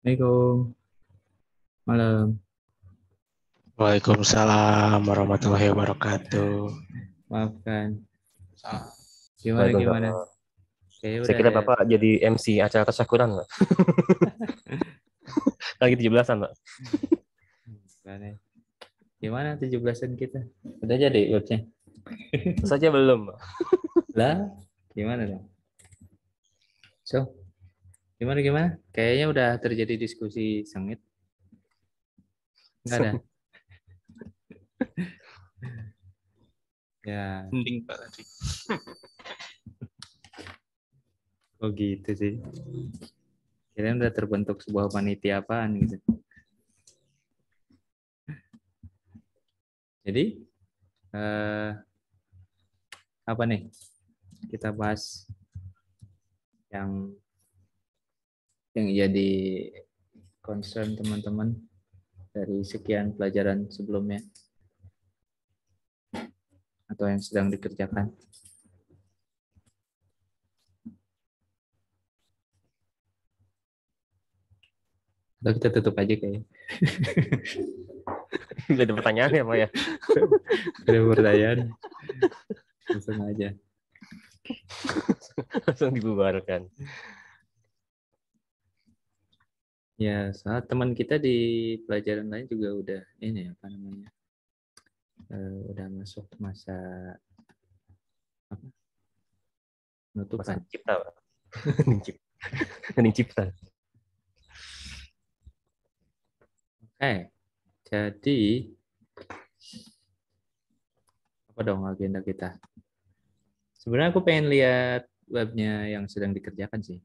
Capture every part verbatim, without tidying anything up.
Assalamualaikum. Malam. Waalaikumsalam warahmatullahi wabarakatuh. Maafkan. Ah, Gimana gimana? Waalaikumsalam. Kayaknya Saya udah kira ada. Bapak jadi M C acara tasyakuran, Pak. Lagi tujuh belasan, Pak. Gimana? Gimana tujuh belasan kita? Udah jadi webnya? Saja belum, Pak. Lah, gimana dong? So, gimana gimana? Kayaknya udah terjadi diskusi sengit. Enggak ada. Ya, Mending Pak tadi. oh gitu sih. Kirain udah terbentuk sebuah panitia apaan gitu. Jadi, eh, apa nih? Kita bahas yang yang jadi concern teman-teman dari sekian pelajaran sebelumnya atau yang sedang dikerjakan. Atau kita tutup aja kayaknya. Tidak ada pertanyaan ya, Pak ya? Ada pertanyaan. Langsung aja. Langsung dibubarkan. Ya, saat teman kita di pelajaran lain juga udah ini apa namanya? Uh, udah masuk masa apa? Masa Penutupan. cipta, Pak. Hening cipta. Oke. Jadi apa dong agenda kita? Sebenarnya aku pengen lihat webnya yang sedang dikerjakan sih.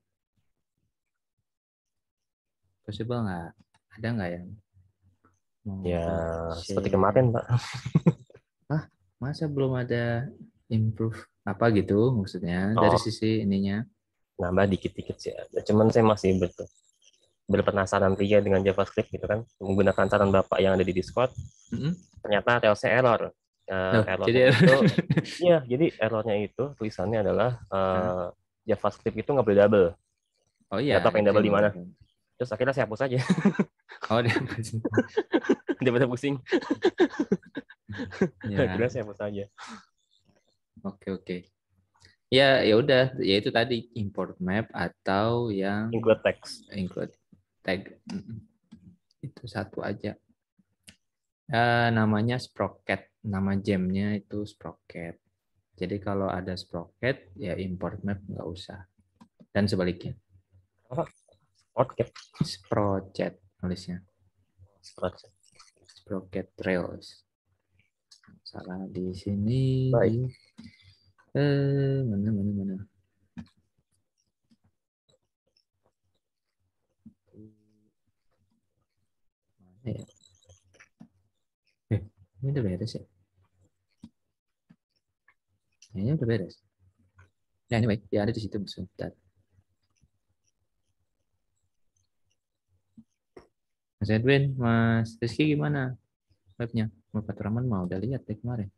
Possible nggak? Ada nggak yang mau Ya, share? seperti kemarin, Pak. Hah? Masa belum ada improve apa gitu maksudnya Oh, dari sisi ininya? nambah dikit-dikit sih. Ya, cuman saya masih ber berpenasaran juga dengan JavaScript gitu kan. Menggunakan saran Bapak yang ada di Discord. Mm-mm. Ternyata Rails-nya error. Uh, Loh, errornya jadi itu, iya, jadi errornya itu tulisannya adalah uh, JavaScript itu nggak boleh double. oh Nggak iya tahu pengen itu double yang di baru. mana. Terus akhirnya saya hapus aja. Oh dia Daripada pusing. ya. Akhirnya saya hapus aja. Oke oke. Ya ya udah ya itu tadi import map atau yang Include text. include tag. Mm-mm. Itu satu aja. Uh, namanya Sprocket. Nama gemnya itu Sprocket. Jadi kalau ada Sprocket ya import map nggak usah. Dan sebaliknya. Apa? Sprocket. Sprocket nulisnya. Sprocket. Sprocket Rails. Salah di sini Baik. di eh mana mana mana. Mana ya? Eh, ini udah beres ya? Ini udah beres. Ya ini baik, ya ada di situ sebentar. Mas Edwin, Mas Rizky gimana webnya? Bapak Turaman mau udah lihat deh kemarin.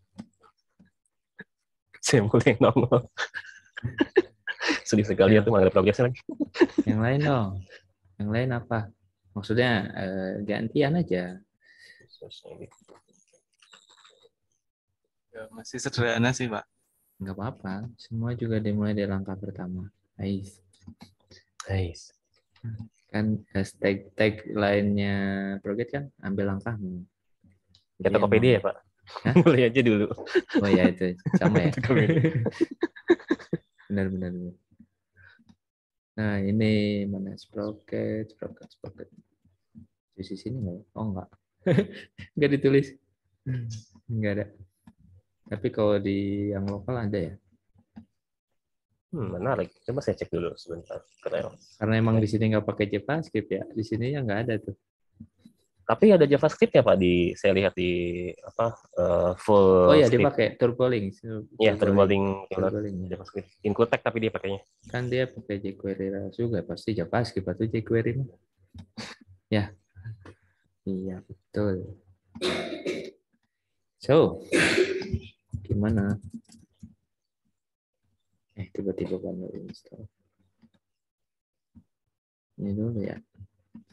Saya mulai nongol. Sedih sekali ya tuh, nggak ada progresnya lagi. Yang lain dong. Yang lain apa? Maksudnya eh, gantian aja. Ya, masih sederhana sih Pak. Nggak apa-apa. Semua juga dimulai dari langkah pertama. Nice. Nice. Kan hashtag tag lainnya Proget kan ambil langkahmu. Ya Tokopedia ya Pak. Mulai aja dulu. Oh ya itu sama ya. Benar-benar. Nah ini mana Sprocket, Sprocket, Sprocket. Di sini nggak? Oh enggak. Nggak ditulis. Nggak ada. Tapi kalau di yang lokal ada ya. Hmm, menarik. Coba saya cek dulu sebentar. Keren. Karena emang di sini nggak pakai JavaScript ya. Di sini ya nggak ada tuh. Tapi ada JavaScript ya Pak di saya lihat di apa uh, full Oh ya script. dipakai Turboling. Ya Turboling Turboling. JavaScript. Include tag tapi dia pakainya. Kan dia pakai jQuery juga pasti JavaScript atau jQuery. Ya. Iya betul. So, gimana? Eh tiba-tiba banyak install. Ini dulu ya.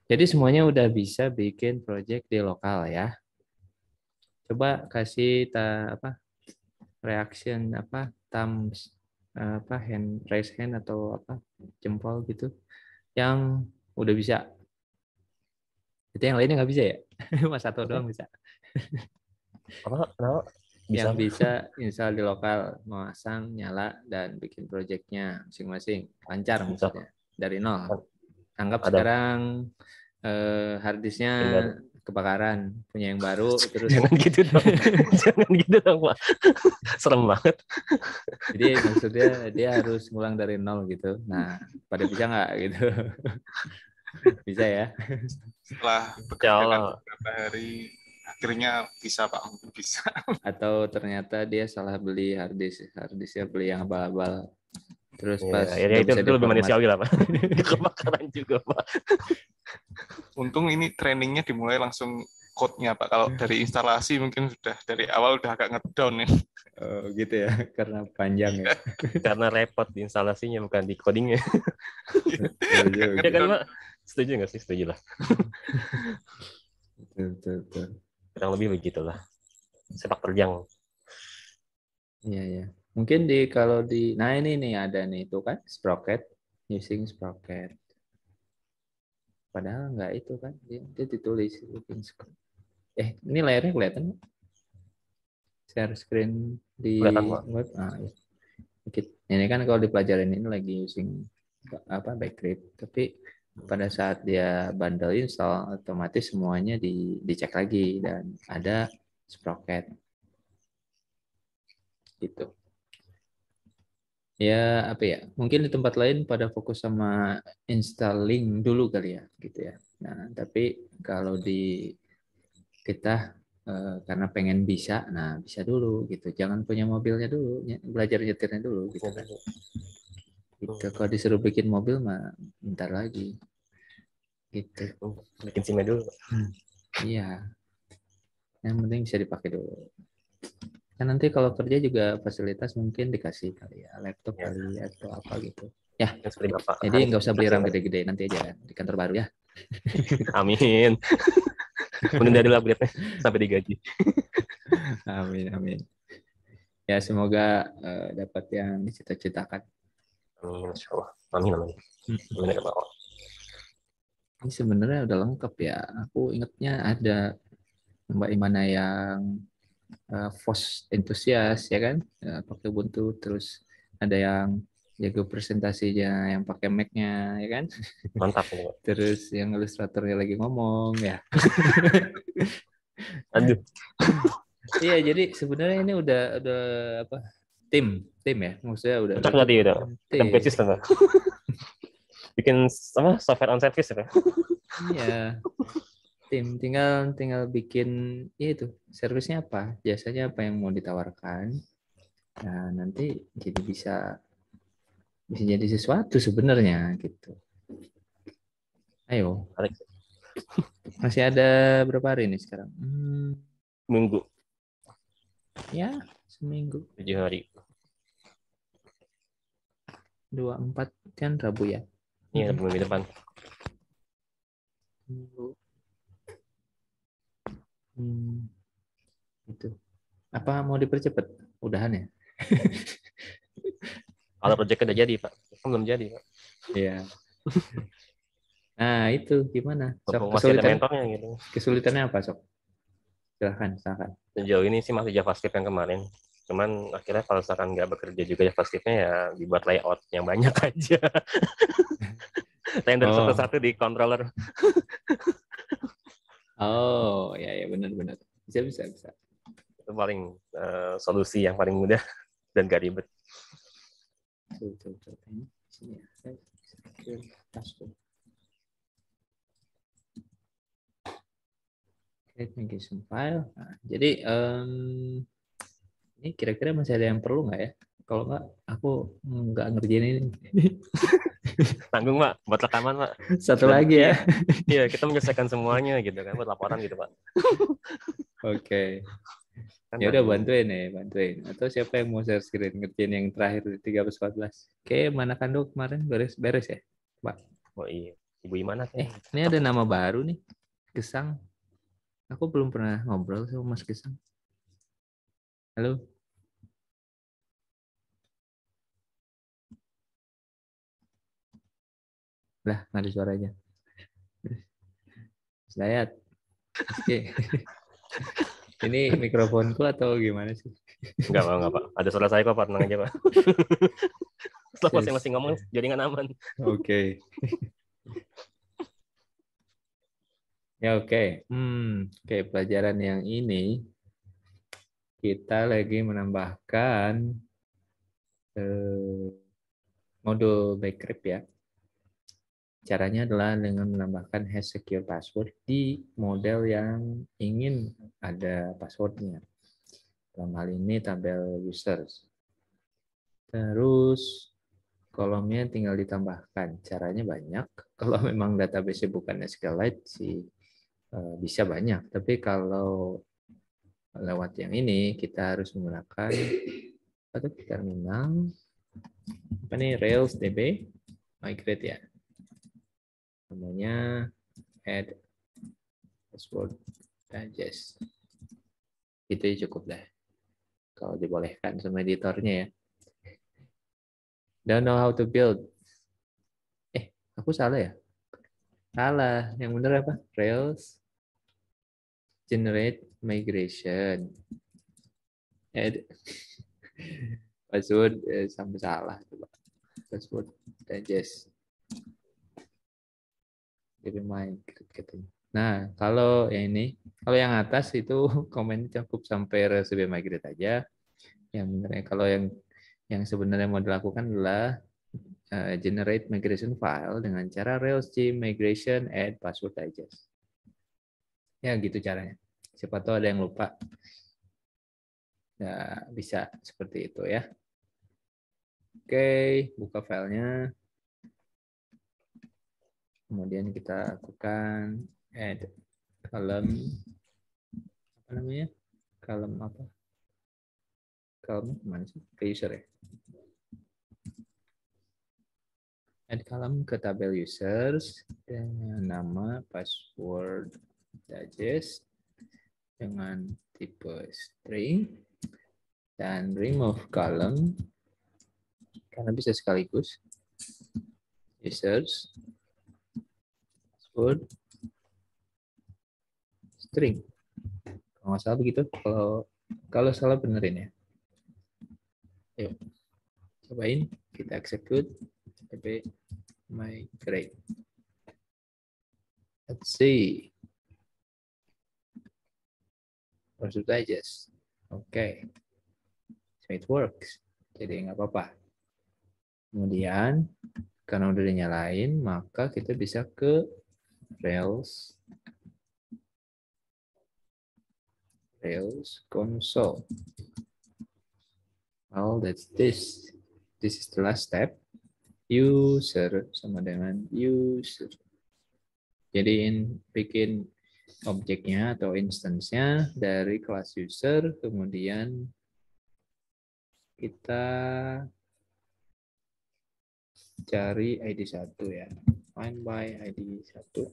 Jadi semuanya udah bisa bikin project di lokal ya. Coba kasih ta, apa reaction apa thumbs apa hand raise hand atau apa jempol gitu yang udah bisa. Itu yang lainnya nggak bisa ya? Mas satu Oke. doang bisa. Apa? Kenapa? Bisa Yang apa? bisa install di lokal, memasang, nyala, dan bikin projectnya masing-masing. Lancar Bisa. maksudnya. Dari nol. Anggap Ada sekarang eh, harddisknya yang baru. kebakaran. Punya yang baru, terus Jangan gitu dong. Jangan gitu dong, Pak. Serem banget. jadi maksudnya dia harus ngulang dari nol gitu. Nah, pada bisa nggak gitu? Bisa ya? Setelah Insya bekerjakan Allah. beberapa hari, akhirnya bisa Pak, mungkin bisa. Atau ternyata dia salah beli harddisk, harddisknya beli yang abal-abal. Terus pas Ya, ya nggak itu, bisa itu lebih diformat. manusiawi lah, Pak. Kebakaran juga, Pak. Untung ini trainingnya dimulai langsung code-nya Pak. Kalau dari instalasi mungkin sudah dari awal udah agak ngedown ya. Oh, gitu ya, karena panjang ya. Karena repot di instalasinya, bukan di codingnya. Betul juga. Ya kan, Pak? Setuju nggak sih? Setuju lah. Betul, betul, betul. Kurang lebih begitulah. Sepak terjang. Iya, ya. Mungkin di kalau di, nah ini nih ada nih itu kan sprocket, using sprocket. Padahal nggak itu kan, dia, dia ditulis looking screen. Eh, ini layarnya kelihatan nggak? Share screen di Kelihatan, Pak. web. Ah, ya. Dikit. Ini kan kalau dipelajarin ini lagi using apa Backrip, tapi pada saat dia bundle install otomatis semuanya di, dicek lagi dan ada sprocket gitu. Ya apa ya? Mungkin di tempat lain pada fokus sama installing dulu kali ya gitu ya. Nah, tapi kalau di kita eh, karena pengen bisa, nah bisa dulu gitu. Jangan punya mobilnya dulu, belajar nyetirnya dulu gitu kan. Gitu. Kalau disuruh bikin mobil mah bentar lagi. Gitu. Bikin SIM dulu. Iya. Yang penting bisa dipakai dulu. Kan nanti kalau kerja juga fasilitas mungkin dikasih kali ya, laptop Ya. kali atau apa gitu. Ya. Yang seperti Bapak. Jadi nggak usah beli RAM gede-gede, nanti aja di kantor baru ya. Amin. Menunda dulu upgrade-nya sampai digaji. Amin, amin. Ya semoga uh, dapat yang dicita-citakan. Amin, insya Allah. Amin, amin. Amin ya Allah. Ini sebenarnya udah lengkap ya. Aku ingatnya ada Mbak Imana yang uh, F O S entusias ya kan, uh, pakai Ubuntu, terus ada yang jago presentasinya yang pakai Mac-nya ya kan. Mantap ini, Pak. Terus yang ilustratornya lagi ngomong ya. Aduh. Iya, jadi sebenarnya ini udah udah apa? Tim, tim ya. Maksudnya udah Cocok nggak itu? Tim tim. basis kan? Bikin apa? Software on service ya? Iya. Tim tinggal tinggal bikin ya itu, servisnya apa? Jasanya apa yang mau ditawarkan. Nah, nanti jadi bisa bisa jadi sesuatu sebenarnya gitu. Ayo. Alex. Masih ada berapa hari nih sekarang? Hmm, Minggu. ya, seminggu. Tujuh hari. dua puluh empat kan Rabu ya? Iya, hmm. Minggu depan. Hmm, itu. Apa mau dipercepat? Udahan ya? Kalau proyeknya udah jadi, Pak. Kan belum jadi, Pak. Iya. Nah, itu gimana? Sok, masih ada mentornya gitu. Kesulitannya apa, Sok? Silahkan, silahkan. Sejauh ini sih masih JavaScript yang kemarin. Cuman akhirnya kalau misalkan nggak bekerja juga JavaScript-nya ya dibuat layout yang banyak aja. Render oh. satu-satu di controller. Oh, ya ya benar-benar. Bisa bisa bisa. Itu paling uh, solusi yang paling mudah dan gak ribet. Tuh, tuh, tuh. Ini sini ya. Create navigation file. Nah, jadi um, ini kira-kira masih ada yang perlu nggak ya? Kalau nggak, aku nggak ngerjain ini. Tanggung, Pak, buat rekaman, Pak. Satu Dan, lagi ya. Iya, kita menyelesaikan semuanya gitu kan, buat laporan gitu, Pak. Oke. Okay. Kan ya udah bantuin nih, bantuin. Atau siapa yang mau share screen ngerjain yang terakhir tiga belas empat belas? Oke, mana Kando kemarin beres-beres ya, Pak? Oh iya. Ibu Imana Eh, sih. ini ada nama baru nih, Gesang. Aku belum pernah ngobrol sama Mas Gesang. Halo. Lah, nggak ada suaranya. Dayat. Oke. Ini mikrofonku atau gimana sih? Enggak, Pak, enggak, Pak. Ada suara saya kok, Pak. Tenang aja, Pak. Setelah masing-masing ngomong, jaringan aman. Oke. Ya oke. Hmm, oke, pelajaran yang ini kita lagi menambahkan eh, modul backup ya. Caranya adalah dengan menambahkan hash secure password di model yang ingin ada passwordnya. Dalam hal ini tabel users. Terus kolomnya tinggal ditambahkan. Caranya banyak. Kalau memang database bukan SQLite sih bisa banyak. Tapi kalau lewat yang ini kita harus menggunakan atau terminal apa nih Rails D B migrate ya. Namanya add password digest. Itu cukup deh. Kalau dibolehkan sama editornya ya. Don't know how to build. Eh, aku salah ya? Salah. Yang benar apa? Rails generate migration. Add password eh, sampai salah coba. Password digest. D B migrate katanya. Nah, kalau yang ini, kalau yang atas itu komen cukup sampai Rails D B migrate aja. Yang benar kalau yang yang sebenarnya mau dilakukan adalah uh, generate migration file dengan cara Rails G migration add password digest. Ya gitu caranya. Siapa tahu ada yang lupa. Ya, bisa seperti itu ya. Oke, buka filenya. Kemudian kita lakukan add column apa namanya? Column apa? Column mana sih? Ke user ya. Add column ke tabel users dengan nama password digest dengan tipe string dan remove column karena bisa sekaligus users password string. Kalau nggak salah begitu. Kalau kalau salah benerin ya. Yuk cobain kita execute D B migrate. Let's see. Password digest. Oke. Okay. So it works. Jadi nggak apa-apa. Kemudian karena udah dinyalain, maka kita bisa ke Rails Rails console. Well, that's this. This is the last step. User sama dengan user. Jadiin bikin objeknya atau instance-nya dari kelas user, kemudian kita cari I D satu ya. Find by I D satu.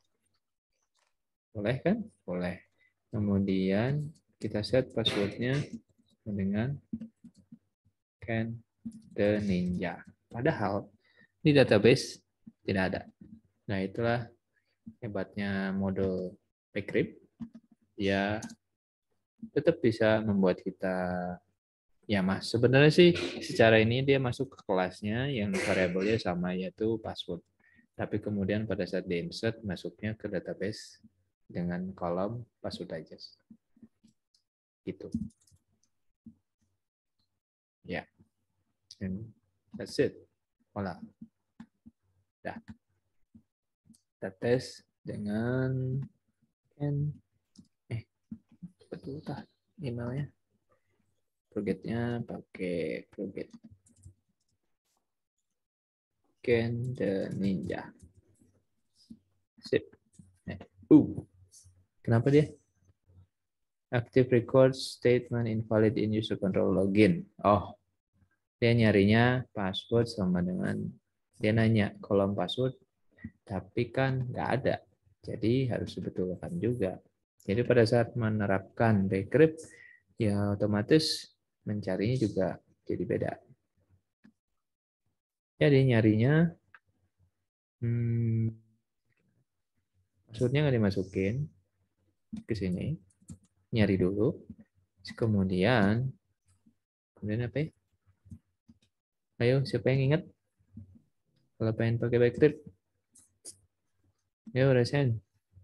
Boleh kan? Boleh. Kemudian kita set passwordnya dengan Ken the Ninja. Padahal di database tidak ada. Nah itulah hebatnya modul backup. Ya tetap bisa membuat kita ya mas. Sebenarnya sih secara ini dia masuk ke kelasnya yang variabelnya sama yaitu password. Tapi kemudian pada saat di insert masuknya ke database dengan kolom password digest. Gitu. Ya. And that's it. Voila. Dah. Kita tes dengan Ken. Eh, betul kah emailnya? Project-nya pakai project Ken the Ninja. Sip. Eh, uh. Kenapa dia? Active record statement invalid in user control login. Oh, dia nyarinya password sama dengan dia nanya kolom password tapi kan nggak ada. Jadi harus dibetulkan juga. Jadi pada saat menerapkan Bcrypt, ya otomatis mencarinya juga jadi beda. Jadi nyarinya, hmm, maksudnya nggak dimasukin ke sini, nyari dulu, kemudian, kemudian apa ya? Ayo, siapa yang ingat? Kalau pengen pakai Bcrypt, ayo rasain.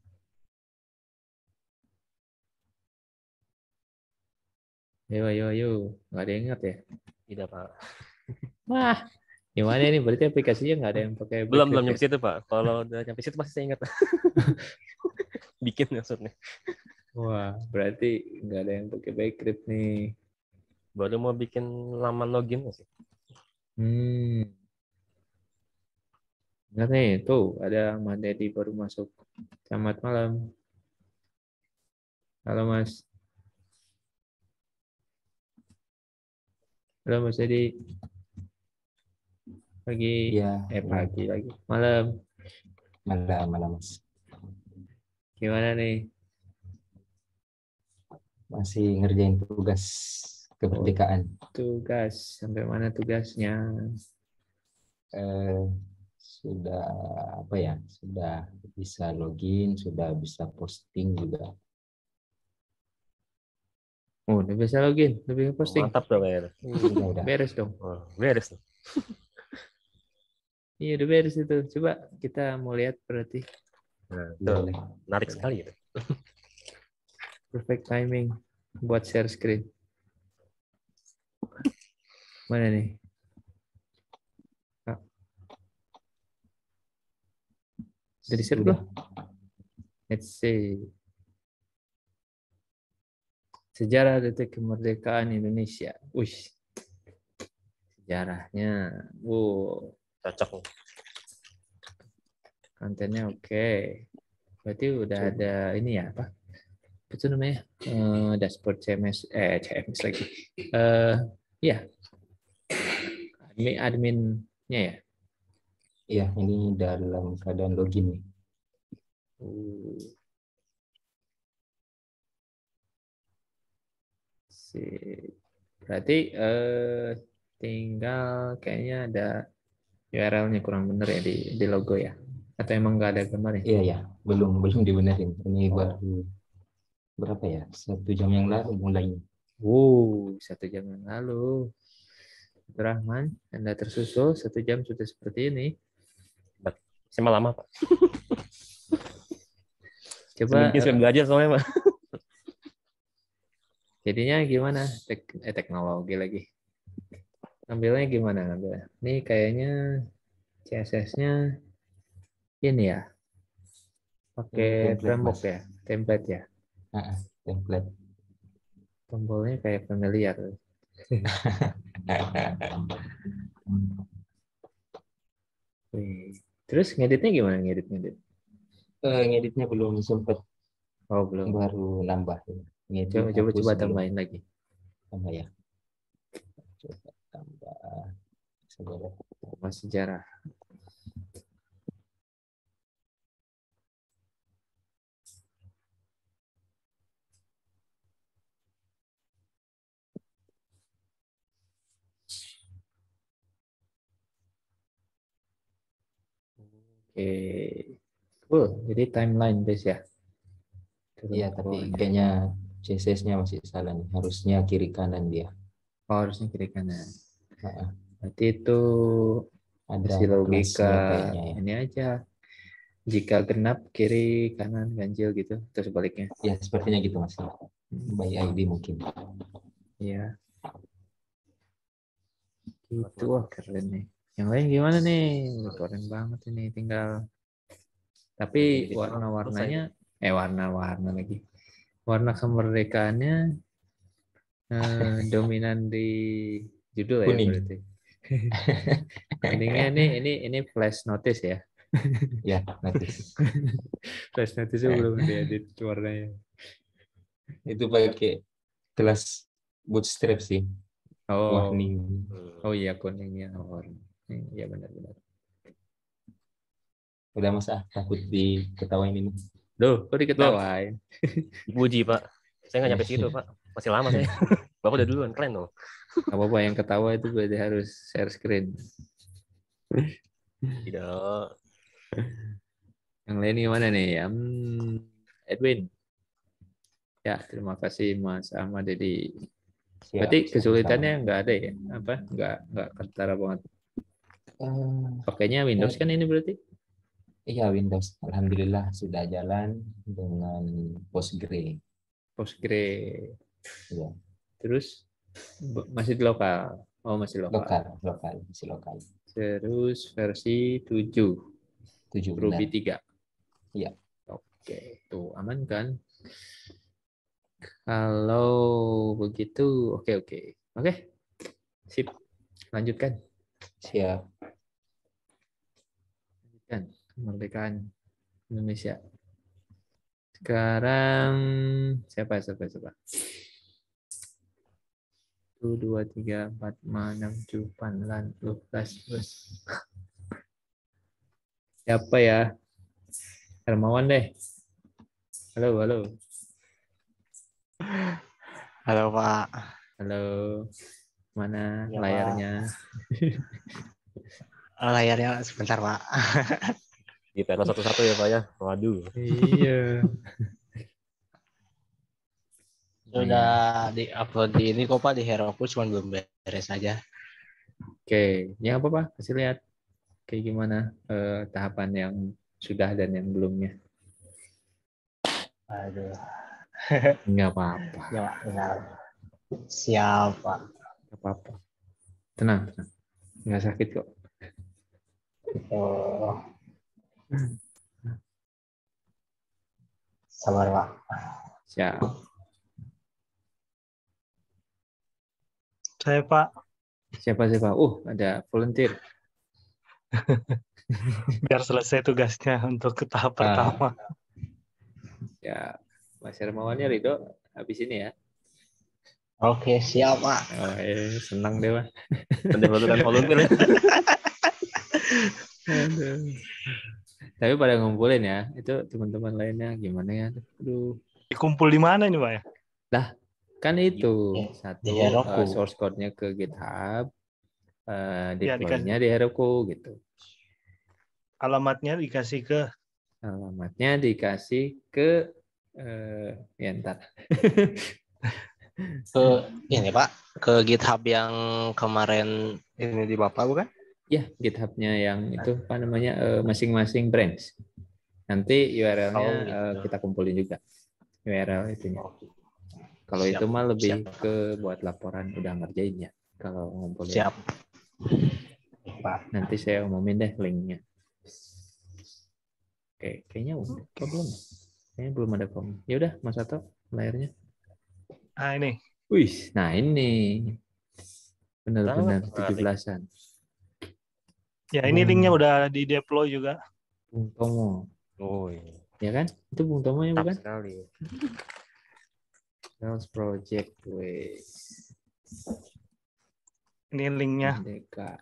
Ayo, ayo, ayo. Nggak ada yang ingat ya? Tidak, Pak. Wah, gimana ini? Berarti aplikasinya nggak ada yang pakai Belum, belum Bcrypt nyampe ya? situ, Pak. Kalau udah nyampe situ pasti saya ingat. Bikin maksudnya. Wah, berarti nggak ada yang pakai Bcrypt nih. Baru mau bikin laman login nggak sih? Hmm. Ingat nih, tuh ada Mas Dedi baru masuk. Selamat malam. Halo Mas. Halo Mas Dedi. Pagi. Iya, Eh iya. pagi lagi. Malam. Malam, malam Mas. Gimana nih? Masih ngerjain tugas kemerdekaan. Tugas. Sampai mana tugasnya? Eh, sudah apa ya? Sudah bisa login, sudah bisa posting juga. Oh, udah bisa login. Udah bisa posting. Mantap dong kayaknya. Udah, udah. Beres dong. Oh, beres. Iya, udah beres itu. Coba kita mau lihat berarti. Nah, itu Boleh. menarik sekali itu. Perfect timing buat share screen. Mana nih? Kak. Udah di-share belum? Let's see. Sejarah detik kemerdekaan Indonesia. Wih. Sejarahnya. Wow. Cocok. Kontennya oke. Berarti udah ada ini ya apa? Apa itu namanya? Eh, dashboard C M S. Eh, C M S lagi. Eh, ya. Admin, adminnya ya. Iya, ini dalam keadaan login nih. Uh. Sip. Berarti eh, tinggal kayaknya ada U R L-nya kurang bener ya di, di logo ya? Atau emang nggak ada gambarnya? Iya, ya. Belum belum dibenerin. Ini Oh. baru berapa ya? Satu jam yang lalu mulainya. Wow, satu jam yang lalu. Rahman, Anda tersusul satu jam sudah seperti ini. Saya lama, Pak. Coba Mungkin saya belajar soalnya, Pak. jadinya gimana? Tek, eh, teknologi lagi. Ambilnya gimana ngambilnya? Ini kayaknya C S S-nya ini ya. Pakai Ini template, framework Mas. ya, template ya. Ah, template. Tombolnya kayak familiar. Wih. Terus ngeditnya gimana ngedit ngedit? Eh, ngeditnya belum sempat, Oh belum. baru nambah. Ngedit, Coba coba hapus coba belum. tambahin lagi. Tambah ya. Coba tambah. Sebentar. Mas sejarah. Oke. Cool. Jadi timeline base ya. Turun Iya, ke tapi bawahnya. kayaknya C S S-nya masih salah nih. Harusnya kiri kanan dia. Oh, harusnya kiri kanan. Heeh. Berarti itu Ada masih logika plusnya kayaknya ya. ini aja. Jika genap kiri kanan ganjil gitu, terus sebaliknya. Ya, sepertinya gitu Mas. By I D mungkin. Iya. Gitu, wah keren nih. Yang lain gimana nih? Wah, keren banget ini. Tinggal. Tapi warna-warnanya, eh warna-warna lagi. Warna kemerdekaannya eh, dominan di judul ya Kuning. berarti. Kuningnya ini ini ini flash notice ya. Ya, notice. Flash notice belum diedit warnanya. Itu pakai kelas Bootstrap sih. Oh, Warning. oh iya kuningnya warna. Iya benar-benar. Udah masa takut diketawain ini. Duh, kok diketawain? Dipuji, Pak. Saya nggak nyampe situ, Pak. Masih lama saya. Bapak udah duluan, keren dong. Gak apa-apa, yang ketawa itu berarti harus share screen. Tidak. Yang lain gimana nih? Hmm, Edwin. Ya, terima kasih Mas Ahmad Dedi. Siap, Berarti sama-sama. kesulitannya nggak ada ya? Apa? Nggak nggak kentara banget. Eh, Pakainya Windows kan ini berarti? iya, Windows. Alhamdulillah sudah jalan dengan Postgre. Postgre. Iya, Terus b- masih di lokal. Oh, masih lokal. lokal, lokal, masih lokal. Terus versi tujuh, Tujuh Ruby benar. tiga. Iya. Oke, tuh aman kan? Kalau begitu, oke oke. Oke. Sip. Lanjutkan. Siap. Lanjutkan. Kemerdekaan Indonesia. Sekarang siapa siapa siapa? Satu, dua, tiga, empat, lima, enam, tujuh, delapan, dua belas, dua belas. Siapa ya? Hermawan deh. Halo, halo. Halo Pak. Halo. Mana Ya, layarnya? Oh, layarnya sebentar Pak. Di P R satu-satu ya, Pak ya. Waduh. Iya. Sudah di-upload di ini kok Pak, di Heroku, cuma belum beres aja. Oke, ya apa Pak? Kasih lihat kayak gimana eh, tahapan yang sudah dan yang belumnya. Aduh. Enggak apa-apa. Ya Pak, benar. Siap Pak. Enggak apa-apa. Tenang, tenang. Enggak sakit kok. Oh. Sabar Pak. Siap. Saya Pak, Siapa siapa? Uh, ada volunteer. biar selesai tugasnya untuk ke tahap Ah. pertama. Ya, Mas Hermawannya Ridho habis ini ya. Oke, siap Pak. Oh, eh, senang deh, Pak. Pendevelopan volunteer ya. Aduh. Tapi pada ngumpulin ya. Itu teman-teman lainnya gimana ya? Aduh. Dikumpul di mana ini Pak ya? Kan itu Di- satu di Heroku. eh, source code-nya ke GitHub, eh, Ya, deploy-nya di Heroku gitu. Alamatnya dikasih ke Alamatnya dikasih ke eh, ya ntar. Ke ini Pak, ke GitHub yang kemarin ini di Bapak bukan? Ya, GitHub-nya yang itu apa namanya eh, masing-masing branch. Nanti U R L-nya Oh, gitu. eh, kita kumpulin juga. U R L itunya. Oh, Kalau siap, itu mah lebih siap. ke buat laporan udah ngerjain ya. Kalau ngumpulin. Siap. Pak. Nanti saya umumin deh linknya. Oke, kayaknya udah. Kok belum? Kayaknya belum ada form. Ya udah, Mas Ato, layarnya. ah ini. Wih, nah ini benar-benar Ah, tujuh belasan. Ya ini Hmm. linknya udah di deploy juga. Bung Tomo, Oh iya. ya kan? Itu Bung Tomo ya Mantap bukan? sekali. Sales Project, wih. Ini linknya. Merdeka.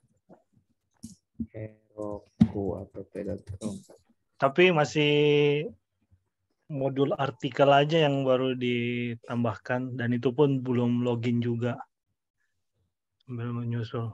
Heroku app dot com. Tapi masih modul artikel aja yang baru ditambahkan dan itu pun belum login juga. Belum menyusul.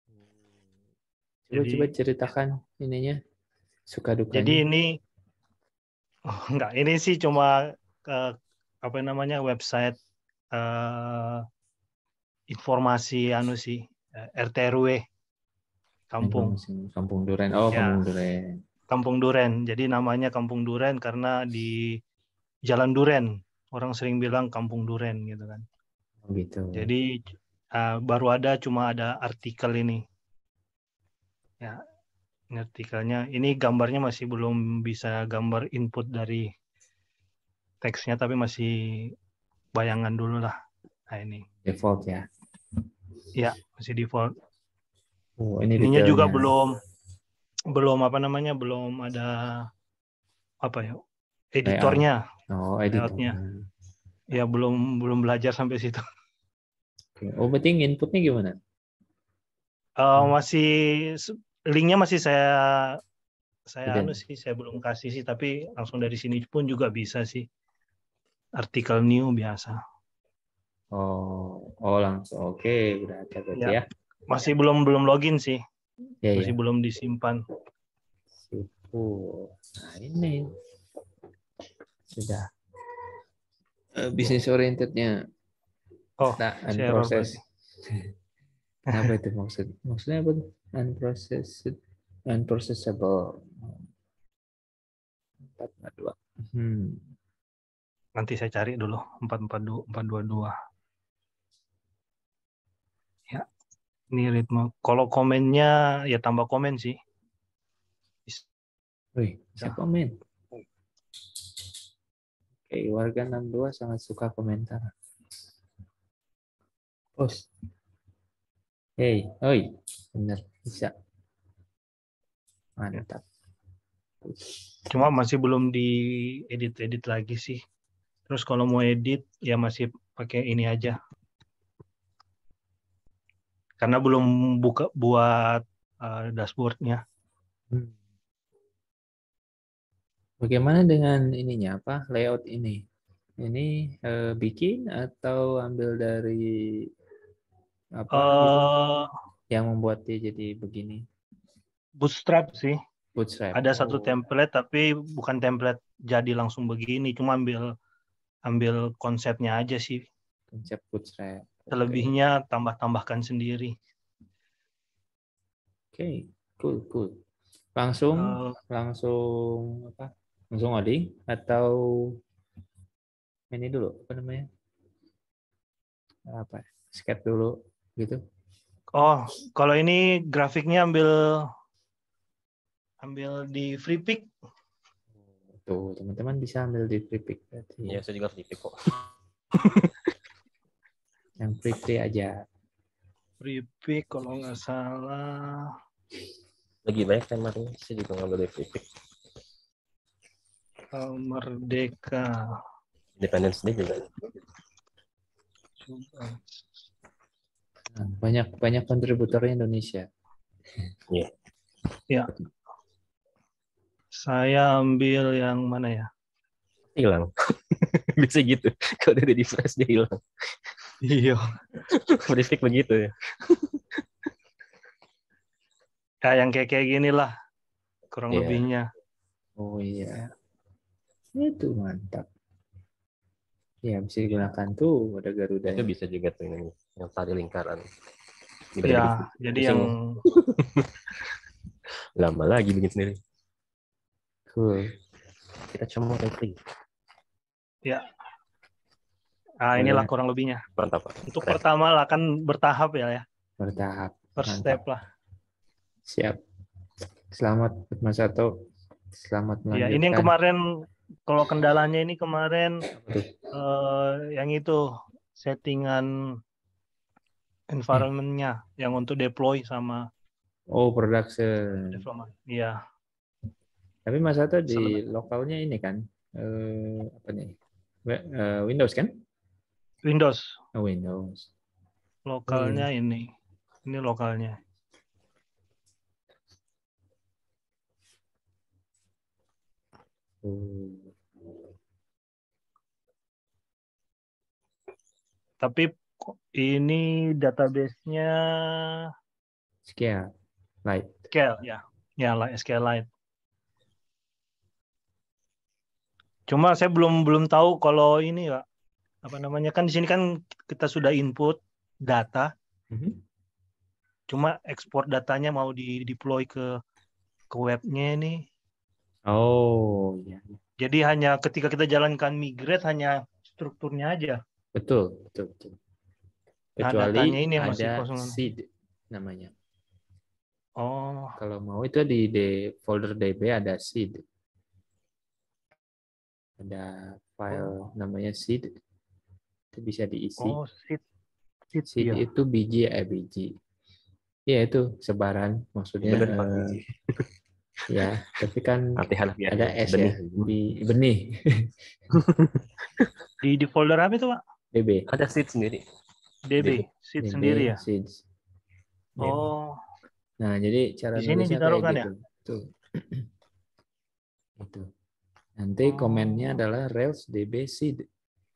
Coba Jadi- coba ceritakan ininya suka dukanya. Jadi ini oh, enggak, ini sih cuma eh, apa namanya website eh, informasi anu sih eh, R T R W kampung Kampung Duren. Oh, Ya. Kampung Duren. Kampung Duren. Jadi namanya Kampung Duren karena di Jalan Duren. Orang sering bilang Kampung Duren gitu kan. Oh, gitu. Jadi eh, baru ada cuma ada artikel ini. Ya, ini artikelnya. Ini gambarnya masih belum bisa gambar input dari teksnya tapi masih bayangan dulu lah. Nah ini. Default ya. Ya, masih default. Oh, ini Ininya juga detailnya. belum belum apa namanya belum ada apa ya editornya Oh, editornya. layoutnya. Ya belum belum belajar sampai situ. Oke. Oh, berarti inputnya gimana? Eh, masih linknya masih saya saya Udah. anu sih, saya belum kasih sih, tapi langsung dari sini pun juga bisa sih. Artikel new biasa. Oh, oh langsung. Oke, udah ada berarti Ya. ya. Masih belum belum login sih, Ya, masih ya. belum disimpan. Sipu. Nah, ini sudah Eh, bisnis orientednya. Oh, Nah, masih error unprocessed. berarti. Apa itu maksud? Maksudnya apa? tuh? Unprocessed, unprocessable. empat empat dua. Hmm. Nanti saya cari dulu empat empat dua empat dua dua. Ya, ini ritme. Kalau komennya ya tambah komen sih. Wih, bisa komen. Oke, warga enam dua sangat suka komentar. Post. Hey, oi, bener bisa. Mantap. Cuma masih belum diedit-edit lagi sih. Terus kalau mau edit ya masih pakai ini aja. Karena belum buka buat uh, dashboardnya. Hmm. Bagaimana dengan ininya apa? Layout ini? Ini eh, bikin atau ambil dari apa gitu? Uh, Yang membuat dia jadi begini? Bootstrap sih. Bootstrap. Ada satu Oh, template tapi bukan template jadi langsung begini. Cuma ambil ambil konsepnya aja sih. konsep bootstrap. Oke, Selebihnya tambah-tambahkan sendiri. okay. Cool, cool. Langsung, Uh, langsung apa? Langsung coding atau ini dulu apa namanya? Apa? Sketch dulu gitu. oh, kalau ini grafiknya ambil ambil di FreePic. Tuh, teman-teman bisa ambil di FreePic berarti. Ya, saya juga free pick kok. Yang free-free aja. FreePic kalau nggak salah. Lagi banyak temanya, saya juga ngambil dari free pick. Uh, Merdeka. Independence Day juga. Coba. Nah, banyak banyak kontributornya Indonesia. Iya. Ya. Saya ambil yang mana ya? Hilang. Bisa gitu. Kalau udah di fresh dia hilang. Iya. Free pick begitu ya. Ya, yang kayak kayak gini lah. Kurang Iya. lebihnya. Oh iya. Itu mantap. Ya, bisa digunakan tuh ada Garuda. Itu bisa juga tuh ini, yang tali lingkaran. Ini Ya, bisa jadi pusing. yang Lama lagi bikin sendiri. Cool. Kita cuma free. ya. Ah, Boleh. inilah kurang lebihnya. Mantap, Pak. Untuk Keren. pertama lah kan bertahap ya ya. Bertahap. First Mantap. step lah. Siap. Selamat Mas Sato. Selamat Ya, melanjutkan. ini yang kemarin kalau kendalanya ini kemarin Tuh. eh, yang itu settingan environment-nya yang untuk deploy sama Oh, production. development. Iya. Tapi Mas Sato di Selebat. lokalnya ini kan eh, apa nih? We- eh, Windows kan? Windows Oh, Windows. lokalnya ini. Ini lokalnya. Oh. Tapi kok ini database-nya Scale. Light. Scale ya. Ya, lah SQLite. Cuma saya belum belum tahu kalau ini Pak. Apa namanya kan di sini kan kita sudah input data, Mhm. cuma ekspor datanya mau di deploy ke ke webnya ini. Oh, iya. Jadi hanya ketika kita jalankan migrate hanya strukturnya aja. Betul, betul, betul. Nah, Kecuali datanya ini yang masih ada kosong. seed namanya. Oh, Kalau mau itu di, di folder D B ada seed. Ada file namanya seed. Itu bisa diisi. oh seed, seed, Seed ya. itu biji eh biji. Ya itu sebaran maksudnya. Bener, Pak. eh, ya, tapi kan Arti harfiahnya ada S ya, benih. di benih. Di di folder apa itu Pak? D B. Ada seed sendiri. D B, D seed B, sendiri ya. Seeds. Oh, Nah, jadi cara Di sini nulisnya kayak ditaruhkan gitu. Tuh. Gitu. Nanti Oh. komennya adalah Rails D B seed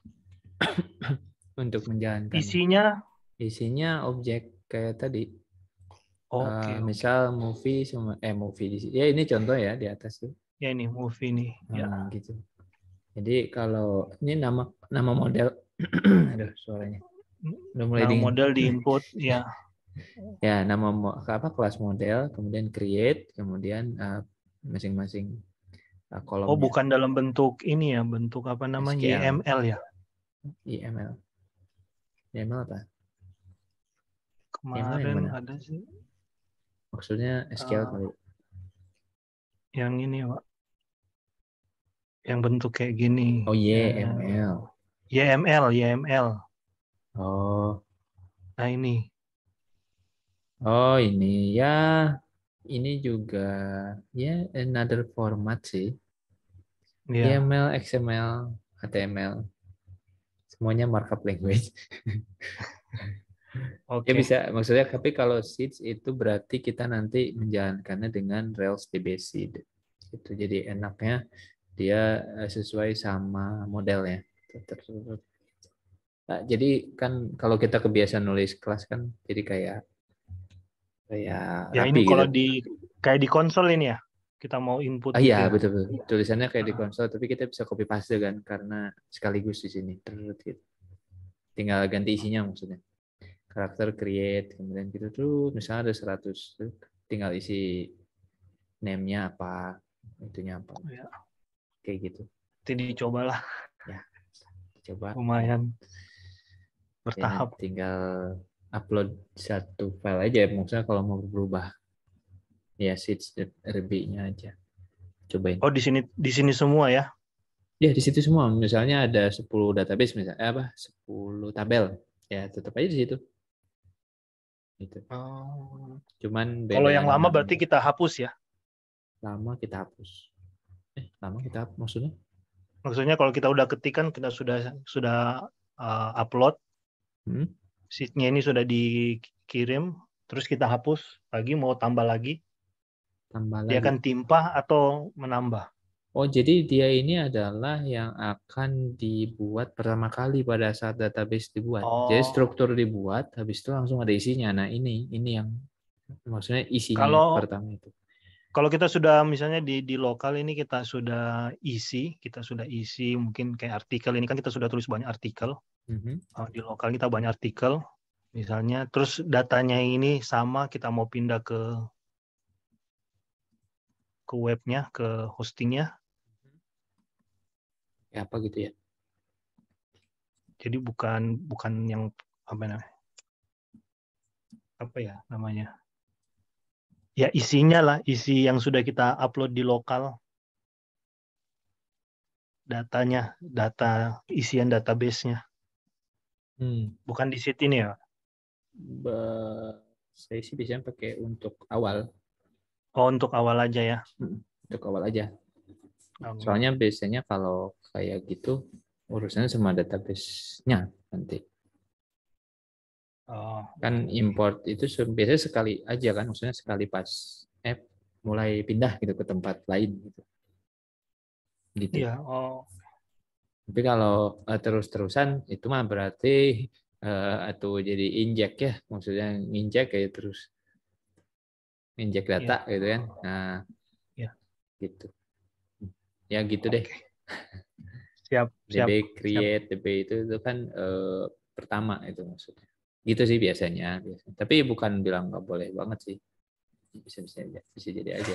untuk menjalankan. Isinya, Isinya objek kayak tadi. oke, Eh, oke. misal movie sama eh movie di sini. Ya ini contoh ya di atas tuh. Ya ini movie nih. Ya. Nah, gitu. Jadi kalau ini nama nama model, aduh suaranya udah mulai Nah, dingin. model di input, ya. Ya nama mo- apa kelas model, kemudian create, kemudian eh, masing-masing eh, kolomnya. Oh, bukan dalam bentuk ini ya, bentuk apa namanya? S Q L. Y M L ya. I M L. I M L apa? Kemarin yang mana? ada sih Maksudnya S Q L Ah. kali. yang ini, Pak. Yang bentuk kayak gini. Oh Y Eh, M L. Y M L, Y M L. Oh, Nah, ini. oh ini ya, ini juga ya another format sih. Ya. Y M L, X M L, H T M L, semuanya markup language. Oke. Ya bisa, maksudnya tapi kalau seeds itu berarti kita nanti menjalankannya dengan Rails D B seed. Itu jadi enaknya dia eh, sesuai sama modelnya. Nah, jadi kan kalau kita kebiasaan nulis kelas kan jadi kayak kayak Ya, rapi ini gitu. kalau di kayak di konsol ini ya. Kita mau input Ah gitu iya ya. betul betul. Tulisannya kayak di Ah. konsol tapi kita bisa copy paste kan karena sekaligus di sini. Terus gitu. Tinggal ganti isinya maksudnya. Karakter create kemudian gitu tuh misalnya ada seratus tuh tinggal isi name-nya apa, itunya apa. Ya. Kayak gitu. Jadi dicobalah. Ya. Coba. Lumayan. Ya, Bertahap. tinggal upload satu file aja maksudnya kalau mau berubah. Ya seeds R B-nya aja. Cobain. Oh, di sini di sini semua ya. Ya di situ semua. Misalnya ada sepuluh database misalnya eh, apa? sepuluh tabel. Ya tetap aja di situ. Gitu. Oh. Cuman beda Kalau yang lama namanya. berarti kita hapus ya. Lama kita hapus. Eh, lama kita hapus maksudnya? Maksudnya kalau kita udah ketik kan kita sudah sudah uh, upload, Hmm? sheet-nya ini sudah dikirim, terus kita hapus lagi, mau tambah lagi, Tambah dia lagi. akan timpah atau menambah. Oh, jadi dia ini adalah yang akan dibuat pertama kali pada saat database dibuat. Oh. Jadi struktur dibuat, habis itu langsung ada isinya. Nah, ini ini yang maksudnya isinya Kalau pertama itu. kalau kita sudah misalnya di di lokal ini kita sudah isi, kita sudah isi mungkin kayak artikel ini kan kita sudah tulis banyak artikel. Mhm. Uh, di lokal kita banyak artikel misalnya, terus datanya ini sama kita mau pindah ke ke webnya, ke hostingnya. Ya, apa gitu ya? Jadi bukan bukan yang apa namanya? Apa ya namanya? Ya isinya lah, isi yang sudah kita upload di lokal. Datanya, data isian database-nya. Hmm. Bukan di sheet ini ya. Be- saya sih biasanya pakai untuk awal, Oh, untuk awal aja ya. untuk awal aja. Um, Soalnya biasanya kalau kayak gitu urusannya sama database-nya nanti. oh, Kan import itu se- biasanya sekali aja kan, maksudnya sekali pas eh mulai pindah gitu ke tempat lain gitu. Gitu. iya, oh. Tapi kalau eh, terus-terusan itu mah berarti eh, atau jadi injek ya, maksudnya nginjek kayak terus injek data Iya. gitu kan. Nah, Iya. gitu. Ya gitu deh. Siap, siap. D B create, D B itu itu kan eh, pertama itu maksudnya. Gitu sih biasanya, biasanya. Tapi bukan bilang nggak boleh banget sih. Bisa bisa aja, bisa jadi aja.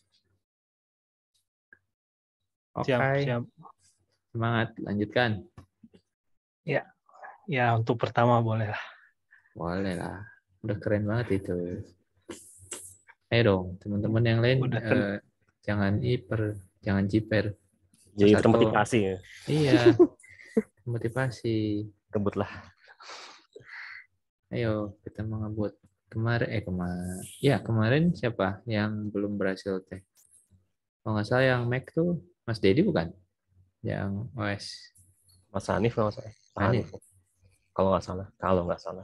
Oke. Siap, siap. Semangat, lanjutkan. Ya, ya untuk pertama boleh lah. Boleh lah. Udah keren banget itu. Ayo dong, teman-teman yang lain Udah eh, ten- jangan hiper, jangan jiper. Jadi Satu. termotivasi ya. Iya. Motivasi. Kebutlah. Ayo kita mau ngebut. Kemarin eh kemarin. Ya, kemarin siapa yang belum berhasil teh? Kalau nggak salah yang Mac tuh Mas Dedi bukan? Yang O S. Mas Hanif kalau nggak salah. Pak Hanif. Hanif. Kalau nggak salah. Kalau nggak salah.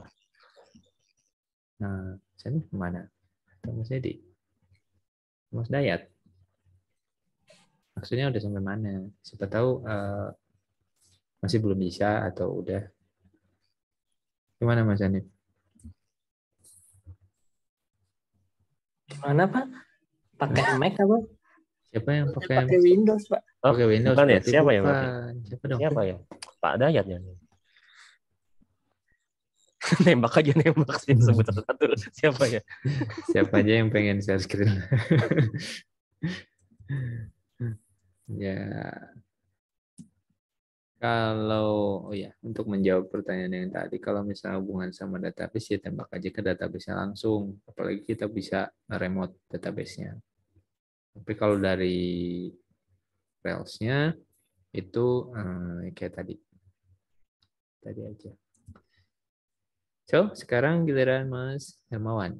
Nah, saya kemana? Atau Mas Dedi? Mas Dayat? Maksudnya udah sampai mana? Siapa tahu uh, masih belum bisa atau udah. Gimana Mas Hanif? Gimana Pak? Pakai Mac apa? Siapa yang pakai Pakai Windows Pak. Oh, pakai Windows? bukan ya? Berarti Siapa ya berarti? bukan. Siapa dong? Siapa ya? Pak Dayat ya. Nembak aja nembak sih sebut satu-satu. Siapa ya? Siapa aja yang pengen share screen? Ya, kalau oh ya, untuk menjawab pertanyaan yang tadi, kalau misalnya hubungan sama database ya tembak aja ke database-nya langsung. Apalagi kita bisa remote database-nya. Tapi kalau dari Rails-nya itu eh, kayak tadi. Tadi aja. So, sekarang giliran Mas Hermawan.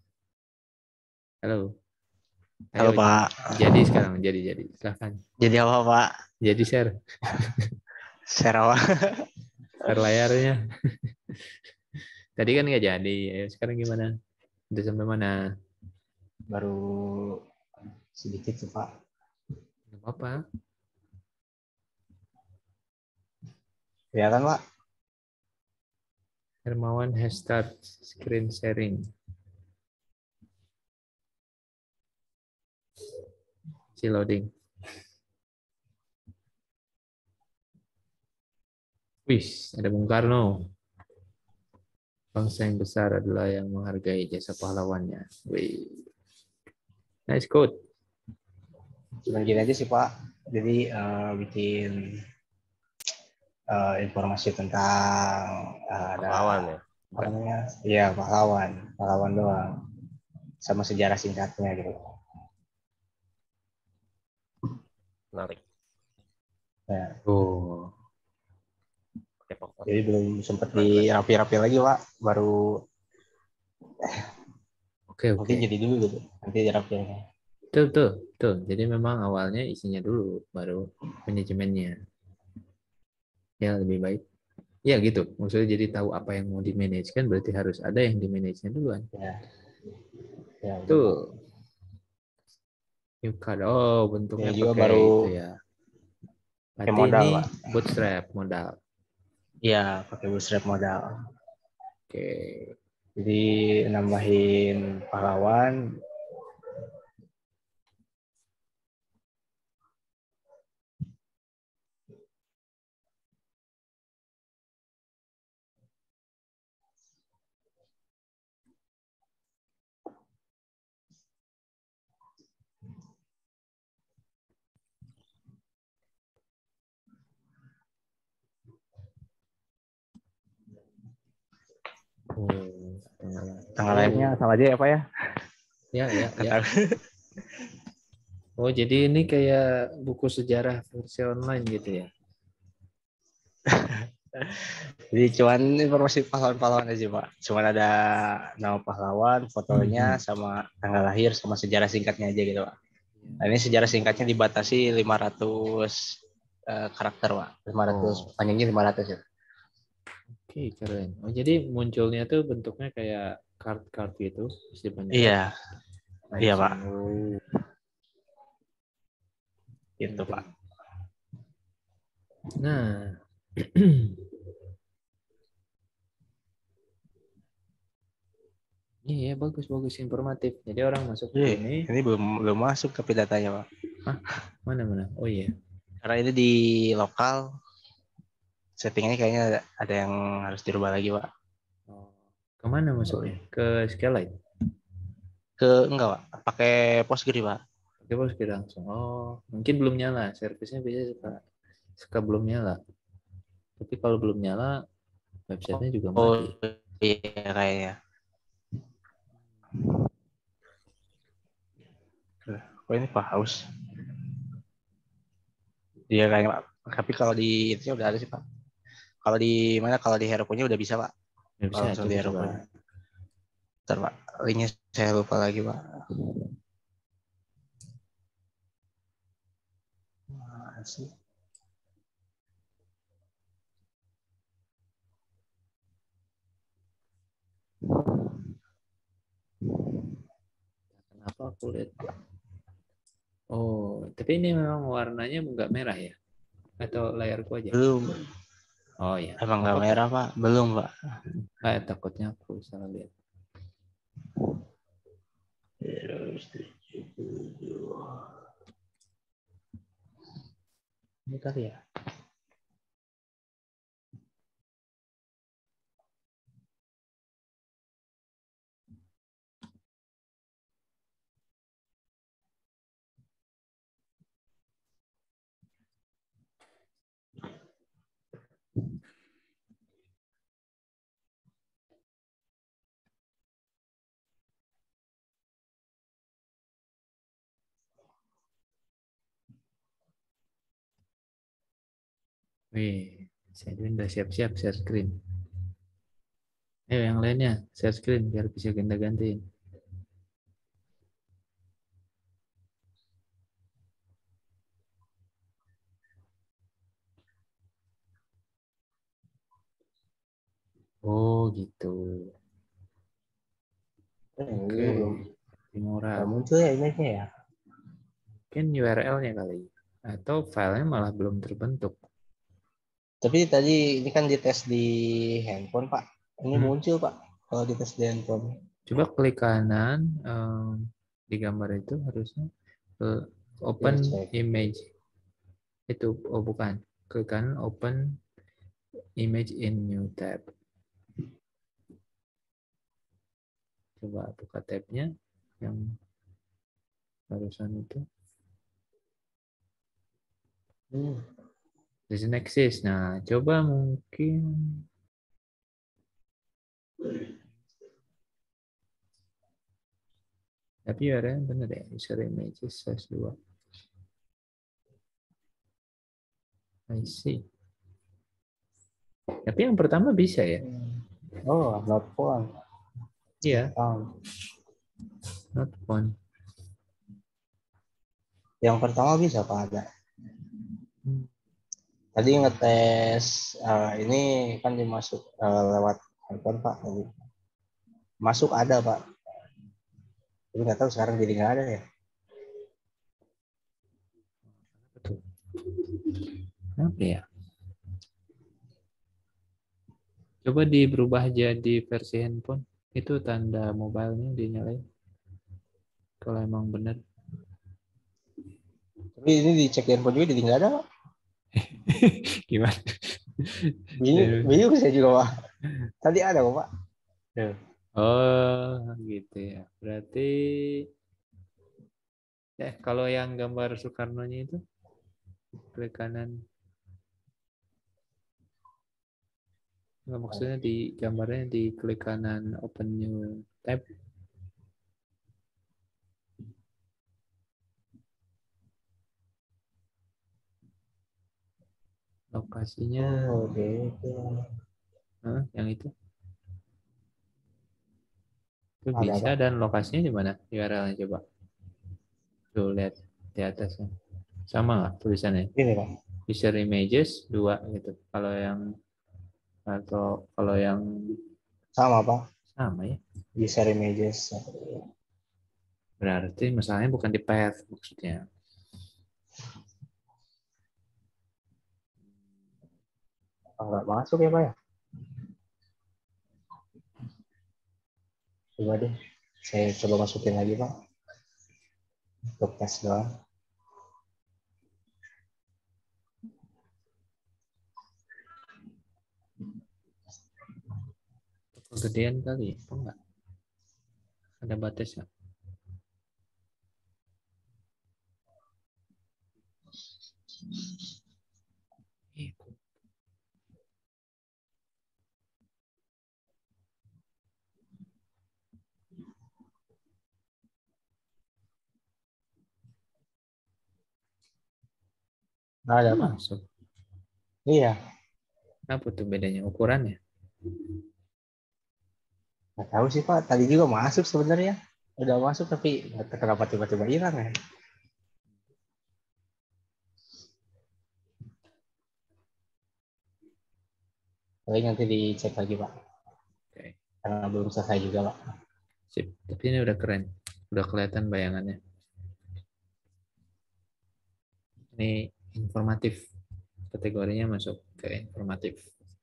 Halo. Halo Ayo, Pak. jadi sekarang, jadi, jadi. Silahkan. Jadi apa Pak? Jadi share. Share apa? Share layarnya. Tadi kan nggak jadi. Ayo, sekarang gimana? Udah sampai mana? Baru sedikit sih Pak. Nggak apa-apa. Kelihatan Pak? Hermawan has start screen sharing. Si loading. Wih, ada Bung Karno. Bangsa yang besar adalah yang menghargai jasa pahlawannya. Wih. Nice quote. Cuma gini aja sih Pak. Jadi eh, bikin eh, informasi tentang eh, ada Pahlawan ya. apa namanya? Iya pahlawan, pahlawan doang. Sama sejarah singkatnya gitu. Menarik. Ya, Oh. Oke, pokok. jadi belum sempat dirapi-rapi lagi Pak. Baru Oke, oke. nanti jadi dulu gitu. Nanti dirapi. Betul, betul, betul. Jadi memang awalnya isinya dulu, baru manajemennya. Ya, lebih baik. Ya gitu, maksudnya jadi tahu apa yang mau di-manage kan berarti harus ada yang di-manage-nya duluan. Ya. Ya, Tuh. Yucard, oh bentuknya Ini juga pakai baru itu ya. Berarti modal, ini Pak. bootstrap modal. Iya, pakai bootstrap modal. Oke. Jadi nambahin pahlawan. Oh, tanggal lahir. Tanggal lahirnya sama aja ya Pak ya? Ya, ya, ya. Tahu. Oh, jadi ini kayak buku sejarah versi online gitu ya. Jadi cuman informasi pahlawan-pahlawan aja Pak. Cuman ada nama pahlawan, fotonya, Hmm. sama tanggal lahir, sama sejarah singkatnya aja gitu Pak. Nah, ini sejarah singkatnya dibatasi lima ratus uh, karakter Pak. lima ratus, Oh. panjangnya lima ratus ya. Oke, keren. Oh, jadi munculnya tuh bentuknya kayak card-card gitu, mesti banyak. Iya, Nah, iya Pak. oh. Gitu Pak. Nah, iya bagus bagus informatif. Jadi orang masuk ke Iya, sini, ini belum belum masuk tapi datanya Pak. mana mana? Oh iya. Karena ini di lokal, settingnya kayaknya ada, ada yang harus dirubah lagi Pak. Oh. Kemana masuknya? Ke Skylight. Ke enggak Pak, pakai Postgre Pak. Oke bos kira langsung. Oh, mungkin belum nyala. Servisnya biasanya suka suka belum nyala. Tapi kalau belum nyala, websitenya juga Oh mati. iya kayaknya. Oh ini Pak Haus. Iya kayaknya Pak. Tapi kalau di itu udah ada sih Pak. Kalau di mana? Kalau di Heroku-nya udah bisa Pak. Nggak bisa, Kalau langsung di coba, Heroku. coba. Bentar Pak. Linknya saya lupa lagi Pak. Mana sih? Kenapa aku lihat Oh, tapi ini memang warnanya nggak merah ya? Atau layarku aja? Belum. Oh ya. Emang nggak Apa-apa. merah Pak? Belum Pak. Ah, takutnya aku salah lihat. Ini kali ya. Wih, saya udah siap-siap share screen. Ayo yang lainnya share screen biar bisa ganti-gantiin. Oh gitu. Eh, Oke. ini belum Timora. nggak muncul ya image-nya ya. Mungkin U R L-nya kali. Atau filenya malah belum terbentuk. Tapi tadi ini kan dites di handphone Pak. Ini Hmm. muncul Pak kalau dites di handphone. Coba klik kanan um, di gambar itu harusnya ke open Iya, cek. image. Itu oh bukan. Klik kanan open image in new tab. Coba buka tabnya yang barusan itu. Hmm. Doesn't exist. Nah, coba mungkin tapi U R L bener ya, user images size dua. I see. Tapi yang pertama bisa ya? Oh, not phone. Iya, Oh. not phone. Yang pertama bisa Pak ada. Hmm. Tadi ngetes uh, ini kan dimasuk uh, lewat handphone Pak tadi. Masuk ada Pak. Tapi nggak tahu sekarang jadi nggak ada ya. Betul. Kenapa ya? Coba di berubah jadi versi handphone. Itu tanda mobilenya dinyalain. Kalau emang benar. Tapi ini dicek di handphone juga jadi nggak ada Pak. Gimana? Bingung, bingung saya juga Pak. Tadi ada kok Pak. Tuh. Oh, gitu ya. Berarti ya kalau yang gambar Soekarno-nya itu klik kanan. Nggak, maksudnya di gambarnya di klik kanan open new tab. Lokasinya Oh, gitu. Hah, yang itu. Itu Ada, bisa Pak. dan lokasinya di mana? U R L-nya coba. Tuh lihat di atasnya. Sama nggak tulisannya? Ini Pak. User images dua gitu. Kalau yang atau kalau yang Sama Pak. sama ya. User images. Berarti masalahnya bukan di path maksudnya. Oh, nggak masuk ya Pak ya? Coba deh. Saya coba masukin lagi Pak. Untuk tes doang. Kegedean kali, apa enggak? Ada batasnya. Nggak ada Pak. Masuk. Iya. Apa tuh bedanya ukurannya? Nggak tahu sih Pak. Tadi juga masuk sebenarnya. Udah masuk tapi nggak tahu kenapa tiba-tiba hilang ya. Paling nanti dicek lagi Pak. Oke. Karena belum selesai juga Pak. Sip. Tapi ini udah keren. Udah kelihatan bayangannya. Ini informatif. Kategorinya masuk ke informatif.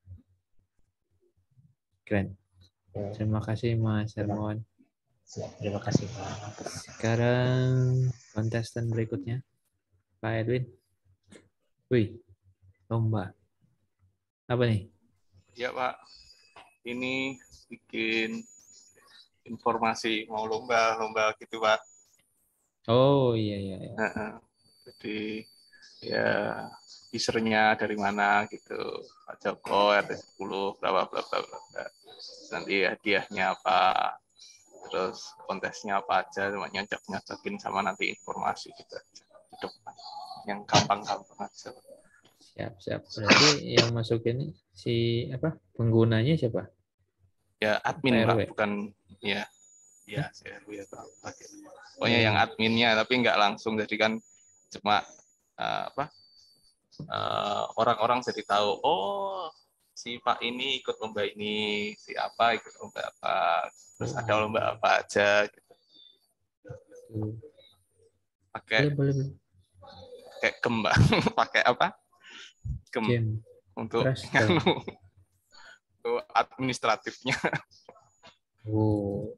Keren. Ya, Terima kasih Mas Hermawan. siap. Terima kasih Pak. Sekarang kontestan berikutnya, Pak Edwin. Wih, lomba. Apa nih? Ya Pak, ini bikin informasi mau lomba-lomba gitu Pak. Oh iya iya. iya. Heeh. Jadi ya usernya dari mana gitu, Pak Joko R T sepuluh bla bla bla bla bla. Nanti hadiahnya apa, terus kontesnya apa aja, cuma nyocok nyocokin sama nanti informasi gitu aja di depan, yang gampang-gampang aja. Siap siap. Berarti yang masukin si apa? Penggunanya siapa? Ya admin Pak R W. Pak, bukan ya ya saya ya Pak. Pokoknya Oh. yang adminnya, tapi nggak langsung, jadi kan cuma uh, apa uh, orang-orang jadi tahu, oh si Pak ini ikut lomba ini, si apa ikut lomba apa, terus ada lomba apa aja gitu. Tuh. Pakai Boleh boleh. boleh. pakai gem Mbak. Pakai apa? Gem Game. untuk Presto. untuk administratifnya. Oh.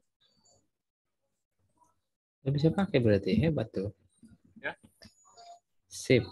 Nggak bisa pakai berarti, hebat tuh. Ya. Sip.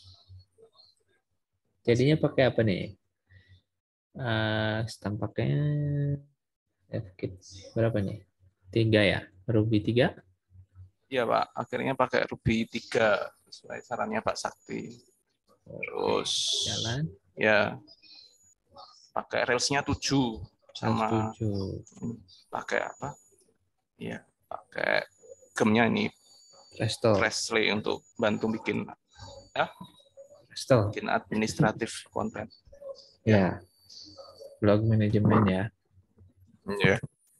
Jadinya pakai apa nih? Uh, tampaknya F-Kit berapa nih? Tiga ya? Ruby tiga? Iya Pak, akhirnya pakai Ruby tiga sesuai sarannya Pak Sakti. Terus Jalan. ya pakai Rails-nya tujuh sama tujuh. pakai apa? Ya, pakai gemnya ini Presto. Presley untuk bantu bikin ya, Presto. bikin administratif konten. Ya. Blog manajemen ya. Ya.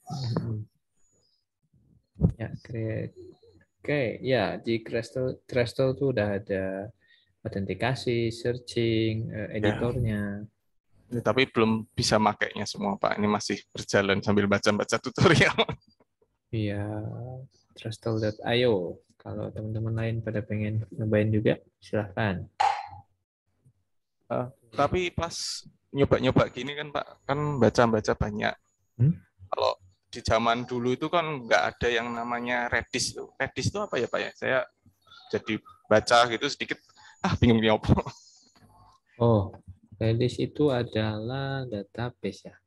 Ya, create. Oke, ya di Crystal Crystal tuh udah ada autentikasi, searching, editornya. Ya, tapi belum bisa makainya semua Pak. Ini masih berjalan sambil baca-baca tutorial. Iya, Crystal dot i o. Kalau teman-teman lain pada pengen nyobain juga, silahkan. Uh, tapi pas nyoba-nyoba gini kan Pak, kan baca-baca banyak. Hmm? Kalau di zaman dulu itu kan nggak ada yang namanya Redis tuh. Redis itu apa ya Pak ya? Saya jadi baca gitu sedikit, ah bingung ini apa. Oh, Redis itu adalah database ya.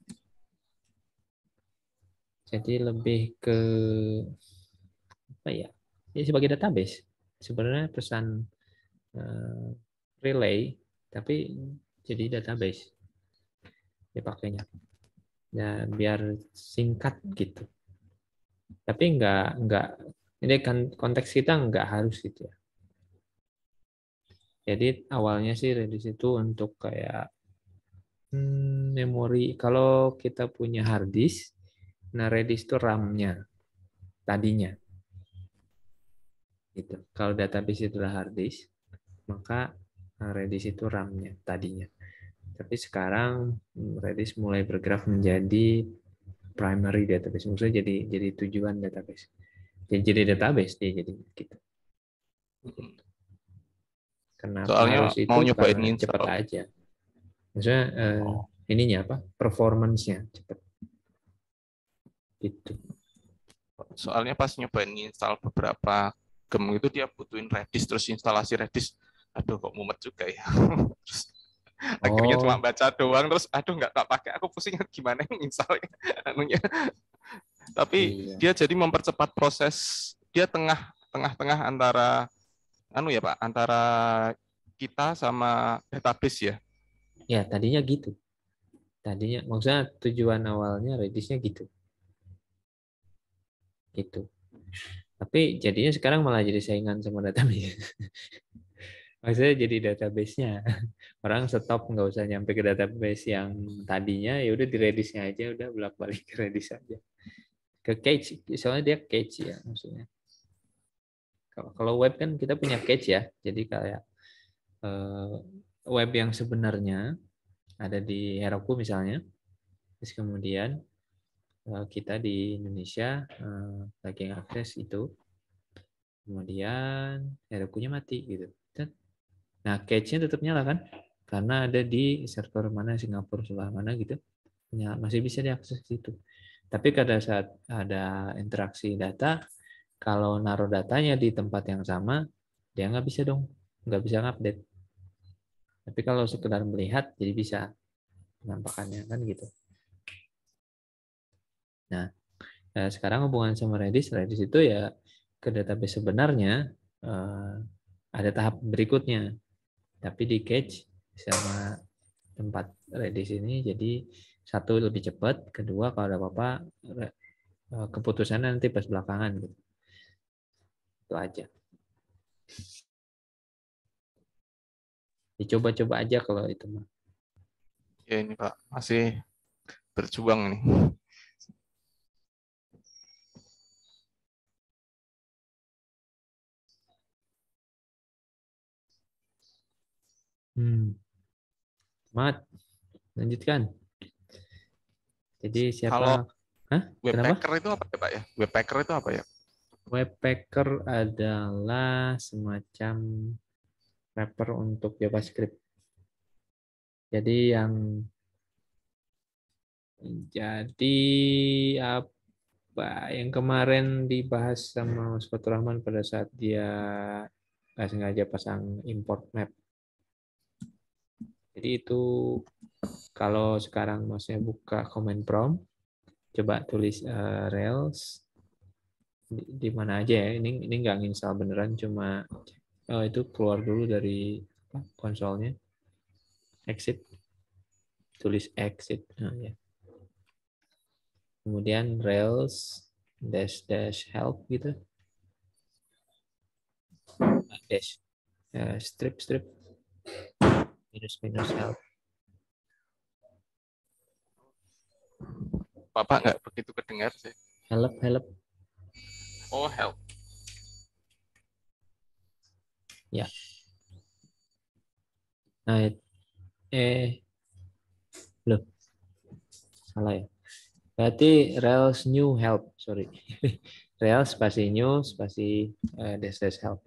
Jadi lebih ke apa ya? Ini sebagai database. Sebenarnya pesan uh, relay, tapi jadi database dipakainya. Ya biar singkat gitu. Tapi enggak enggak ini kan konteks kita enggak harus gitu ya. Jadi awalnya sih Redis itu untuk kayak hmm, memori. Kalau kita punya hard disk, nah Redis itu RAM-nya tadinya. Gitu. Kalau database itu adalah hard disk, maka Redis itu RAM-nya tadinya. Tapi sekarang Redis mulai bergerak menjadi primary database, maksudnya jadi jadi tujuan database. Jadi jadi database dia jadi gitu. Kenapa Soalnya harus itu? mau nyobain Karena install. cepat aja. Maksudnya eh, Oh. ininya apa? Performance-nya cepat. Gitu. Soalnya pas nyobain install beberapa gem itu dia butuhin Redis, terus instalasi Redis, aduh kok mumet juga ya. Terus akhirnya cuma Oh, baca doang, terus aduh nggak tak pakai, aku pusing gimana install anunya. Tapi iya. dia jadi mempercepat proses, dia tengah tengah-tengah antara anu ya Pak, antara kita sama database ya. Ya, tadinya gitu. Tadinya maksudnya tujuan awalnya Redis-nya gitu. Gitu. Tapi jadinya sekarang malah jadi saingan sama database. Maksudnya jadi database-nya. Orang stop nggak usah nyampe ke database yang tadinya, ya udah di Redis-nya aja, udah bolak-balik ke Redis aja. Ke cache, soalnya dia cache ya maksudnya. Kalau web kan kita punya cache ya, jadi kayak eh, web yang sebenarnya ada di Heroku misalnya, terus kemudian eh, kita di Indonesia eh, lagi ngakses itu, kemudian Herokunya mati gitu. Nah, cache-nya tetap nyala kan? Karena ada di server mana, Singapura sebelah mana gitu. Ya, masih bisa diakses ke situ. Tapi pada saat ada interaksi data, kalau naruh datanya di tempat yang sama, dia nggak bisa dong, nggak bisa ngupdate. Tapi kalau sekedar melihat, jadi bisa penampakannya kan gitu. Nah, sekarang hubungan sama Redis, Redis itu ya ke database sebenarnya eh, ada tahap berikutnya, tapi di cache sama tempat Redis ini jadi satu lebih cepat, kedua kalau ada apa-apa keputusannya nanti pas belakangan gitu. Itu aja. Dicoba-coba aja kalau itu mah. Ya ini Pak, masih berjuang nih. Hmm. Semangat. Lanjutkan. Jadi Kalau siapa? Hah? Kenapa? Webpacker itu apa ya Pak ya? Webpacker itu apa ya? Webpacker adalah semacam wrapper untuk JavaScript. Jadi yang jadi apa yang kemarin dibahas sama Mas Fatur Rahman pada saat dia nggak sengaja pasang import map. Jadi itu kalau sekarang Masnya buka command prompt, coba tulis uh, Rails di, di mana aja ya. Ini ini nggak install beneran, cuma oh, itu keluar dulu dari apa, konsolnya. Exit, tulis exit. Nah, ya. Kemudian Rails dash dash help gitu, dash uh, strip strip minus minus help. Bapak nggak begitu kedengar sih. Help help. Oh help. Ya. Nah, eh loh, salah ya. Berarti Rails new help, sorry. Rails spasi new spasi uh, dash dash help.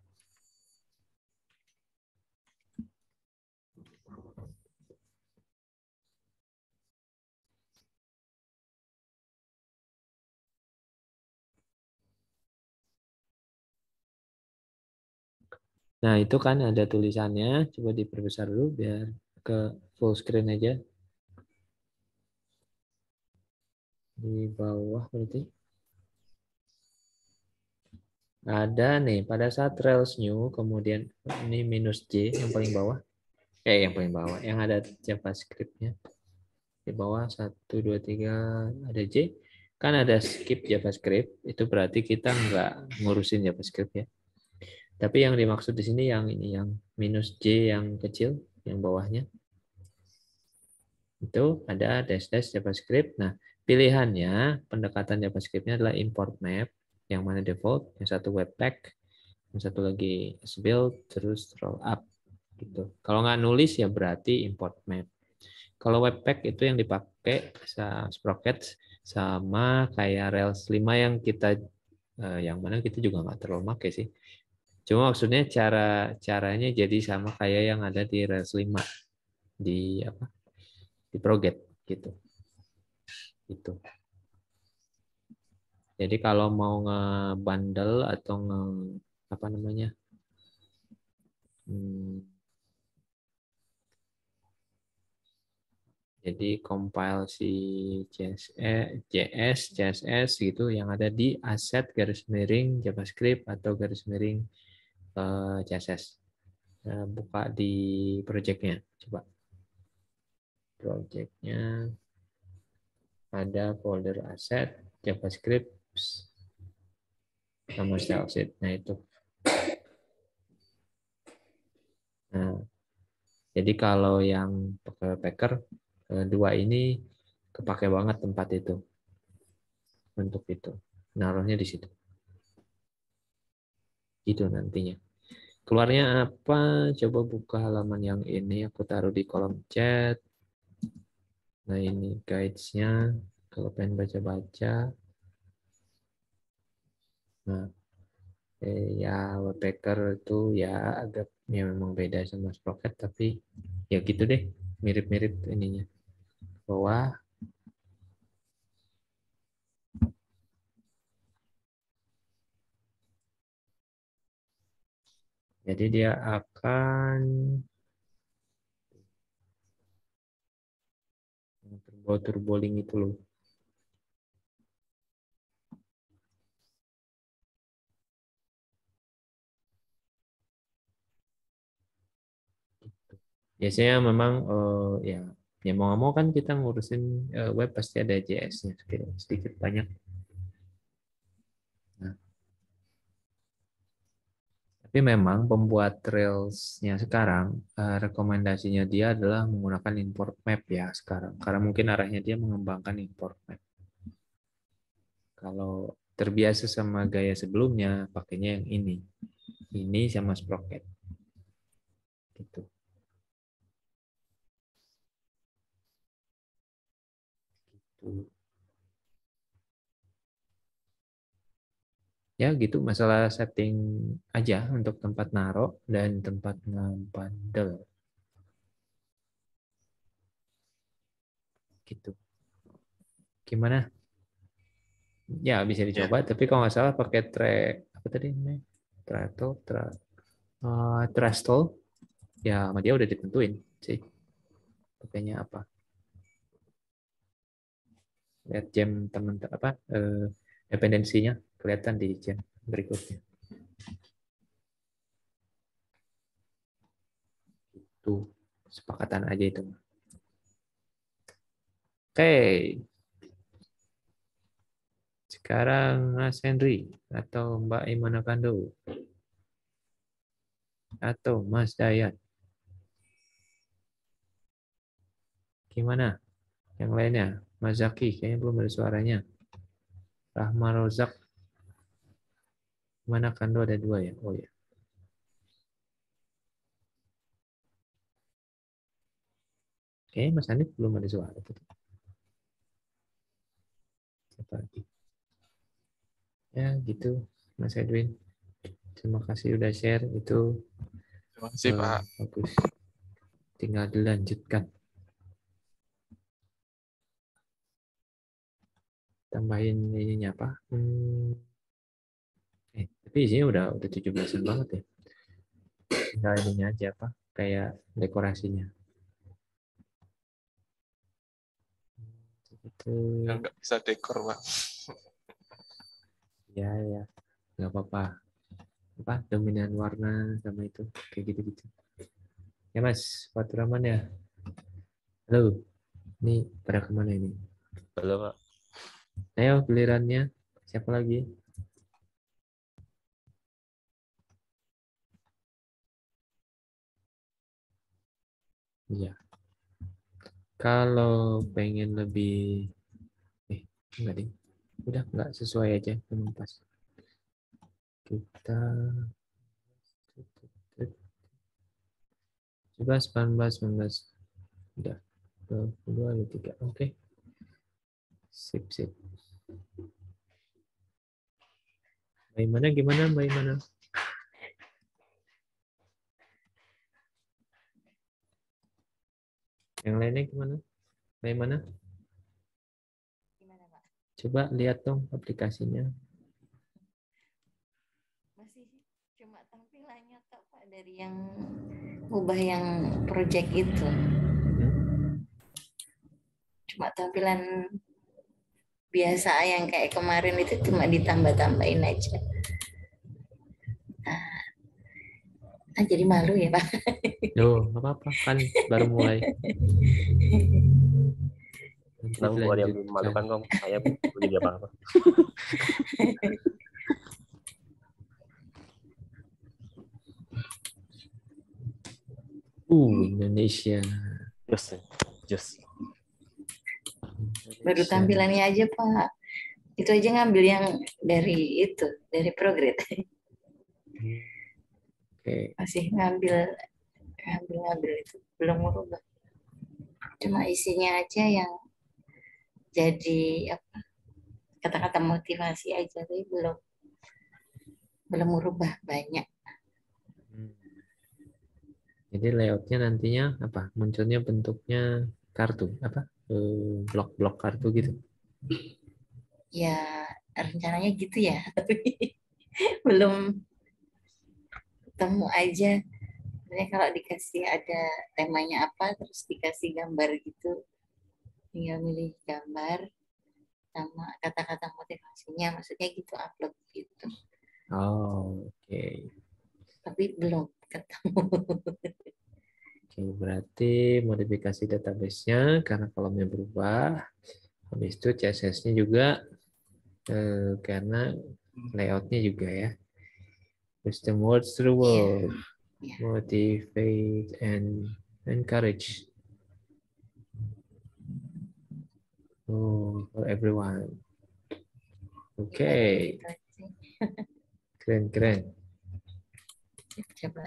Nah, itu kan ada tulisannya. Coba diperbesar dulu biar ke full screen aja. Di bawah berarti. Ada nih, pada saat Rails new, kemudian ini minus J yang paling bawah. Eh, yang paling bawah. Yang ada JavaScript-nya. Di bawah, satu, dua, tiga, ada J. Kan ada skip JavaScript. Itu berarti kita nggak ngurusin JavaScript ya. Tapi yang dimaksud di sini yang ini, yang minus J yang kecil, yang bawahnya. Itu ada dash-dash JavaScript. Nah, pilihannya, pendekatan JavaScript-nya adalah import map, yang mana default, yang satu webpack, yang satu lagi build, terus roll up. Gitu. Kalau nggak nulis ya berarti import map. Kalau webpack itu yang dipakai Sprocket sama kayak Rails lima yang kita, yang mana kita juga nggak terlalu pakai sih. Cuma maksudnya cara caranya jadi sama kayak yang ada di Rails lima di apa? Di Proget gitu. Itu. Jadi kalau mau nge-bundle atau nge apa namanya? Hmm, jadi compile si C S S, C S S gitu yang ada di aset garis miring JavaScript atau garis miring uh, C S S. Nah, buka di project-nya, coba. Project-nya ada folder aset JavaScript sama style sheet. Nah itu. Nah, jadi kalau yang pakai packer dua ini kepake banget tempat itu untuk itu. Naruhnya di situ. Gitu nantinya. Keluarnya apa? Coba buka halaman yang ini. Aku taruh di kolom chat. Nah ini guides-nya. Kalau pengen baca-baca. Nah, Eh, ya Webpacker itu ya agak ya memang beda sama Sprocket tapi ya gitu deh, mirip-mirip ininya. Bawah. Jadi dia akan turbo turboling itu loh. Biasanya memang eh, ya ya mau nggak mau kan kita ngurusin eh, web pasti ada J S-nya sedikit, sedikit banyak. Nah, tapi memang pembuat Rails-nya sekarang eh, rekomendasinya dia adalah menggunakan import map ya sekarang karena mungkin arahnya dia mengembangkan import map. Kalau terbiasa sama gaya sebelumnya pakainya yang ini. Ini sama Sprocket. Gitu. Gitu. Ya gitu masalah setting aja untuk tempat naruh dan tempat ngebundle gitu. Gimana? Ya bisa dicoba Ya. tapi kalau nggak salah pakai tre apa tadi namanya? Throttle, tra, uh, threshold ya sama dia udah ditentuin sih pakainya apa. Lihat jam teman apa eh, dependensinya kelihatan di jam berikutnya. Itu sepakatan aja itu. Oke. Sekarang Mas Henry atau Mbak Imana Kando atau Mas Dayat. Gimana? Yang lainnya? Mas Zaki kayaknya belum ada suaranya. Rahma Rozak. Mana Kando ada dua ya? Oh ya. Kayaknya Mas Hanif belum ada suara. Siapa lagi? Ya gitu Mas Edwin. Terima kasih udah share itu. Terima kasih eh, Pak. Bagus. Tinggal dilanjutkan. Tambahin ininya apa? Hmm. Eh, tapi isinya udah udah tujuh belasan banget ya. Tinggal ininya aja apa? Kayak dekorasinya. Itu Yang nggak bisa dekor Pak. ya ya nggak apa-apa. Apa dominan warna sama itu kayak gitu-gitu. Ya Mas, Fatur Rahman ya. Halo, ini pada kemana ini? Halo Pak. Ayo gilirannya. Siapa lagi? Iya. Kalau pengen lebih, eh enggak deh, udah nggak sesuai aja, memang pas. Kita coba sembilan belas, sembilan belas, udah dua puluh dua, dua puluh tiga, oke. Sip, sip. Mbak Imana gimana, Mbak Imana? Yang lainnya gimana? Mbak Imana? Gimana Pak? Coba lihat dong aplikasinya. Masih cuma tampilannya Kak Pak dari yang ubah yang project itu. Hmm? Cuma tampilan biasa yang kayak kemarin itu cuma ditambah-tambahin aja. Nah, ah, jadi malu ya Pak. Loh, nggak apa-apa kan baru mulai. Nanti Senang Bu ada yang dilanjutkan. memalukan kok. Saya Bu belum jadi apa-apa. Uh, Indonesia. Just, just. Baru tampilannya aja Pak. Itu aja ngambil yang dari itu, dari Prograde. Oke. Masih ngambil ngambil ngambil itu, belum merubah. Cuma isinya aja yang jadi apa? Kata-kata motivasi aja, tapi belum belum merubah banyak. Hmm. Jadi layoutnya nantinya apa? Munculnya bentuknya kartu apa? Eh, blok-blok kartu gitu. Ya rencananya gitu ya, tapi belum ketemu aja. Sebenarnya kalau dikasih ada temanya apa, terus dikasih gambar gitu, tinggal milih gambar sama kata-kata motivasinya, maksudnya gitu upload gitu. Oh, oke. Okay. Tapi belum ketemu. Oke, berarti modifikasi database-nya karena kolomnya berubah. Habis itu C S S-nya juga eh, karena layout-nya juga ya. Custom words to the world. Yeah. Motivate and encourage. Oh, for everyone. Oke. Okay. Keren, keren. Coba.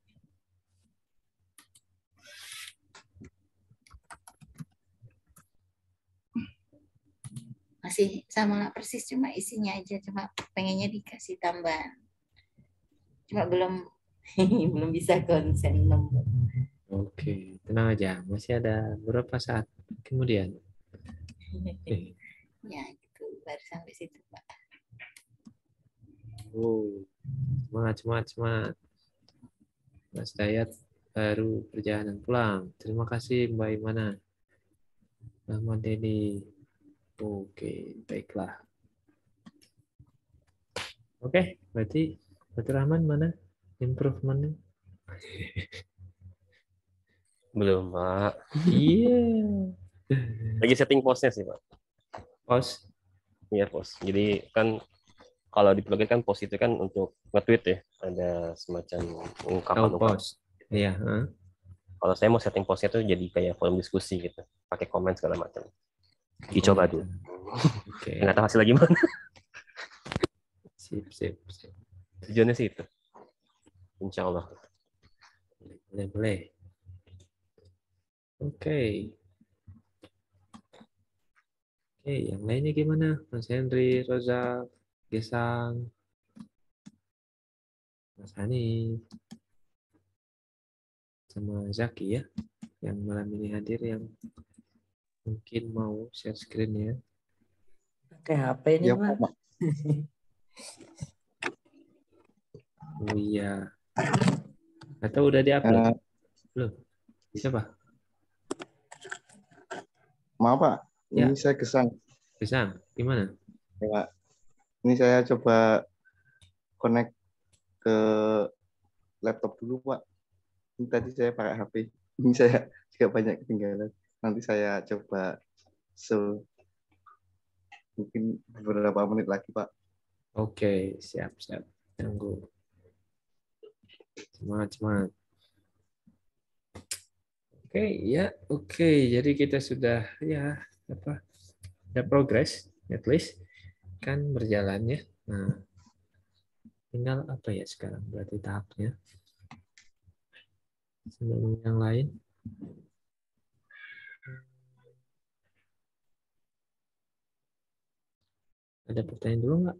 Masih sama persis, cuma isinya aja, cuma pengennya dikasih tambahan. Cuma belum belum bisa konsen nemu. Oke, tenang aja, masih ada beberapa saat kemudian. Ya, gitu baru sampai situ, Pak. Oh, semangat, semangat, semangat. Mas Dayat baru perjalanan pulang. Terima kasih Mbak Imana. Rahman Deni. Oke, baiklah. Oke, berarti Batur Rahman mana improvement-nya? Belum, Pak. Iya. Lagi setting post-nya sih, Pak. Post? Iya, post. Jadi kan kalau di plugin kan post itu kan untuk nge-tweet ya. Ada semacam ungkapan-ungkapan. post. Iya. Huh? Kalau saya mau setting post-nya tuh jadi kayak forum diskusi gitu. Pakai komen segala macam. Dicoba dulu. Oke. Nggak tahu hasilnya gimana. Sip, sip, sip. Tujuannya sih itu. Insya Allah. Boleh, boleh. Oke. Oke, yang lainnya gimana? Mas Henry, Rosa, Gesang, Mas Hani, sama Zaki ya, yang malam ini hadir, yang mungkin mau share screen ya. Pakai H P ini, Ya, Pak. Pak. Oh iya. Atau udah di-upload? Uh, Belum? Siapa? Maaf Pak, Ya. ini saya Gesang. Gesang, gimana? Ya, Pak. Ini saya coba connect ke laptop dulu Pak. Ini tadi saya pakai H P. Ini saya juga banyak ketinggalan. Nanti saya coba so mungkin beberapa menit lagi Pak. Oke, siap, siap. Tunggu. Semangat, semangat. Oke, ya, oke. Jadi kita sudah ya apa? Ada progress, at least kan berjalannya. Nah, tinggal apa ya sekarang? Berarti tahapnya. Sebelum yang lain. Ada pertanyaan dulu nggak?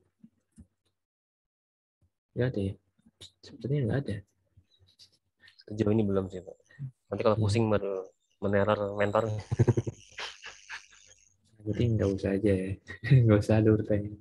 Nggak ada ya? Sepertinya nggak ada. Sejauh ini belum sih, Pak. Nanti kalau pusing baru meneror mentor. Jadi nggak usah aja ya. Nggak usah ada pertanyaan.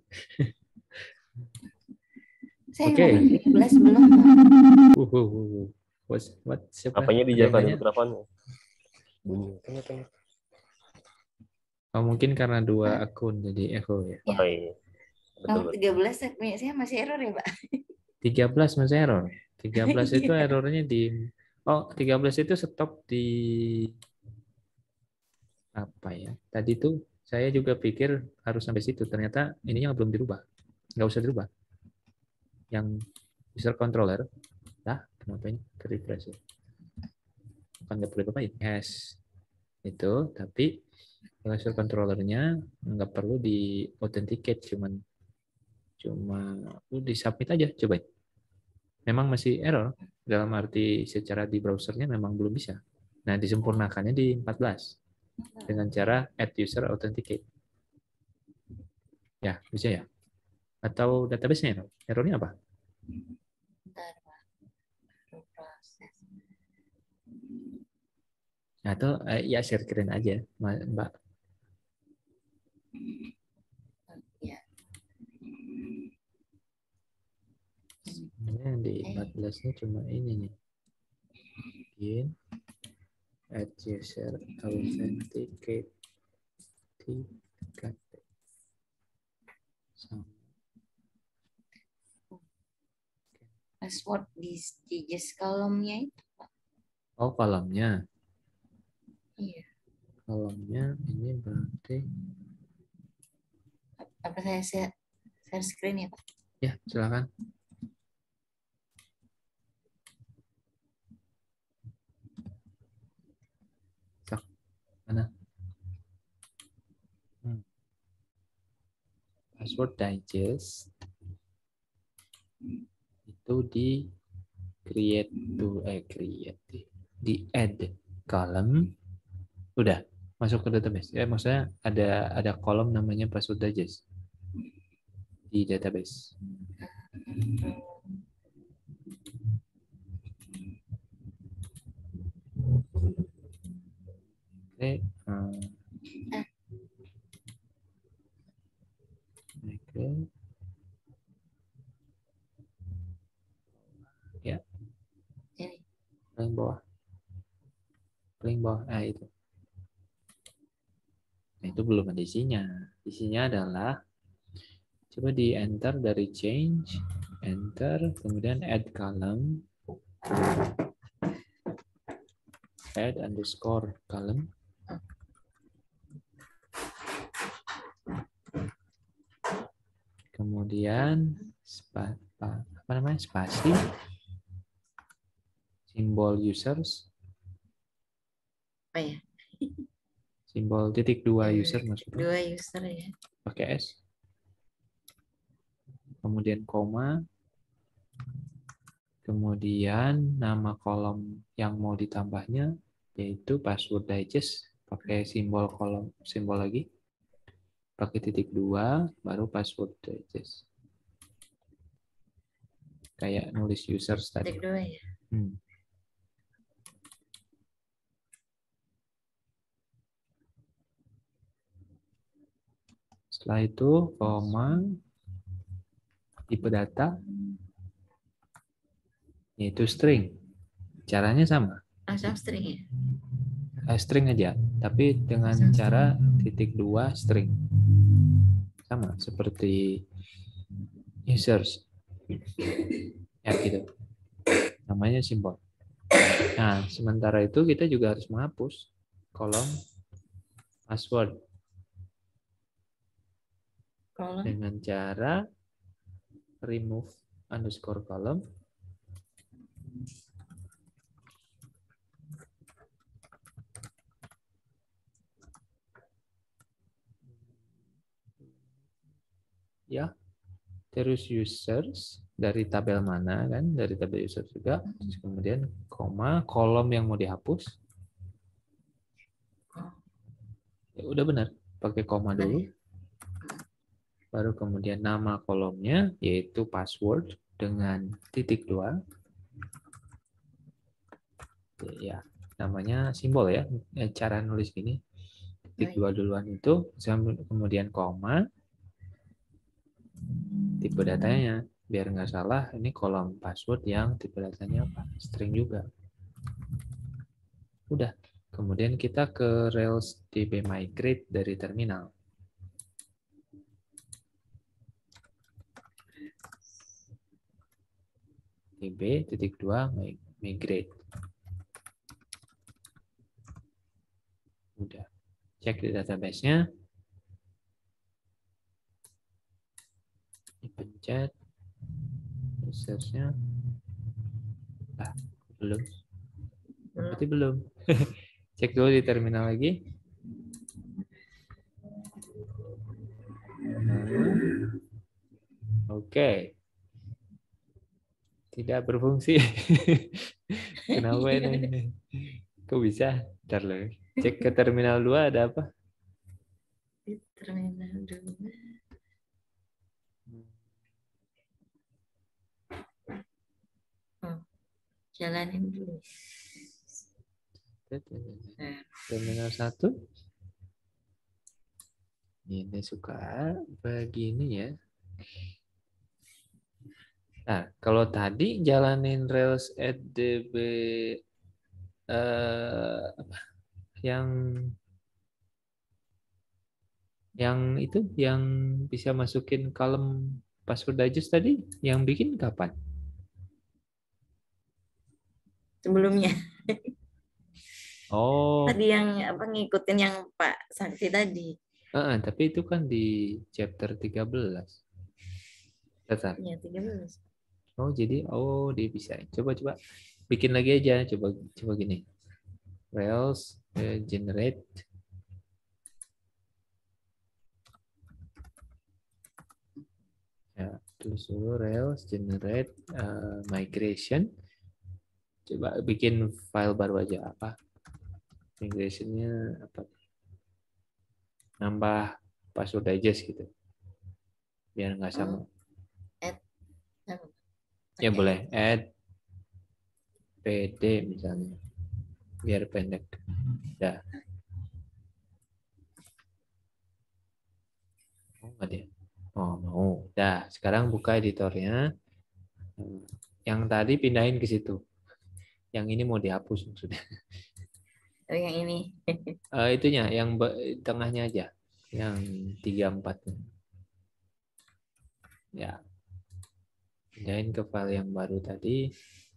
Saya Oke. tiga belas belum. Uh, uh, uh. What, what, siapa? Apanya di Ada yang Java nanya? mikrofonnya? Bunyi. Tanya, tanya. Oh, mungkin karena dua akun jadi echo ya. Oh iya. Betul, Kalau tiga belas punya saya masih error ya, Pak. tiga belas masih error. tiga belas itu Iya. errornya di oh, tiga belas itu stop di apa ya? Tadi tuh saya juga pikir harus sampai situ. Ternyata ininya belum dirubah. Nggak usah dirubah. Yang user controller, nah, kenapa ini ke refresh ya? Bukan nggak perlu dipakai. Yes. Itu, tapi user controllernya nggak perlu di authenticate, cuman cuma lu di submit aja, cobain. Memang masih error dalam arti secara di browsernya memang belum bisa. Nah, disempurnakannya di empat belas dengan cara add user authenticate. Ya, bisa ya. Atau database-nya error. Errornya apa? Bentar, Pak. Baru proses. Atau eh, ya share screen aja, Mbak. Ya. Sebenarnya di empat belas ini cuma ini nih. Begin. Add user authenticate. Password di just kolomnya itu, Pak. Oh, kolomnya. Iya. Kolomnya ini berarti Apa saya share, share screen ya, Pak? ya, silakan. Cak. Mana? Hmm. Password digest itu di create to eh create di add column udah masuk ke database ya, maksudnya ada ada kolom namanya password digest di database. Oke, hmm. Oke. Ya. Paling bawah. Paling bawah. Nah, itu. Nah, itu belum ada isinya. Isinya adalah coba di enter dari change, enter, kemudian add column, add underscore column. Kemudian spa, apa namanya spasi, simbol users, apa ya? simbol titik dua user maksudnya. Dua user ya. Pakai S. Kemudian koma. Kemudian nama kolom yang mau ditambahnya yaitu password digest pakai simbol kolom simbol lagi. Pakai titik dua baru password digest. Kayak nulis users tadi. Titik dua ya. Hmm. Setelah itu koma tipe data yaitu string. Caranya sama. Langsung string ya. Eh, string aja, tapi dengan Langsung cara titik dua string. Sama seperti users. Ya gitu. Namanya simbol. Nah, sementara itu kita juga harus menghapus kolom password Kolom. dengan cara remove underscore column ya, terus users dari tabel mana kan, dari tabel users juga, terus kemudian koma kolom yang mau dihapus. Ya, udah benar, pakai koma dulu. Baru kemudian nama kolomnya yaitu password dengan titik dua. Ya, namanya simbol ya. Cara nulis gini. Titik dua duluan itu, kemudian koma. Tipe datanya, biar nggak salah, ini kolom password yang tipe datanya apa? String juga. Udah. Kemudian kita ke Rails D B migrate dari terminal. db titik dua migrate. Udah. Cek di database-nya. Dipencet. Research-nya. Ah, belum. Berarti belum. Cek dulu di terminal lagi. Oke. Okay. Tidak berfungsi. Kenapa ini? Kok bisa? Ntar loh. Cek ke terminal dua ada apa? Di terminal dua. Jalanin dulu. Terminal satu. Ini suka begini ya. Nah, kalau tadi jalanin Rails add D B eh, apa? yang yang itu yang bisa masukin kolom password digest tadi, yang bikin kapan? Sebelumnya. Oh, Tadi yang apa ngikutin yang Pak Sakti tadi. eh, tapi itu kan di chapter tiga belas. Tetap. Ya, tiga belas. Oh, jadi oh dia bisa. Coba coba bikin lagi aja, coba coba gini. Rails eh, generate ya, terus dulu Rails generate uh, migration. Coba bikin file baru aja apa? Migrationnya apa? Nambah password digest gitu. Biar nggak sama. Oh, add. Ya boleh add pd misalnya. Biar pendek. Dah. Oh, nggak dia. Oh, mau. Dah, sekarang buka editornya. Yang tadi pindahin ke situ. Yang ini mau dihapus maksudnya. Oh, yang ini. Uh, itunya, yang tengahnya aja. Yang tiga empat. Ya. Pindahin ke file yang baru tadi.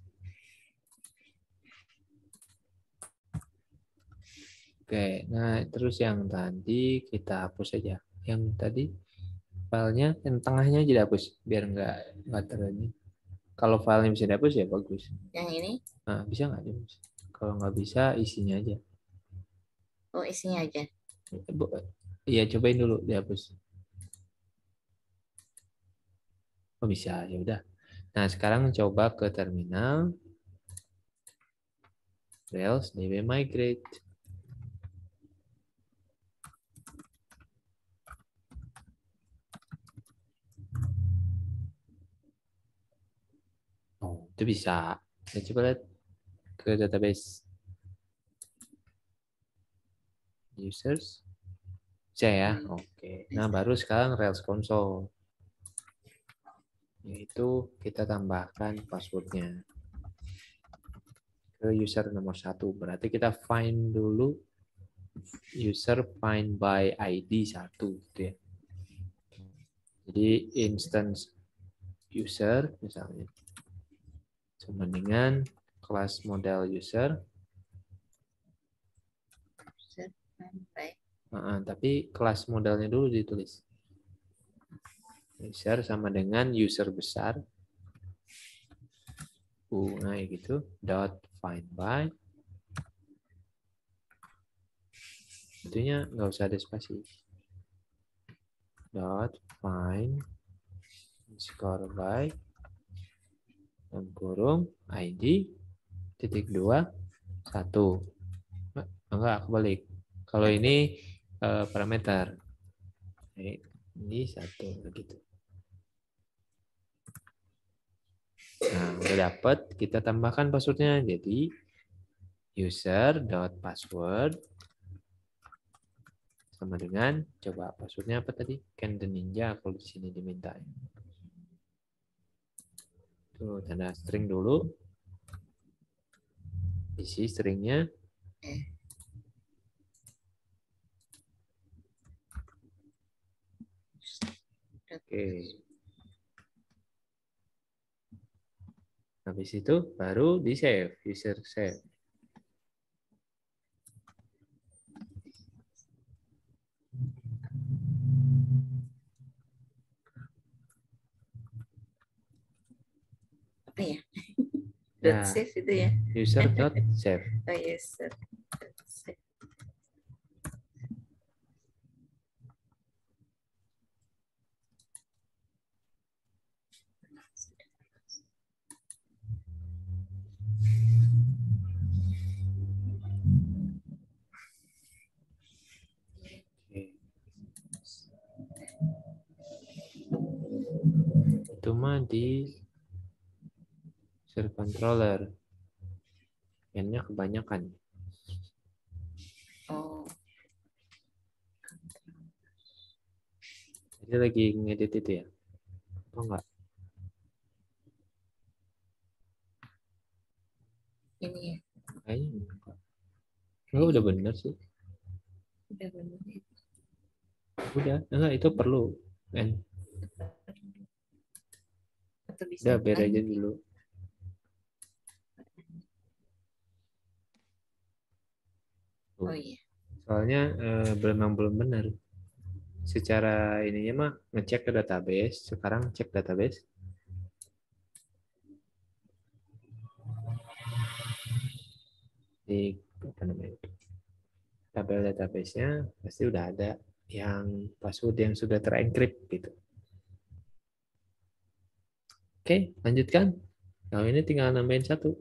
Oke, nah terus yang tadi kita hapus aja. Yang tadi filenya yang tengahnya aja dihapus biar nggak nggak terlalu. Kalau filenya bisa dihapus ya bagus. Yang ini? Nah, bisa nggak dihapus? Kalau nggak bisa isinya aja. Oh, isinya aja. Iya, cobain dulu dihapus. Oh bisa, ya udah. Nah sekarang coba ke terminal. Rails D B migrate. Oh, itu bisa. Kita coba lihat ke database. Users. Bisa ya? Oke. Nah, baru sekarang Rails console. Yaitu kita tambahkan passwordnya ke user nomor satu. Berarti kita find dulu user find by I D satu. Gitu ya. Jadi instance user misalnya. Sama dengan kelas model user. Uh, tapi kelas modelnya dulu ditulis. User sama dengan user besar. Uh, nah gitu. Dot find by. Itunya nggak usah ada spasi. Dot find score by. Dan kurung I D titik dua satu. Enggak, kebalik. Kalau ini uh, parameter. Ini satu begitu. Nah, udah dapat, kita tambahkan passwordnya. Jadi user dot password sama dengan, coba passwordnya apa tadi? Ken the Ninja kalau di sini diminta. Tuh, tanda string dulu. Isi stringnya. Oke. Habis itu baru di save, user save. Apa ya? Ya. Dot save itu ya. User dot save. Oh, user dot save. Itu mah di user controller. N-nya kebanyakan. Oh. Jadi lagi ngedit itu ya? Oh enggak? Ini ya. Kayaknya enggak. Oh, udah bener sih. Udah benar. Udah, enggak itu perlu. N. Atau bisa Udah biar aja lanjut. dulu. Tuh. Oh iya. Soalnya eh, memang belum benar. Secara ininya mah ngecek ke database. Sekarang cek database. Di apa namanya? Tabel database-nya pasti udah ada yang password yang sudah terencrypt gitu. Oke, lanjutkan. Kalau ini tinggal nambahin satu,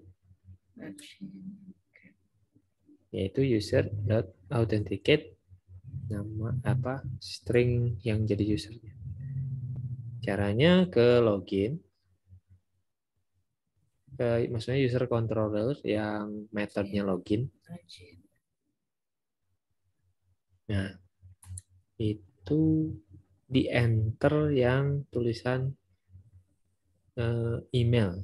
yaitu user.authenticate nama apa string yang jadi usernya. Caranya ke login, ke maksudnya user controller yang metodenya login. Nah, itu di enter yang tulisan uh, email.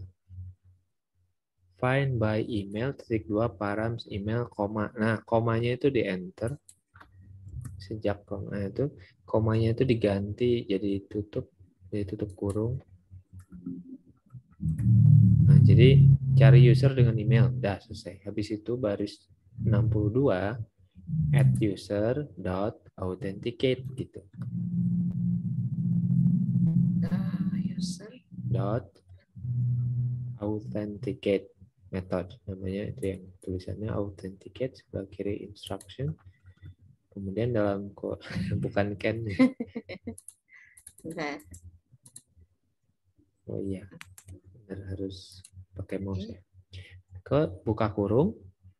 Find by email, titik dua, params, email, koma. Nah, komanya itu di enter. Sejak koma itu, komanya itu diganti jadi tutup, jadi tutup kurung. Nah, jadi cari user dengan email. Udah selesai. Habis itu baris enam puluh dua, add user dot authenticate gitu. User Dot authenticate method namanya itu yang tulisannya authenticate sebelah kiri instruction. Kemudian dalam kok bukan can ya. Oh iya, benar harus pakai mouse ya. Ke buka kurung.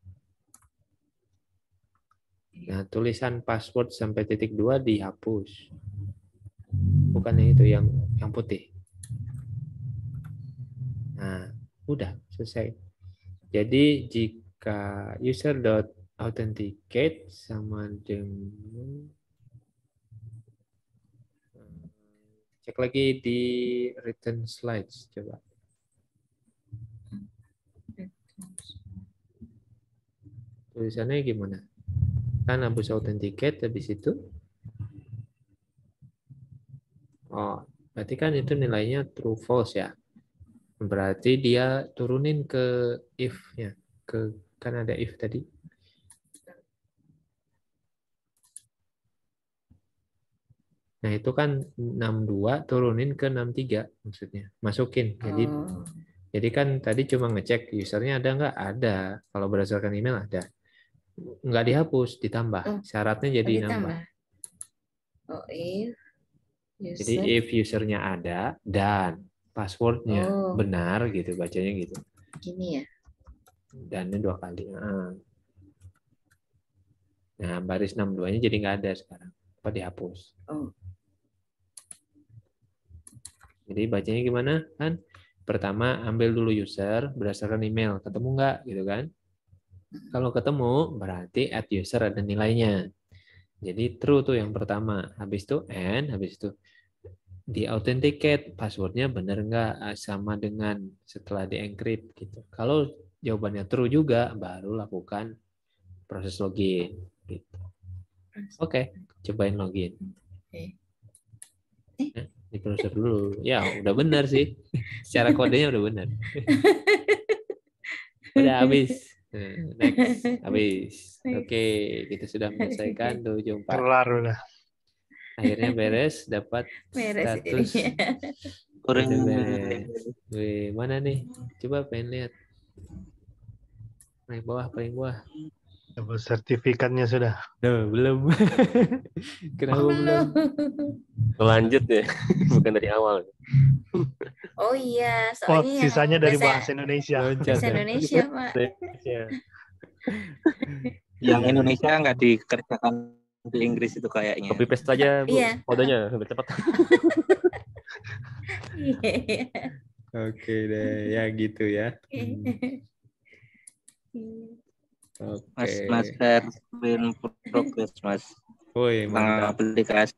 Nah, tulisan password sampai titik dua dihapus. Bukan yang itu yang yang putih. Nah, udah selesai. Jadi jika user.authenticate sama dengan cek lagi di written slides coba. Tulisannya gimana? Kan habis authenticate habis itu. Oh, berarti kan itu nilainya true false ya. Berarti dia turunin ke if-nya. Ke kan ada if tadi. Nah, itu kan enam puluh dua turunin ke enam puluh tiga maksudnya. Masukin. Jadi Oh. jadi kan tadi cuma ngecek usernya ada nggak? Ada. Kalau berdasarkan email ada. Nggak dihapus, ditambah. Oh, syaratnya jadi ditambah. nambah. Oh, if user. Jadi if usernya ada dan passwordnya Oh. benar gitu, bacanya gitu. Gini ya. Dan dua kali. Nah, baris enam puluh dua-nya jadi nggak ada sekarang. Apa dihapus. Oh. Jadi bacanya gimana? Kan pertama ambil dulu user berdasarkan email. Ketemu nggak gitu kan? Kalau ketemu berarti add user ada nilainya. Jadi true tuh yang pertama. Habis itu and, habis itu di authenticate passwordnya benar nggak sama dengan setelah di encrypt gitu. Kalau jawabannya true juga, baru lakukan proses login gitu. Oke, okay, cobain login. Okay. Nah, di browser dulu. Ya, udah benar sih. Secara kodenya udah benar. Udah habis. Next, habis. Oke, okay, kita sudah menyelesaikan tujuh empat. Kelar udah. Akhirnya beres, dapat beres status. Kurang beres. Wih, mana nih? Coba pengen lihat. Paling bawah, paling bawah. Dapat sertifikatnya sudah. Duh, belum. Kenapa oh, belum? Lanjut ya, bukan dari awal. Oh iya, Oh, soalnya sisanya dari bahasa, bahasa Indonesia. bahasa Indonesia, Pak. Yang Indonesia nggak dikerjakan di Inggris itu kayaknya. Copy paste aja, Bu. Iya. Kodenya lebih cepat. Oke deh, ya gitu ya. Hmm. Mas, Oke. Mas Erwin progress, Mas. Woi, Tentang mantap. aplikasi.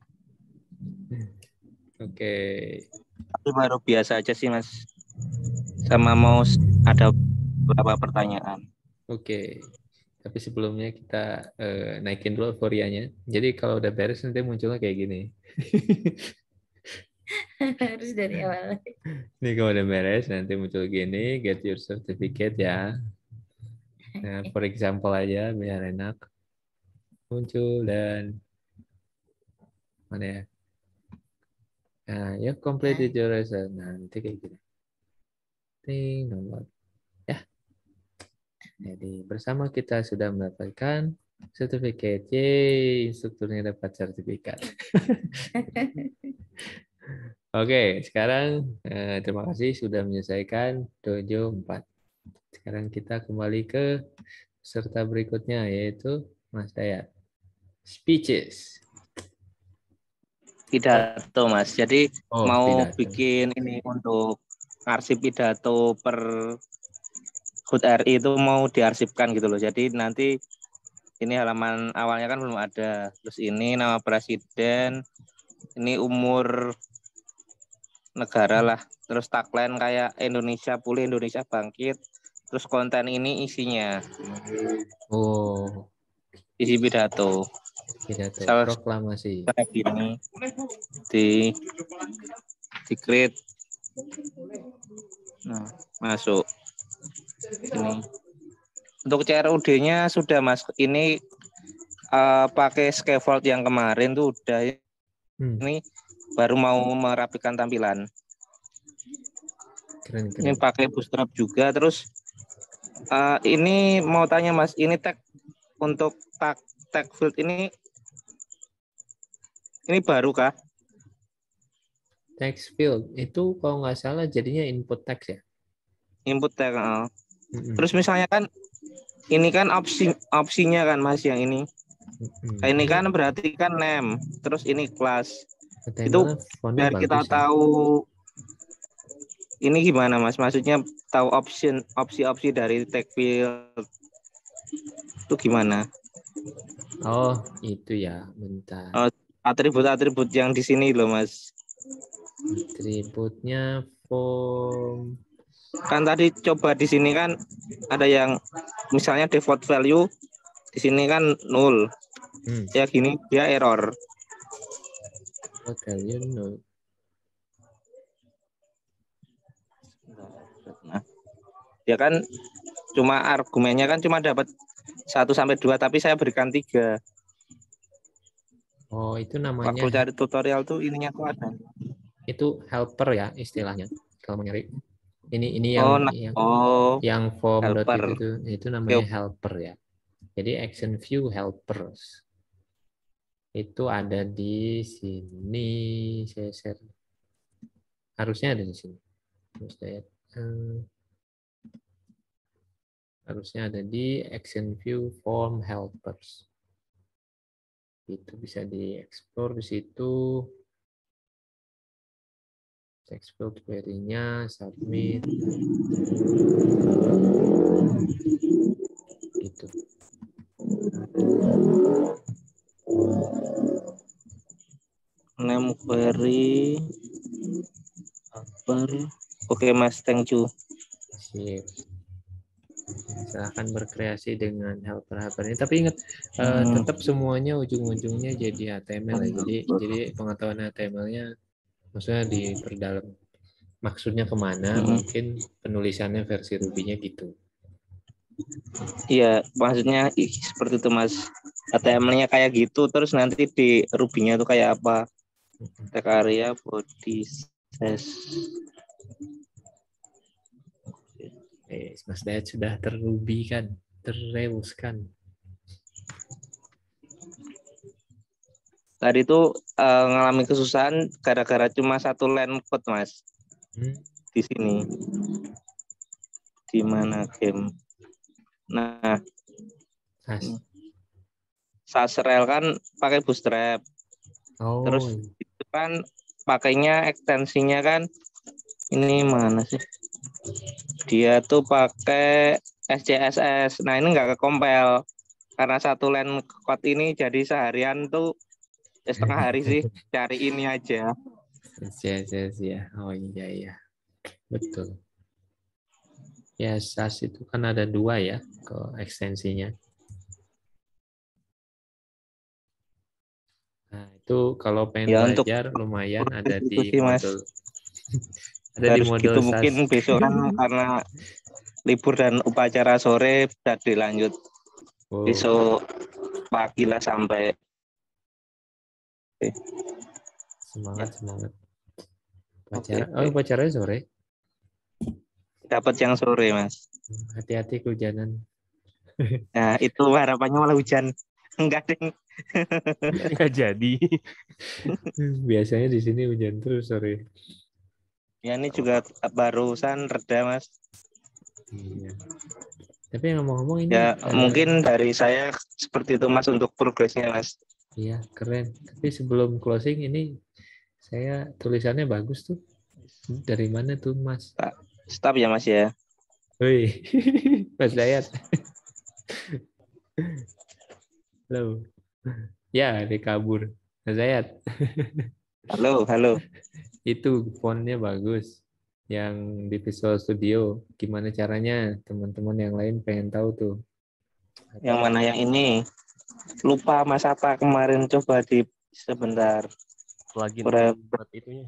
Oke. Tapi baru biasa aja sih, Mas. Sama mau s- ada beberapa pertanyaan. Oke. Tapi sebelumnya kita eh, naikin dulu euforianya. Jadi kalau udah beres nanti munculnya kayak gini. Harus dari awal. Ini kalau udah beres nanti muncul gini, get your certificate ya. Nah, for example aja biar enak. Muncul dan mana ya? Nah, ya complete your lesson. Nah, nanti kayak gini. Ting, nomor. Ya. Jadi bersama kita sudah mendapatkan sertifikat. Yeay, instrukturnya dapat sertifikat. Oke, sekarang eh, terima kasih sudah menyelesaikan dojo empat. Sekarang kita kembali ke peserta berikutnya yaitu Mas Dayat. Speeches. Pidato, Mas. Jadi Oh, mau pidato. bikin ini untuk arsip pidato per H U T R I itu mau diarsipkan gitu loh. Jadi nanti ini halaman awalnya kan belum ada. Terus ini nama presiden, ini umur negara lah. Terus tagline kayak Indonesia pulih, Indonesia bangkit. Terus konten ini isinya Oh, isi pidato. pidato. Salah Proklamasi. kayak gini di di create. Nah, masuk ini. Untuk C R U D-nya sudah, Mas. Ini uh, pakai scaffold yang kemarin tuh udah. Hmm. Ini baru mau merapikan tampilan. Keren, keren. Ini pakai bootstrap juga. Terus uh, ini mau tanya, Mas, ini tag untuk tag tag field ini ini baru kah? Text field itu kalau nggak salah jadinya input text ya. Input tag. Uh. Mm-mm. Terus misalnya kan ini kan opsi opsinya kan, Mas, yang ini. Mm-mm. Ini kan berarti kan name. Terus ini kelas. H T M L Itu fontnya biar kita bagus ya. tahu ini gimana, Mas? Maksudnya tahu option opsi-opsi dari tag field itu gimana? Oh, itu ya, bentar. Oh, atribut-atribut yang di sini loh, Mas. Atributnya form. Kan tadi coba di sini kan ada yang misalnya default value di sini kan nol. Hmm. Ya gini dia error. Oh, value nol. Nah, dia kan cuma argumennya kan cuma dapat satu sampai dua tapi saya berikan tiga. Oh, itu namanya. Waktu cari tutorial tuh ininya tuh ada. Itu helper ya istilahnya kalau mau nyari. Ini ini yang Oh, nah, yang, oh, yang form dot helper. itu tuh itu namanya Yuk. helper ya. Jadi action view helpers. Itu ada di sini, saya share. Harusnya ada di sini. Hmm. Harusnya ada di action view form helpers. Itu bisa dieksplor di situ. Text field query-nya, submit. Gitu. Name query helper. Oke, Mas, thank you. Sip. Silahkan berkreasi dengan helper-helper ini. Tapi ingat, Hmm. uh, tetap semuanya ujung-ujungnya jadi H T M L ya. Jadi, jadi pengetahuan H T M L-nya maksudnya diperdalam. Maksudnya kemana? Hmm. Mungkin penulisannya versi Ruby-nya gitu. Iya, maksudnya ih, seperti itu, Mas. H T M L-nya kayak gitu, terus nanti di Ruby-nya tuh kayak apa? Tag area, body, size. Eh, Mas Dayat sudah terruby kan, terreuskan. Tadi tuh uh, ngalami kesusahan gara-gara cuma satu line code, Mas. Hmm. Di sini. Di mana game? Nah, Sasrel kan pakai bootstrap. Oh. Terus itu kan pakainya ekstensinya kan ini mana sih? dia tuh pakai S C S S. Nah ini nggak ke compile karena satu line code ini jadi seharian tuh ya setengah hari sih cari ini aja. Ya, ya, ya. Oh iya iya, betul. Ya S A S itu kan ada dua ya ke ekstensinya. Nah itu kalau pengen Ya untuk belajar lumayan ada itu di sih Mas. modul. Ada di Harus modul gitu S A S. mungkin besok kan karena libur dan upacara sore sudah dilanjut. Oh. Besok pagi lah sampai. Semangat semangat. Upacara, oh upacaranya sore. Dapat yang sore Mas. Hati-hati kehujanan. Nah itu harapannya malah hujan. Enggak deng. Nggak jadi. Biasanya di sini hujan terus sore. Ya ini juga barusan reda Mas. Iya. Tapi ngomong-ngomong ini Ya ada... mungkin dari saya seperti itu Mas untuk progresnya Mas. Iya keren. Tapi sebelum closing ini saya tulisannya bagus tuh. Dari mana tuh Mas? Stop ya Mas ya. Woi, Mas Dayat. Halo. Ya, dia kabur. Mas Dayat. Halo, halo. Itu fontnya bagus. Yang di Visual Studio. Gimana caranya? Teman-teman yang lain pengen tahu tuh. Yang mana yang ini? Lupa Mas apa kemarin coba di sebentar. Plugin Pre buat itunya.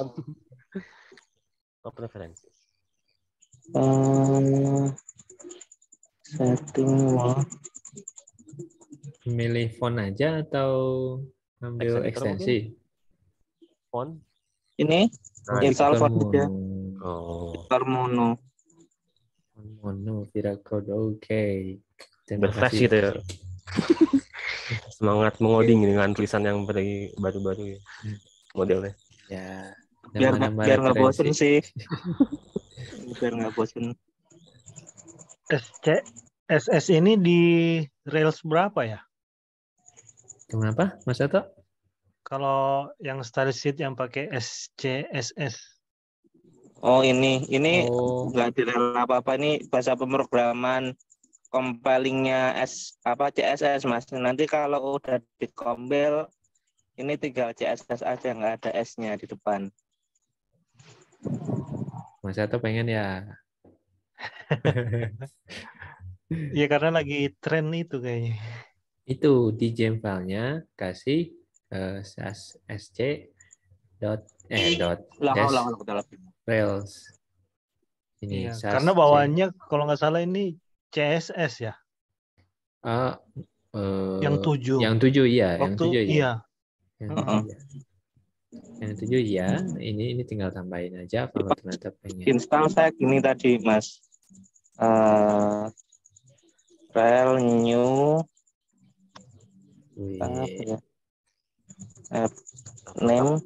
Oh, preferensi. Uh, setting wah. Milih font aja atau ambil ekstensi? Font? Ini Nah, install font aja. Oh. Install mono. Mono, Viral Code, oke. Okay. Berfresh gitu ya. Semangat mengoding dengan tulisan yang baru-baru ya. Modelnya. Ya. Biar nggak biar nggak bosen sih. Biar nggak bosen. S C S S ini di Rails berapa ya? Kenapa, Mas Ato? Kalau yang style sheet yang pakai S C S S. Oh ini, ini oh. nggak ada apa-apa, ini bahasa pemrograman compilingnya S apa C S S Mas. Nanti kalau udah dikompil ini tinggal C S S aja, nggak ada S-nya di depan. Mas Ato pengen ya? Iya karena lagi tren itu kayaknya. Itu di gem filenya kasih uh, sc dot eh dot dash rails. Ini iya, karena bawaannya kalau nggak salah ini C S S ya. Uh, uh, yang tujuh. Yang tujuh iya, Waktu, yang tujuh iya. iya. Yang uh-uh. tujuh iya. Yang tujuh iya, ini ini tinggal tambahin aja kalau ternyata pengen. Install saya gini tadi Mas. Uh, rel new apa ya? App name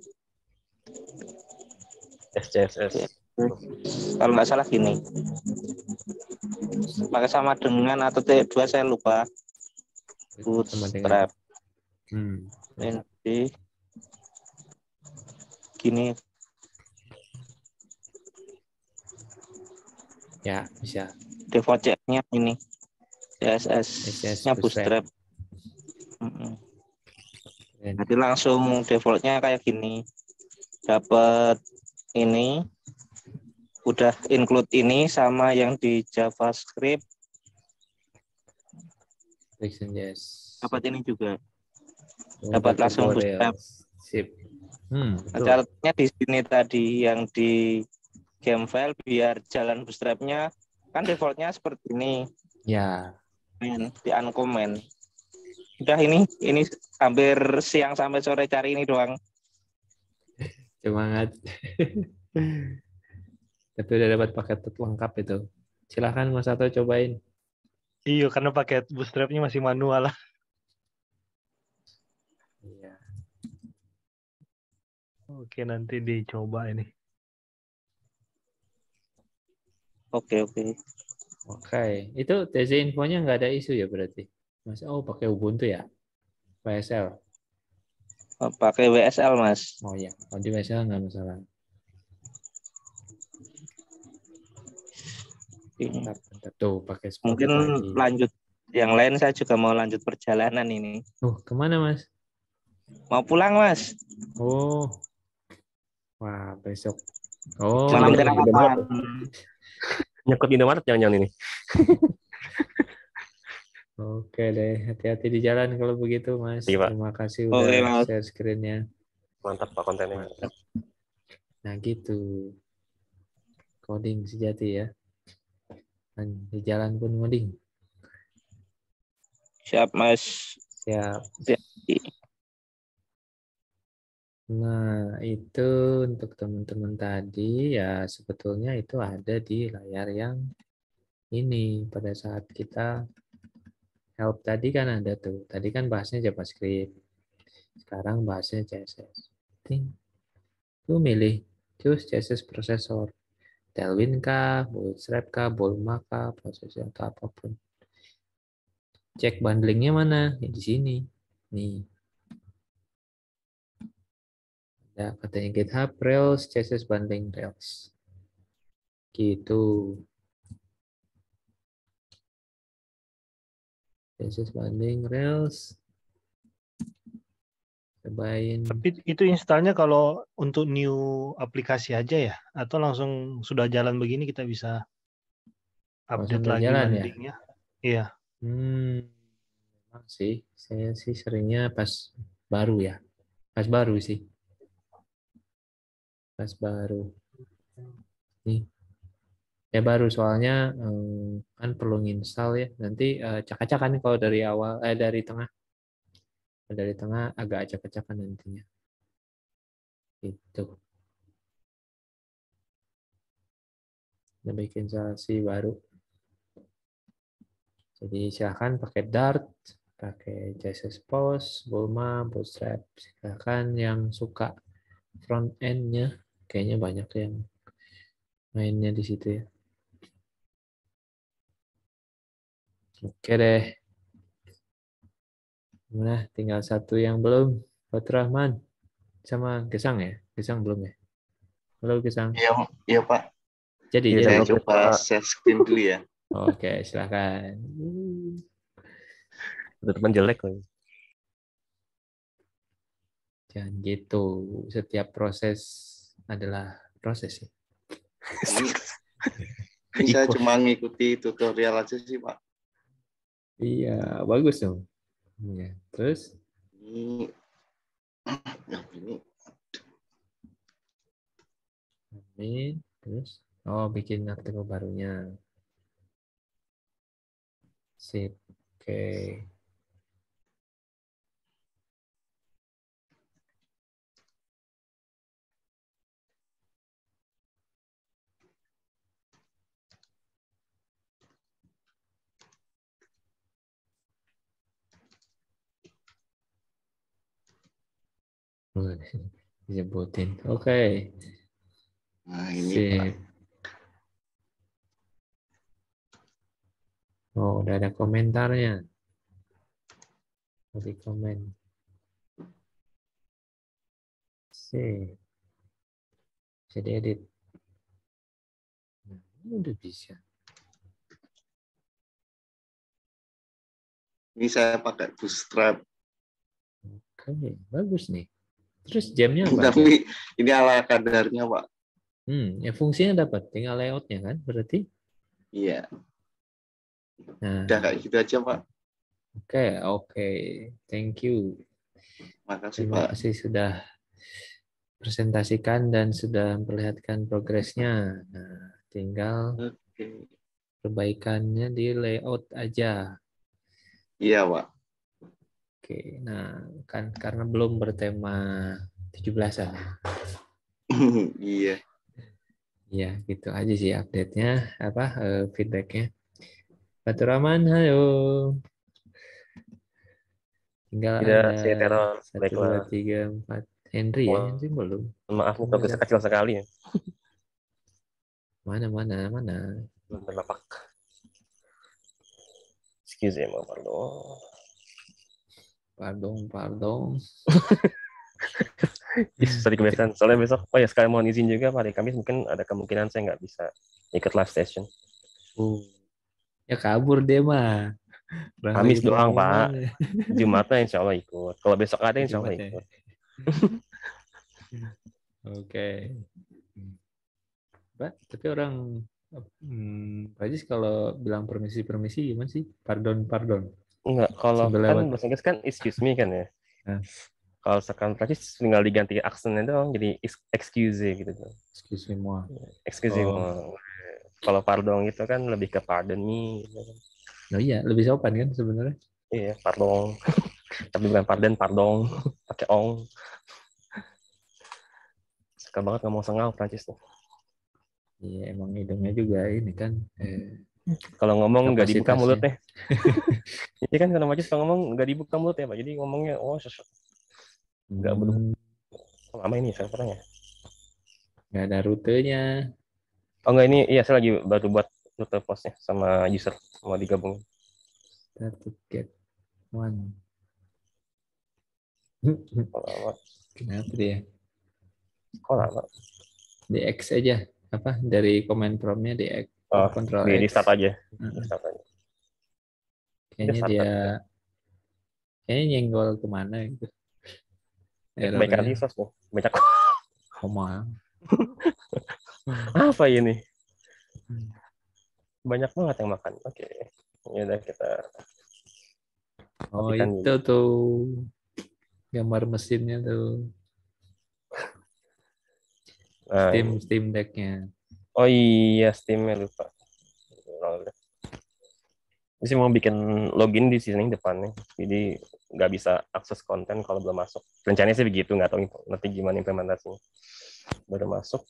S C S S. Kalau nggak salah gini. Pakai sama dengan atau T dua saya lupa. Bootstrap. Hmm. Nanti gini. Ya, bisa. Default check-nya ini. C S S-nya Bootstrap. Mm-mm. Jadi langsung defaultnya kayak gini. Dapat ini. Udah include ini sama yang di JavaScript. Yes. Dapat ini juga. Oh, dapat langsung Bootstrap. Sip. Hmm, Caranya di sini tadi yang di game file biar jalan Bootstrap-nya kan defaultnya seperti ini. Ya. Di uncomment. Udah ini ini hampir siang sampai sore cari ini doang. Semangat. Tapi udah dapat paket lengkap itu. Silahkan Mas Ato cobain. Iya, karena paket Bootstrap-nya masih manual lah. Iya. Oke, nanti dicoba ini. Oke, oke. Oke, itu T Z infonya nggak ada isu ya berarti? Mas, oh pakai Ubuntu ya? W S L? Oh, pakai W S L, Mas. Oh ya, oh, di W S L nggak masalah. Mantap, mantap. Tuh pakai Mungkin sprocket lagi. lanjut yang lain, saya juga mau lanjut perjalanan ini. Oh, kemana Mas? Mau pulang, Mas. Oh, wah besok. Oh, Malam Nyekut terapan. Indomaret. Nyekut Indomaret jangan-jangan ini. oke deh, hati-hati di jalan kalau begitu Mas. Iya, Pak. Terima kasih Oke, udah Mas. share screen-nya. Mantap Pak kontennya. Mantap. Nah gitu, coding sejati ya. Dan di jalan pun ngoding. Siap, Mas. Siap. Hati-hati. Nah, itu untuk teman-teman tadi ya sebetulnya itu ada di layar yang ini pada saat kita help tadi kan ada tuh. Tadi kan bahasnya JavaScript. Sekarang bahasnya C S S. Ting. Lu milih choose C S S processor. Tailwind kah, Bootstrap kah, Bulma kah, prosesor atau apapun. Cek bundlingnya mana? Ya, di sini. Nih. Ya, katanya GitHub Rails C S S bundling Rails. Gitu. C S S bundling Rails. Cobain. Tapi itu installnya kalau untuk new aplikasi aja ya? Atau langsung sudah jalan begini kita bisa update sudah lagi jalan ya? bundlingnya? Iya. Hmm, memang sih. Saya sih seringnya pas baru ya. Pas baru sih. Pas baru. Nih. Ya baru soalnya eh, kan perlu nginstal ya. Nanti eh, acak-acakan kalau dari awal, eh dari tengah. Dari tengah agak acak-acakan nantinya. Itu. Udah bikin instalasi baru. Jadi silahkan pakai Dart, pakai C S S Post, Bulma, Bootstrap. Silahkan yang suka front end-nya. Kayaknya banyak yang mainnya di situ ya. Oke deh. Nah, tinggal satu yang belum. Fatur Rahman sama Gesang ya? Gesang belum ya? Halo Gesang. Iya, iya Pak. Jadi, Iya, jadi. Saya coba share screen dulu ya. Oke, silakan. Teman jelek loh. Jangan gitu. Setiap proses adalah proses ya. Ini saya cuma ngikuti tutorial aja sih Pak. Iya, bagus dong. Iya. Terus? Ini, yang ini. Ini, terus? Oh, bikin artikel barunya. Sip. Oke. Disebutin. Oke. Nah, ini Sip. Pak. Oh, udah ada komentarnya. Di komen. Sip. Bisa diedit. Nah, ini udah bisa. Ini saya pakai Bootstrap. Oke, bagus nih. Terus jamnya apa? Tapi ini ala kadarnya Pak. Hmm, ya fungsinya dapat, tinggal layoutnya kan, berarti? Iya. Nah, udah kayak gitu aja Pak. Oke, oke, thank you. Makasih Terima Pak. kasih sudah presentasikan dan sudah memperlihatkan progresnya. Nah, tinggal Oke. perbaikannya di layout aja. Iya Pak. Oke, nah kan karena belum bertema tujuh belasan. Iya. Ya, gitu aja sih update-nya, apa eh, feedback-nya. Fatur Rahman, halo. Tinggal Tidak, ada saya teror. satu, Baiklah. dua, tiga, empat. Henry ya, Henry belum. Maaf, progresnya kecil sekali ya. Mana, mana, mana. Belum terlapak. Excuse me, pardon. Pardon, pardon. Sorry kebiasaan. Soalnya besok, oh ya sekali mohon izin juga pada Kamis mungkin ada kemungkinan saya nggak bisa ikut live session. Oh, ya kabur dia mah. Orang lagi Kamis doang, pengumuman. Pak. Jumatnya insya Allah ikut. Kalau besok ada insya Allah Jumat ya. ikut. Oke. Pak, tapi orang hmm, Pak Ajis kalau bilang permisi-permisi gimana sih? Pardon, pardon. Enggak, kalau Sambil kan lewat. bahasa Inggris kan excuse me kan ya. Nah. Kalau sekarang Prancis tinggal diganti aksennya doang jadi excuse gitu. Excuse me moi. Excuse Oh. me. Kalau pardon itu kan lebih ke pardon me. Gitu. Oh iya, lebih sopan kan sebenarnya. Iya, pardon. Tapi bukan pardon, pardon. Pakai ong. Suka banget ngomong sengal Prancis tuh. Iya, emang hidungnya juga ini kan. Eh, kalau ngomong nggak dibuka kapasitasnya. mulutnya. Jadi kan kalau Prancis kalau ngomong nggak dibuka mulutnya, Pak. Jadi ngomongnya oh sesuatu. Nggak Hmm, berubah. Lama ini servernya. nggak ada rutenya. Oh enggak, ini iya saya lagi baru buat rute postnya sama user mau digabung. Satu get one. Kalau Kenapa dia? kok lama? Di X aja. Apa? Dari command prompt-nya di X. Oh, Control di, X. di start aja. Uh-uh. Di start aja. Kayaknya Di start dia aja. kayaknya nyenggol kemana gitu. Kebaikan Errornya. resource nih. Banyak. Koma. Apa ini? Banyak banget yang makan. Oke. Ya udah kita. Oh Matikan itu dulu. tuh gambar mesinnya tuh. Nah, Steam ini. Steam Deck-nya. Oh iya, Steam-nya lupa. Jadi mau bikin login di sini depannya, jadi nggak bisa akses konten kalau belum masuk. Rencananya sih begitu, nggak tahu nanti gimana implementasinya. Baru masuk.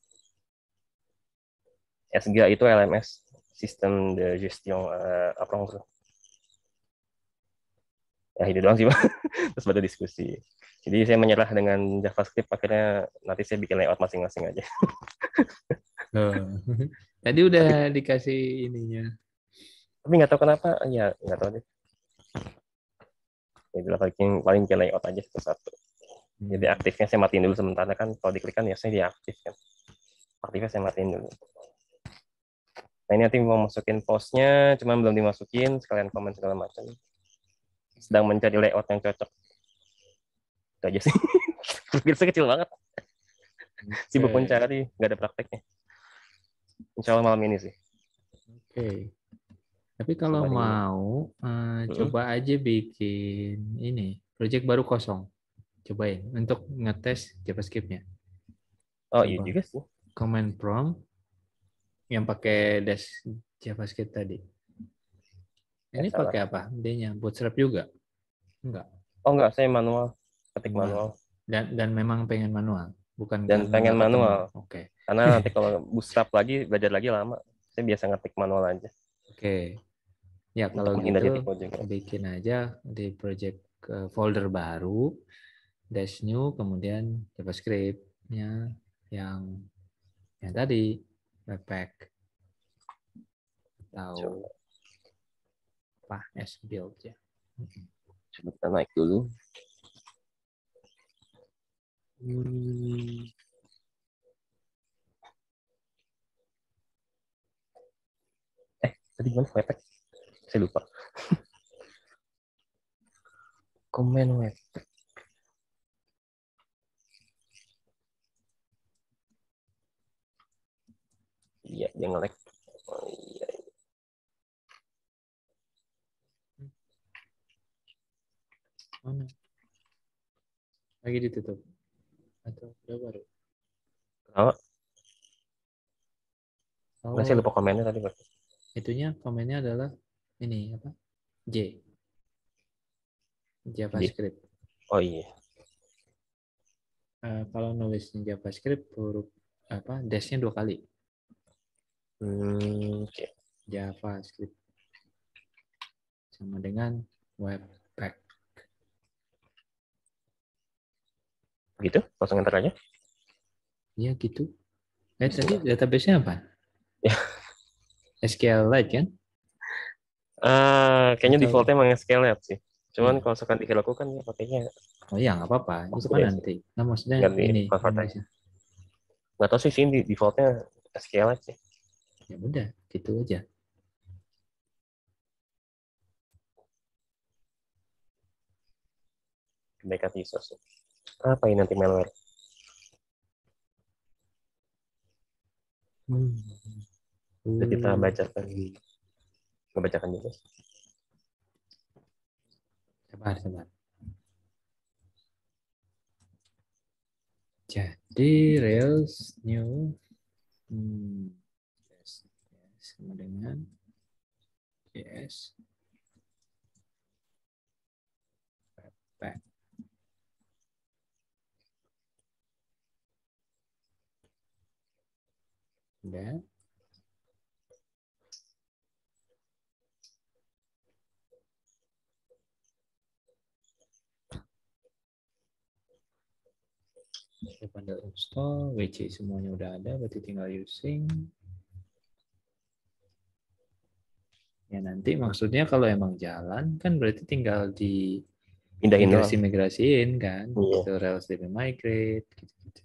S G A itu L M S, System de Gestion uh, apa maksudnya? Ya itu doang sih, Pak. Terus baru diskusi. Jadi saya menyerah dengan JavaScript, akhirnya nanti saya bikin layout masing-masing aja. Oh. Tadi udah dikasih ininya. Tapi nggak tahu kenapa, ya nggak tahu deh. Jadi paling paling ke layout aja satu-satu. Jadi aktifnya saya matiin dulu sementara kan, kalau diklik kan ya saya diaktifkan. Aktifnya saya matiin dulu. Nah ini nanti mau masukin postnya, cuman belum dimasukin, sekalian komen segala macam. Sedang mencari layout yang cocok. Itu aja sih. Pikir saya kecil banget. Sibuk Okay. mencari, nggak ada prakteknya. Insya Allah malam ini sih. Oke. Okay. Tapi kalau Sembari mau, uh, hmm. coba aja bikin ini, project baru kosong. Cobain untuk ngetes JavaScript-nya. Oh coba. iya juga sih. Command prompt yang pakai dash JavaScript tadi. Ini ya, pakai apa? D-nya Bootstrap juga? Enggak. Oh enggak, saya manual, ketik manual. Dan dan memang pengen manual, bukan Dan karena pengen manual. Oke. Okay. Karena nanti kalau bootstrap lagi belajar lagi lama. Saya biasa ngetik manual aja. Oke. Okay. Ya kalau gitu bikin aja di project ke folder baru, dash new, kemudian JavaScript-nya yang yang tadi webpack atau apa S build ya. Coba kita naik dulu. Hmm. Eh, tadi gimana webpack? Saya lupa. Komen webpack. Iya, dia nge-lag. Oh iya. Mana? Lagi ditutup atau udah baru? Kenapa? Oh, nggak, saya lupa komennya tadi, Pak. Itunya komennya adalah ini apa? J. JavaScript. J. Oh iya. Uh, kalau nulisnya JavaScript huruf apa? Dash-nya dua kali. Hmm, oke. Okay. JavaScript sama dengan webpack. Gitu? Langsung enter aja? Iya gitu. Eh tadi database-nya apa? S Q L Lite kan? Uh, kayaknya Atau... default-nya emang S Q L Lite sih. Cuman hmm. kalau sekarang dilakukan ya pakainya. Oh iya nggak apa-apa. Itu kan nanti. Nah maksudnya ganti ini. Nggak tahu sih sih default-nya S Q L Lite sih. Ya udah gitu aja. backup users. Apa ini nanti malware? Hmm. Jadi kita bacakan, membacakan juga. Sabar, sabar. Jadi Rails new hmm, yes, yes, sama dengan yes webpack. Udah. Bundle install, W C semuanya udah ada, berarti tinggal using. Ya nanti maksudnya kalau emang jalan kan berarti tinggal di Pindahin doang. migrasi-migrasiin kan, Iya. itu Rails D B migrate gitu-gitu.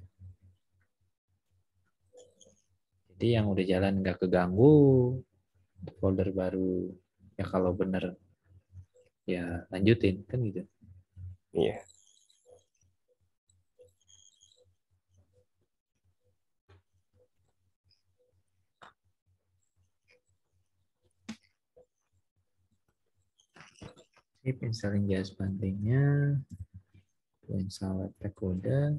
Jadi yang udah jalan nggak keganggu, folder baru ya kalau bener ya lanjutin kan gitu. Iya. Keep installing J S bundlingnya, install webpack udah.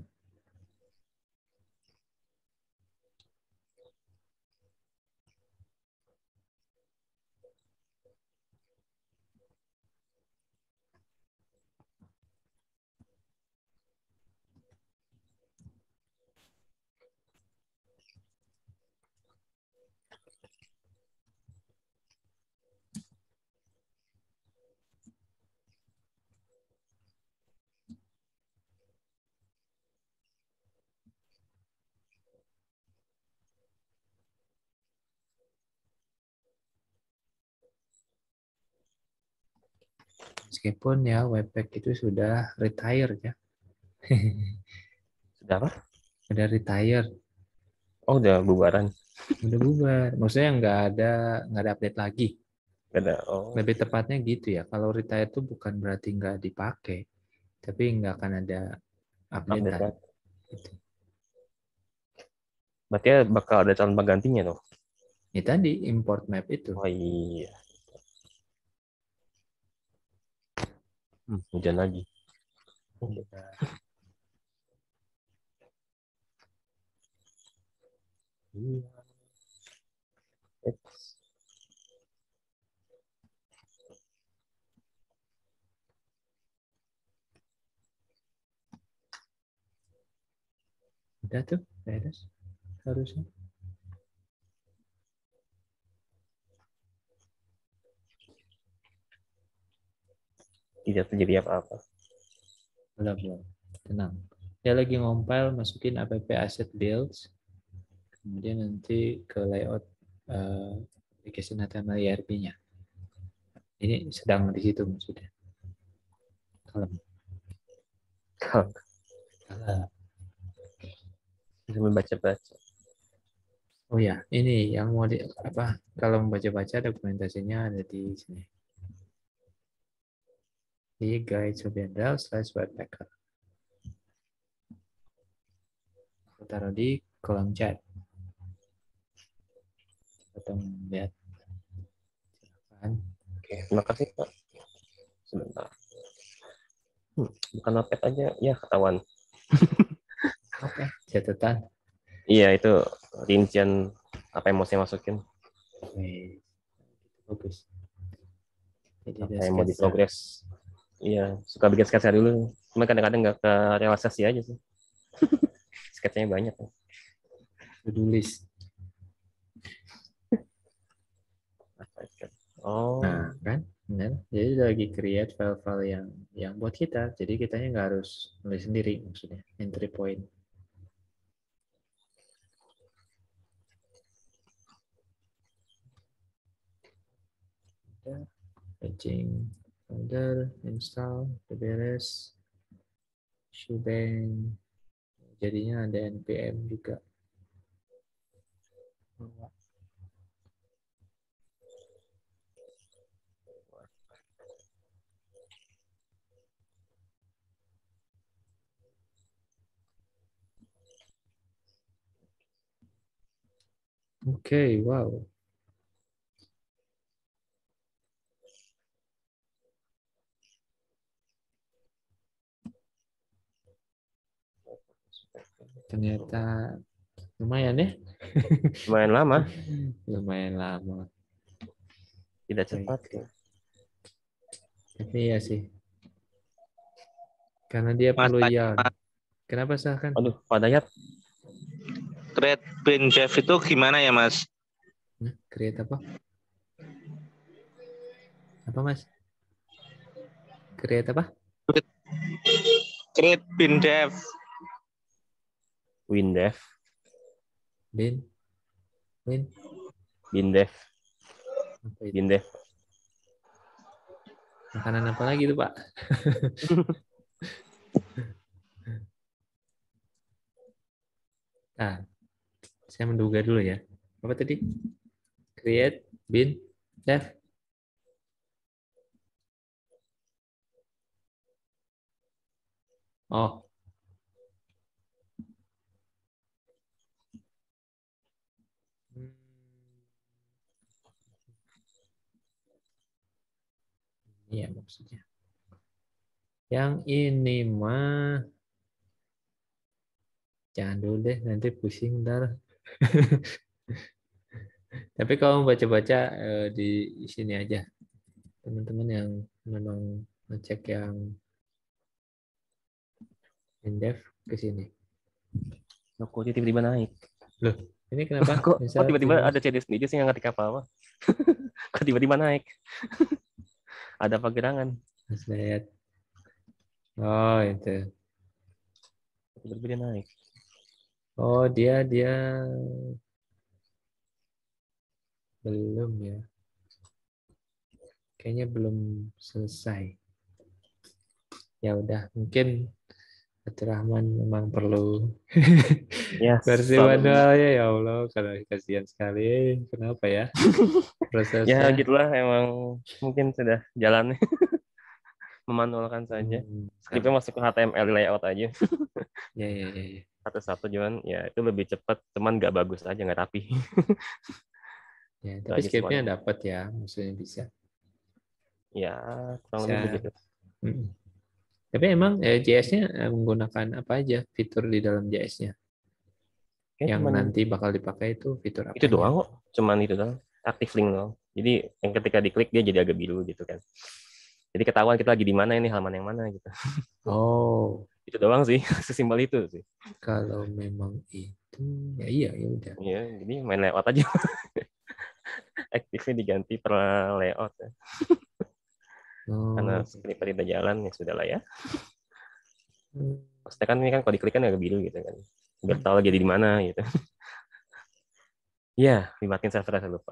Meskipun ya webpack itu sudah retire ya. Sudah apa? Udah retire. Oh, udah bubaran. Udah bubar. Maksudnya nggak ada nggak ada update lagi. Nggak ada. Oh. Lebih tepatnya gitu ya. Kalau retire itu bukan berarti nggak dipakai, tapi nggak akan ada update. Update gitu. Berarti ya bakal ada calon penggantinya tuh. Ini tadi import map itu. Oh iya. Hmm, hujan lagi. Iya. Udah tuh, beres. Harusnya. Tidak terjadi apa-apa. Belum, belum. Tenang. Dia lagi ngompil, masukin app asset builds. Kemudian nanti ke layout uh, application H T M L I R P-nya. Ini sedang di situ maksudnya. Kalem. Kalem. Kalem. Bisa membaca-baca. Oh ya, ini yang mau di apa? Kalau membaca-baca dokumentasinya ada di sini. Di guide Sobiandal slash webpacker. Aku taruh di kolom chat. Atau lihat. Silakan. Oke, terima kasih Pak. Sebentar. Hmm, bukan notepad aja, ya ketahuan. Oke, catatan. Iya, itu rincian apa yang mau saya masukin. Oke, bagus. Jadi Apa yang mau di progress. Iya, suka bikin sketsa dulu. Cuma kadang-kadang nggak ke realisasi aja sih. Sketsanya banyak. To-do list. Oh. Nah, kan? Benar. Jadi lagi create file-file yang yang buat kita. Jadi kitanya nggak harus nulis sendiri maksudnya. Entry point. Patching folder, install, beres, shebang. Jadinya ada N P M juga. Oke, wow. Ternyata lumayan ya. Lumayan lama. Lumayan lama. Tidak cepat. Oke. Tapi ya sih. Karena dia Mas, perlu tanya, yarn. Mas. Kenapa Sahkan? Aduh, Pak Dayat. Create bin Jeff itu gimana ya, Mas? Nah, create apa? Apa Mas? Create apa? Create bin dev. WinDev. Bin. Bin. BinDev. Apa itu? BinDev. Makanan apa lagi itu Pak? Nah, saya menduga dulu ya. Apa tadi? Create bin dev. Oh. Iya maksudnya. Yang ini mah jangan dulu deh, nanti pusing ntar. Tapi kalau baca-baca eh, di sini aja, teman-teman yang memang ngecek yang in-dev ke sini. Kok tiba-tiba naik? Loh, ini kenapa? Kok, Bisa kok tiba-tiba tiba- ada C D sendiri sih yang ngetik apa-apa? Kok tiba-tiba naik? Ada apa gerangan? Mas lihat. Oh itu. Tiba-tiba dia naik. Oh dia dia belum ya. Kayaknya belum selesai. Ya udah, mungkin Rahman memang perlu Ya, versi selalu. manualnya ya Allah, karena kasihan sekali. Kenapa ya? Ya Prosesnya. gitulah, emang mungkin sudah jalannya. Memanualkan saja. Hmm, Skripnya masuk ke H T M L layout aja. ya, ya, ya, ya. Satu-satu cuman ya itu lebih cepat, cuman nggak bagus aja, nggak rapi. Ya, Itu tapi aja scriptnya semuanya. dapat ya, maksudnya bisa. Ya kurang Bisa. lebih begitu. Mm-mm. Tapi emang eh, J S-nya eh, menggunakan apa aja fitur di dalam J S-nya? Kayak Yang cuman nanti bakal dipakai itu fitur apa itu aja? doang kok, cuman itu doang, active link doang. Jadi yang ketika diklik dia jadi agak biru gitu kan. Jadi ketahuan kita lagi di mana, ini halaman yang mana gitu. Oh, Itu doang sih, sesimpel itu sih. kalau memang itu ya iya ya udah. Iya, jadi main layout aja. Aktifnya diganti per layout ya. Oh, Karena script tidak jalan ya sudah lah ya. hmm. Maksudnya kan ini kan kalau diklik kan agak biru gitu kan. Biar tahu lagi di mana gitu. Iya, dimatiin server saya lupa.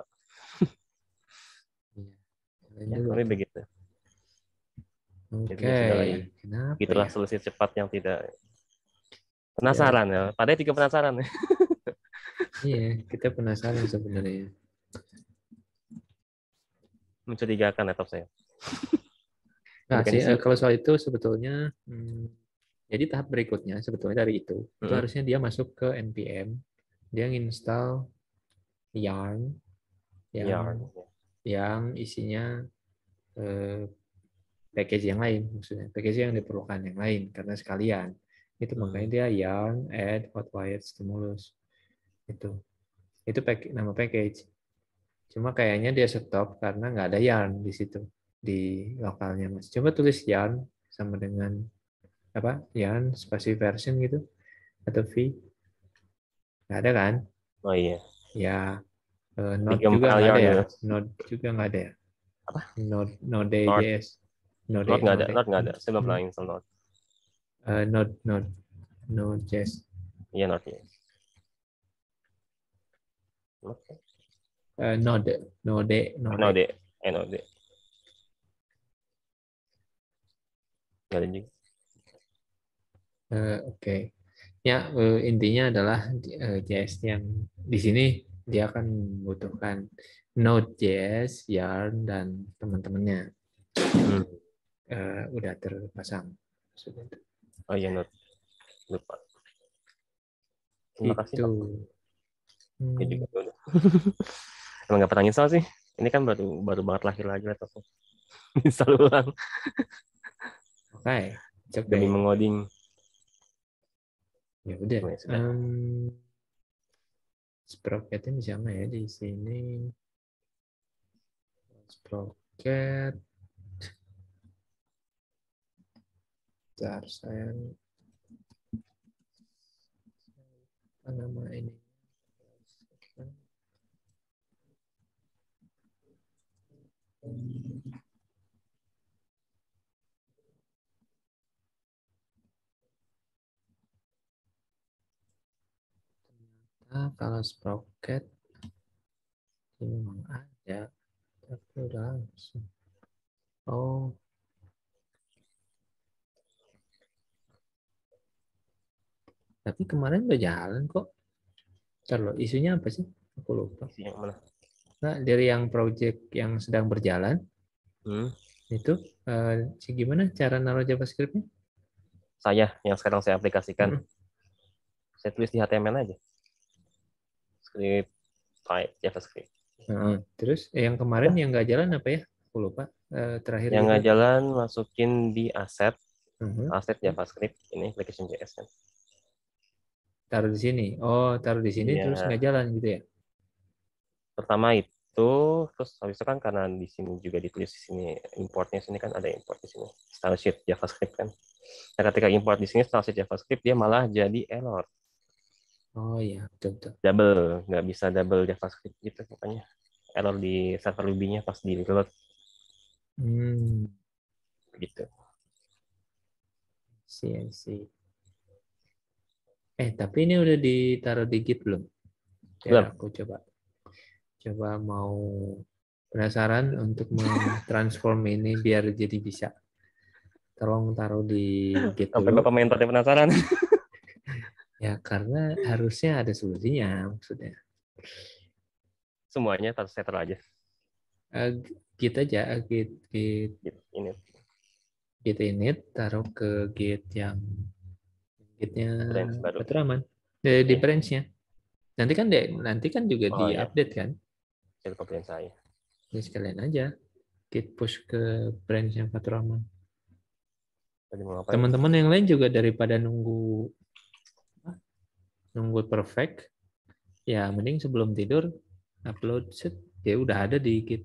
Iya. Ya, Dulu tapi tuh. begitu. Oke. Jadi ya sudah lah ya. Kenapa Itulah ya? solusi cepat yang tidak penasaran ya. Padahal juga penasaran. Iya, kita penasaran sebenarnya. Mencurigakan laptop saya. Nah, Bukan sih, isi. eh, kalau soal itu sebetulnya, hmm, jadi tahap berikutnya sebetulnya dari itu, itu Mm-hmm. harusnya dia masuk ke N P M, dia nginstal yarn, yang Yarn. yang isinya eh, package yang lain, maksudnya package yang diperlukan yang lain karena sekalian. Itu Hmm. makanya dia yarn add hotwired stimulus itu, itu pack, nama package. Cuma kayaknya dia stop karena nggak ada yarn di situ di lokalnya mas. Coba tulis yarn sama dengan apa yarn spasi version gitu atau v, nggak ada kan? Oh iya. Ya eh, node Digempal juga nggak ada yarn ya, gitu. node juga node ada ya. Apa? Node node Node. J S, node Node nggak ada, node Node nggak ada. Saya belum hmm. pernah install Node. Uh, node node node J S. Iya Node ya. Oke. Uh, node node node. Node, eh Node. Nggak ada juga. Uh, Oke, okay. Ya uh, intinya adalah uh, J S yang di sini dia akan membutuhkan Node.js, Yarn dan teman-temannya Hmm. uh, udah terpasang. Sudah. Oh iya Node. Lupa. Terima kasih Itu. Pak. Ya juga Hmm, udah. Emang nggak pernah install sih. Ini kan baru baru banget lahir lagi laptopnya. Install ulang oke, it's demi okay. mengoding. Ya udah. Ya sudah. Um, sprocketnya bisa nggak ya di sini? Sprocket. Bentar, saya apa nama ini? Nah, kalau sprocket ini memang ada, tapi udah langsung. Oh, tapi kemarin udah jalan kok. Ntar loh, isunya apa sih? Aku lupa. Isi yang mana? Nah, dari yang project yang sedang berjalan, Hmm. itu eh, sih gimana cara naruh JavaScript-nya? Saya yang sekarang saya aplikasikan. Hmm. Saya tulis di H T M L aja. Script type JavaScript. Nah, terus eh, yang kemarin yang nggak jalan apa ya? Aku lupa. Eh, terakhir Yang kita. nggak jalan masukin di asset, Mhm. asset JavaScript ini application J S kan. Taruh di sini. Oh, taruh di sini terus Iya. nggak jalan gitu ya? Pertama itu, terus habis itu kan karena di sini juga ditulis di sini importnya sini kan ada import di sini style sheet JavaScript kan. Nah ketika import di sini style sheet JavaScript dia malah jadi error. Oh iya, betul betul. Double, nggak bisa double JavaScript gitu pokoknya. Error di server Ruby-nya pas di reload Hmm, gitu. sih sih. Eh, tapi ini udah ditaruh di Git belum? Belum. Ya, aku coba. Coba mau penasaran untuk mentransform ini biar jadi bisa. Tolong taruh di Git Sampai dulu. Bapak mentor penasaran. Ya, karena harusnya ada solusinya maksudnya. Semuanya terus setter aja. Uh, Git aja, Git, Git, Gitu, ini Git init, taruh ke Git yang Gitnya branch baru. Patraman. Di, di Iya. branch-nya. Nanti kan deh, nanti kan juga Oh iya, di-update kan? saya lupa branch saya. Jadi sekalian aja Git push ke branch-nya Patraman. Tadi mau ngapain? Teman-teman yang lain juga daripada nunggu nunggu perfect, ya mending sebelum tidur upload set, ya udah ada di Git.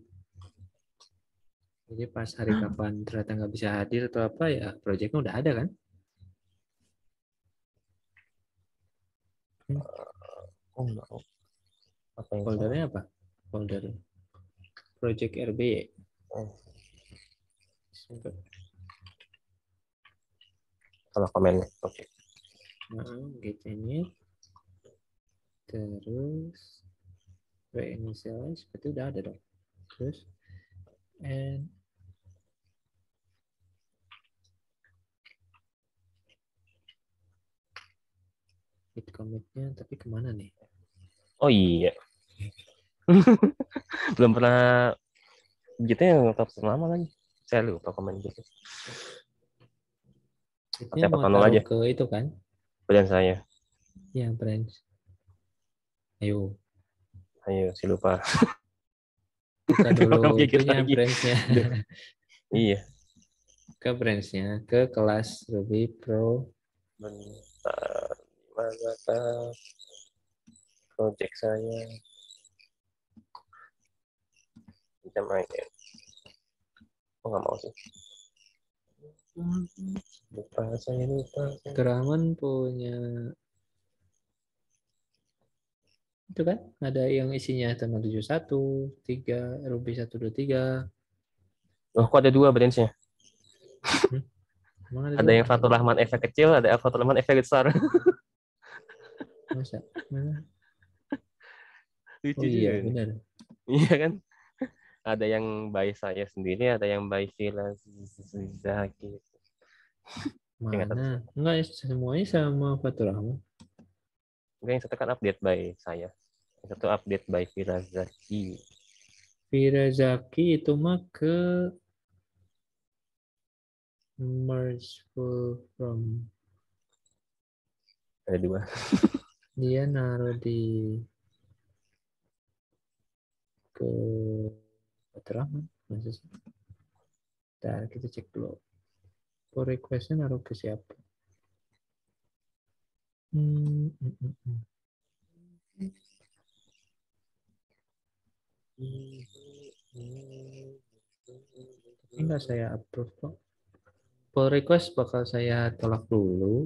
Jadi pas hari kapan ternyata nggak bisa hadir atau apa ya projectnya udah ada kan? Hmm. Oh enggak. Apa yang Foldernya apa? Folder project R B Y. oh. Kalau komennya, oke. Okay. Nah, Git ini terus reinitialize, berarti udah ada dong. Terus and git commit-nya tapi kemana nih? Oh iya. Belum pernah gitu yang tetap lama lagi. Saya lupa komen gitu. Gitnya mau manual taruh aja. ke itu kan? Brand saya. Ya, branch. Ayo. Ayo, si lupa. Buka dulu itunya lagi. branch-nya. Iya. Ke branch-nya, ke kelas Ruby Pro. Bentar. Mana tak project saya. Kita main. Oh, nggak mau sih. Lupa, saya lupa. Patraman punya itu kan ada yang isinya tanggal tujuh puluh satu, tiga, Ruby seratus dua puluh tiga. Oh, kok ada dua branch-nya? Hmm? Ada, Ada dua? yang Fatur Rahman efek kecil, ada Fatur Rahman efek besar. Masa? Mana? Lucu Oh iya, juga. benar. Iya kan? Ada yang by saya sendiri, ada yang by Vila Zaki. Mana? Enggak, semuanya sama Fatur Rahman. Enggak, yang satu kan update by saya. Yang satu update by Vila Zaki. Vira Zaki itu mah ke merge from. Ada dua. Dia naruh di ke keterangan. Nah, kita cek dulu. Pull request-nya naruh ke siapa? Hmm, hmm, hmm, hmm. Tapi nggak saya approve kok. Pull request bakal saya tolak dulu.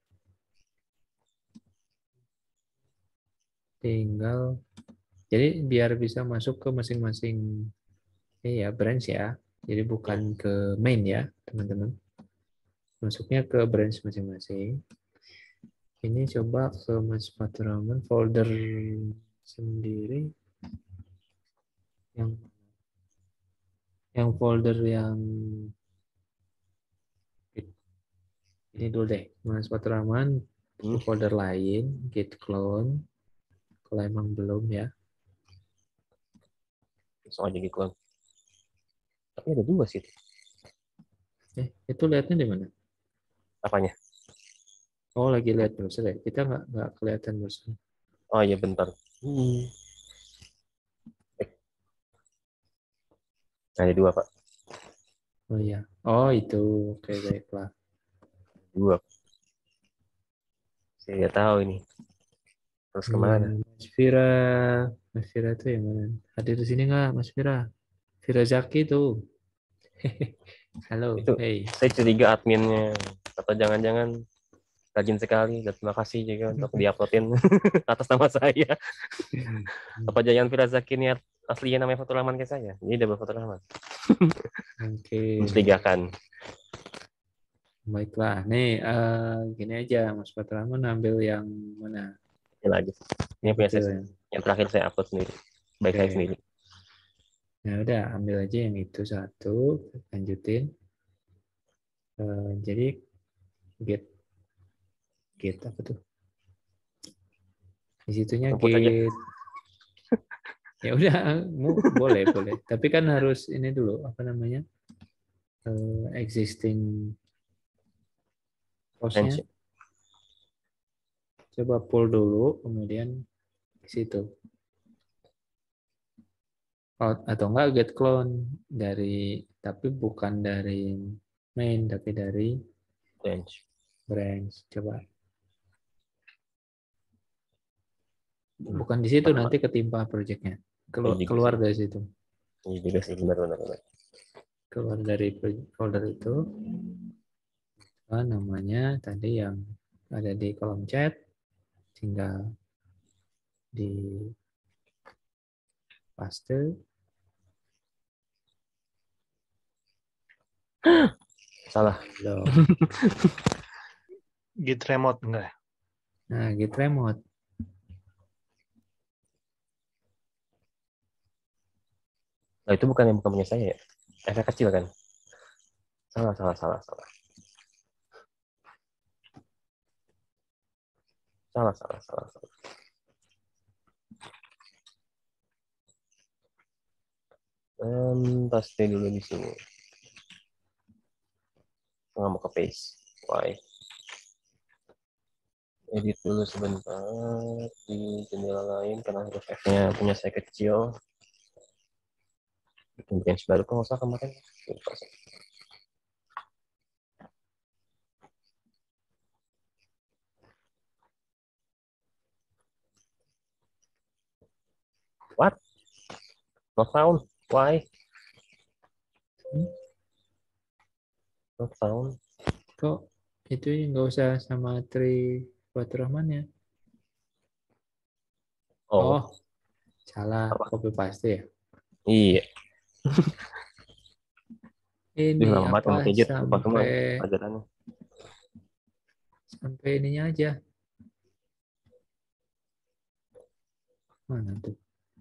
Tinggal, jadi biar bisa masuk ke masing-masing ya branch ya. Jadi bukan ke main ya, teman-teman. Masuknya ke branch masing-masing. Ini coba ke Mas Patraman folder sendiri. Yang yang folder yang ini dulu deh, Mas Patraman ke folder lain, git clone. Kalau emang belum ya. Langsung aja gitu. Tapi ada dua sih. Eh, itu lihatnya di mana? Apanya? Oh, lagi lihat browser ya. Kita nggak nggak kelihatan browser. Oh iya bentar. Hmm. Ada dua, Pak. Oh iya. Oh itu. Oke, baiklah. Dua. Saya nggak tahu ini. Terus kemana? Hmm, Mas Vira. Mas Vira itu yang mana? Hadir di sini nggak, Mas Vira? Vira Zaki tuh. Halo, Itu hey. saya curiga adminnya. Atau jangan-jangan rajin sekali. Dan terima kasih juga untuk diuploadin atas nama saya. Apa jangan Vira Zaki ini aslinya namanya Fatur Rahman kayak saya? Ini double Fatur Rahman. Oke. Mencurigakan. Baiklah. Nih, uh, gini aja, Mas Patraman ambil yang mana? Ini lagi. Ini punya Itu saya. ya. Yang terakhir saya upload sendiri. Baik Oke. saya sendiri. Nah udah, ambil aja yang itu satu, lanjutin. Uh, jadi get get apa tuh? Di situnya Temput saja. get. Ya udah, boleh boleh. Tapi kan harus ini dulu apa namanya? Uh, existing postnya. Coba pull dulu, kemudian ke situ. Oh, atau enggak get clone dari, tapi bukan dari main, tapi dari branch. Branch. Coba. Bukan di situ, nanti ketimpa projectnya. Keluar, keluar dari situ. Ini juga sih benar-benar. Keluar dari folder itu. Nah, namanya tadi yang ada di kolom chat, tinggal di paste. Salah. Git remote enggak? Nah, git remote. Nah, itu bukan yang bukan punya saya ya. Efek kecil kan? Salah, salah, salah, salah. Salah, salah, salah, salah. Um, paste dulu di sini. Nggak mau ke paste. Why? Edit dulu sebentar di jendela lain karena huruf F-nya punya saya kecil. Bikin branch baru kok nggak usah kemarin. What? Not found. Why? Hmm? Not found. Kok itu nggak usah sama Tri Faturrahman ya? Oh. Oh, salah. Apa? Copy paste ya? Iya. Ini Duh, apa gadget, sampai pelajarannya. Sampai ininya aja. Mana tuh?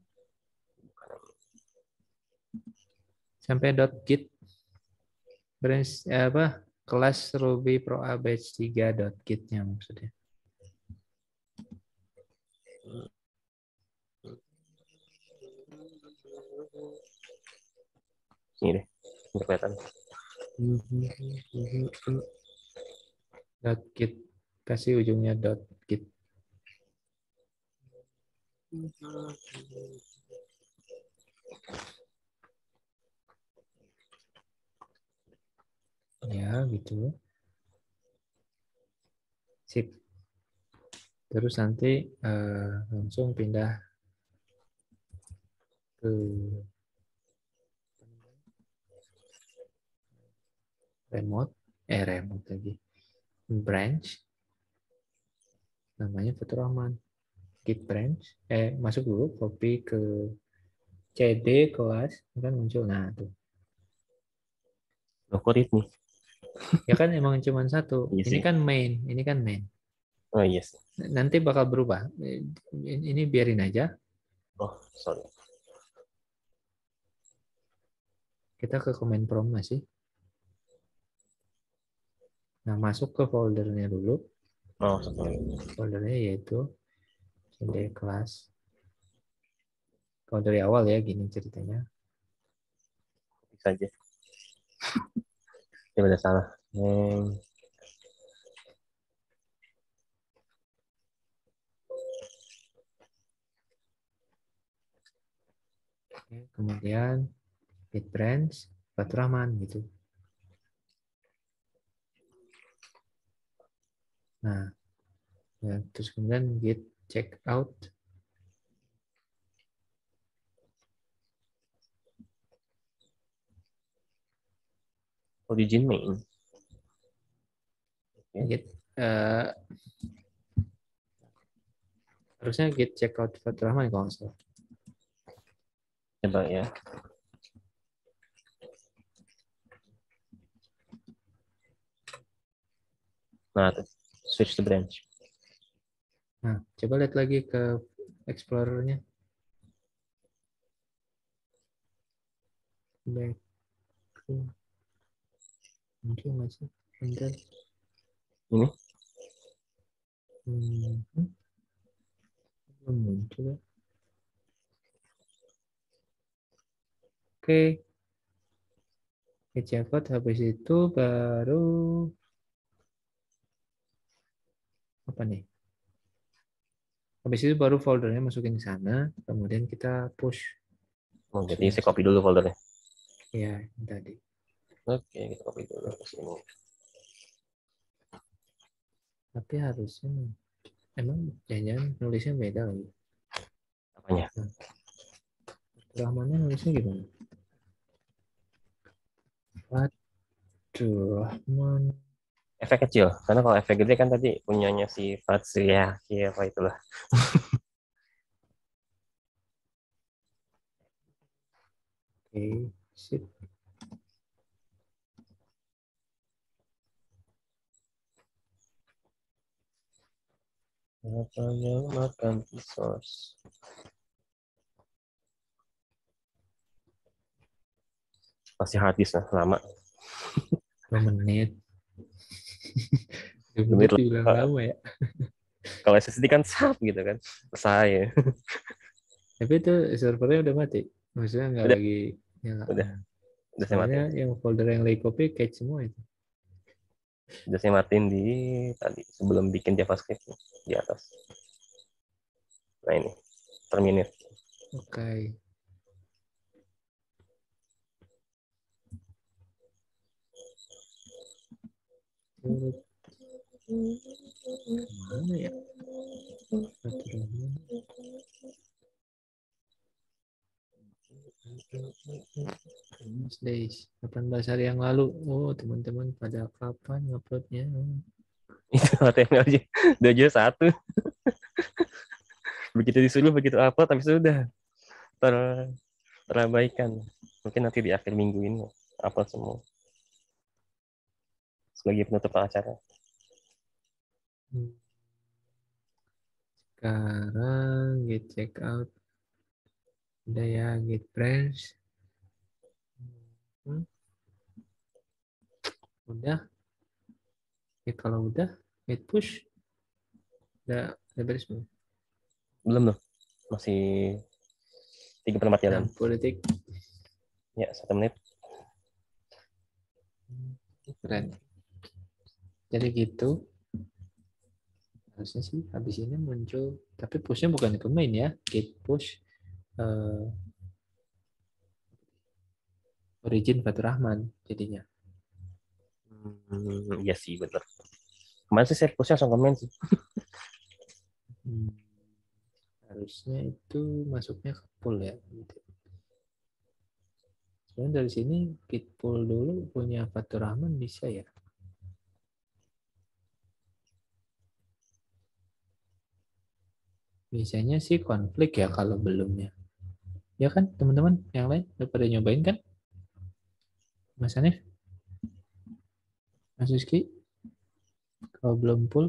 Sampai .git branch eh, apa? Kelas Ruby Pro A batch tiga .git-nya maksudnya. Ini deh, ini kelihatan. .git, kasih ujungnya .git. Ya, gitu. Sip. Terus nanti uh, langsung pindah ke remote, eh remote lagi, branch, namanya Faturrahman. Git branch, eh masuk dulu, copy ke cd kelas, kan muncul. Nah tuh. Algoritmi. Ya kan emang cuma satu. Iya Ini sih. kan main, ini kan main. Oh yes. Nanti bakal berubah. Ini biarin aja. Oh sorry. Kita ke command prompt masih. Nah masuk ke foldernya dulu. Oh sorry. Foldernya yaitu cd kelas. Kalau dari awal ya gini ceritanya. Bisa aja. Ya udah salah. Hmm. Kemudian git branch Faturrahman gitu. Nah, ya, terus kemudian git check out. Origin main. Git uh, harusnya git check out Faturrahman kalau nggak salah. Coba ya. Nah, switch to branch. Nah, coba lihat lagi ke Explorer-nya. Back. Muncul masih. Bentar. Ini? Hmm. Belum muncul. Oke. Check out, habis itu baru apa nih? Habis itu baru foldernya masukin ke sana, kemudian kita push. Oh, jadi saya copy dulu foldernya. Iya, tadi. Oke, kita copy dulu ke sini. Tapi harusnya emang jangan-jangan nulisnya beda lagi. Apanya? Faturrahmannya nulisnya gimana? Faturrahman. Efek kecil, karena kalau efek gede kan tadi punyanya si Fatria, ya apa itulah. Oke, sip. Apa yang makan resource? Masih hard disk lah, lama. dua menit. dua menit dibilang lama ya. Kalau S S D kan sap gitu kan. Saya. Tapi itu servernya udah mati. Maksudnya nggak Udah. lagi nyala. Udah. Udah saya Soalnya matiin. yang folder yang lagi copy cache semua itu. Udah saya matiin di tadi sebelum bikin JavaScript di atas. Nah ini terminate. Oke. Okay. Mana ya? Days, delapan belas hari yang lalu. Oh, teman-teman pada kapan nguploadnya? Itu H T M L aja. Udah aja satu. Begitu disuruh, begitu upload, tapi sudah ter terabaikan. Mungkin nanti di akhir minggu ini upload semua. Sebagai penutup acara. Sekarang git check out. Udah ya, git branch. Hmm. Udah. Ya, kalau udah, git push. Udah, udah beres belum? Belum loh. Masih tiga per empat jalan. enam puluh detik. Ya, satu menit. Keren. Jadi gitu. Harusnya sih habis ini muncul. Tapi pushnya bukan ke main ya. Git push. Uh, origin Fatur Rahman jadinya. Hmm, iya sih bener. Kemarin sih saya push langsung komen sih. Hmm. Harusnya itu masuknya ke pool ya. Sebenarnya dari sini git pool dulu punya Fatur Rahman bisa ya. Biasanya sih konflik ya kalau belumnya. Ya kan teman-teman yang lain udah pada nyobain kan? Mas Hanif? Mas Rizky? Kalau belum full?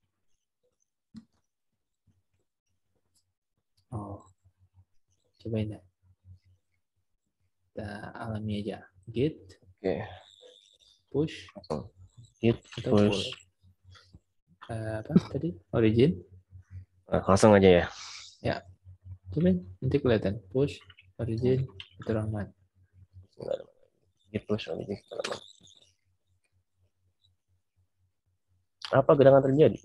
Oh, cobain dah. Kita alami aja. Git. Oke. Push. Git atau push. pull. Uh, apa tadi? Origin. Nah, langsung aja ya. Ya. Cobain. Nanti kelihatan. Push. Origin. Fatur Rahman. Git push. Origin. Fatur Rahman. Apa gerangan terjadi?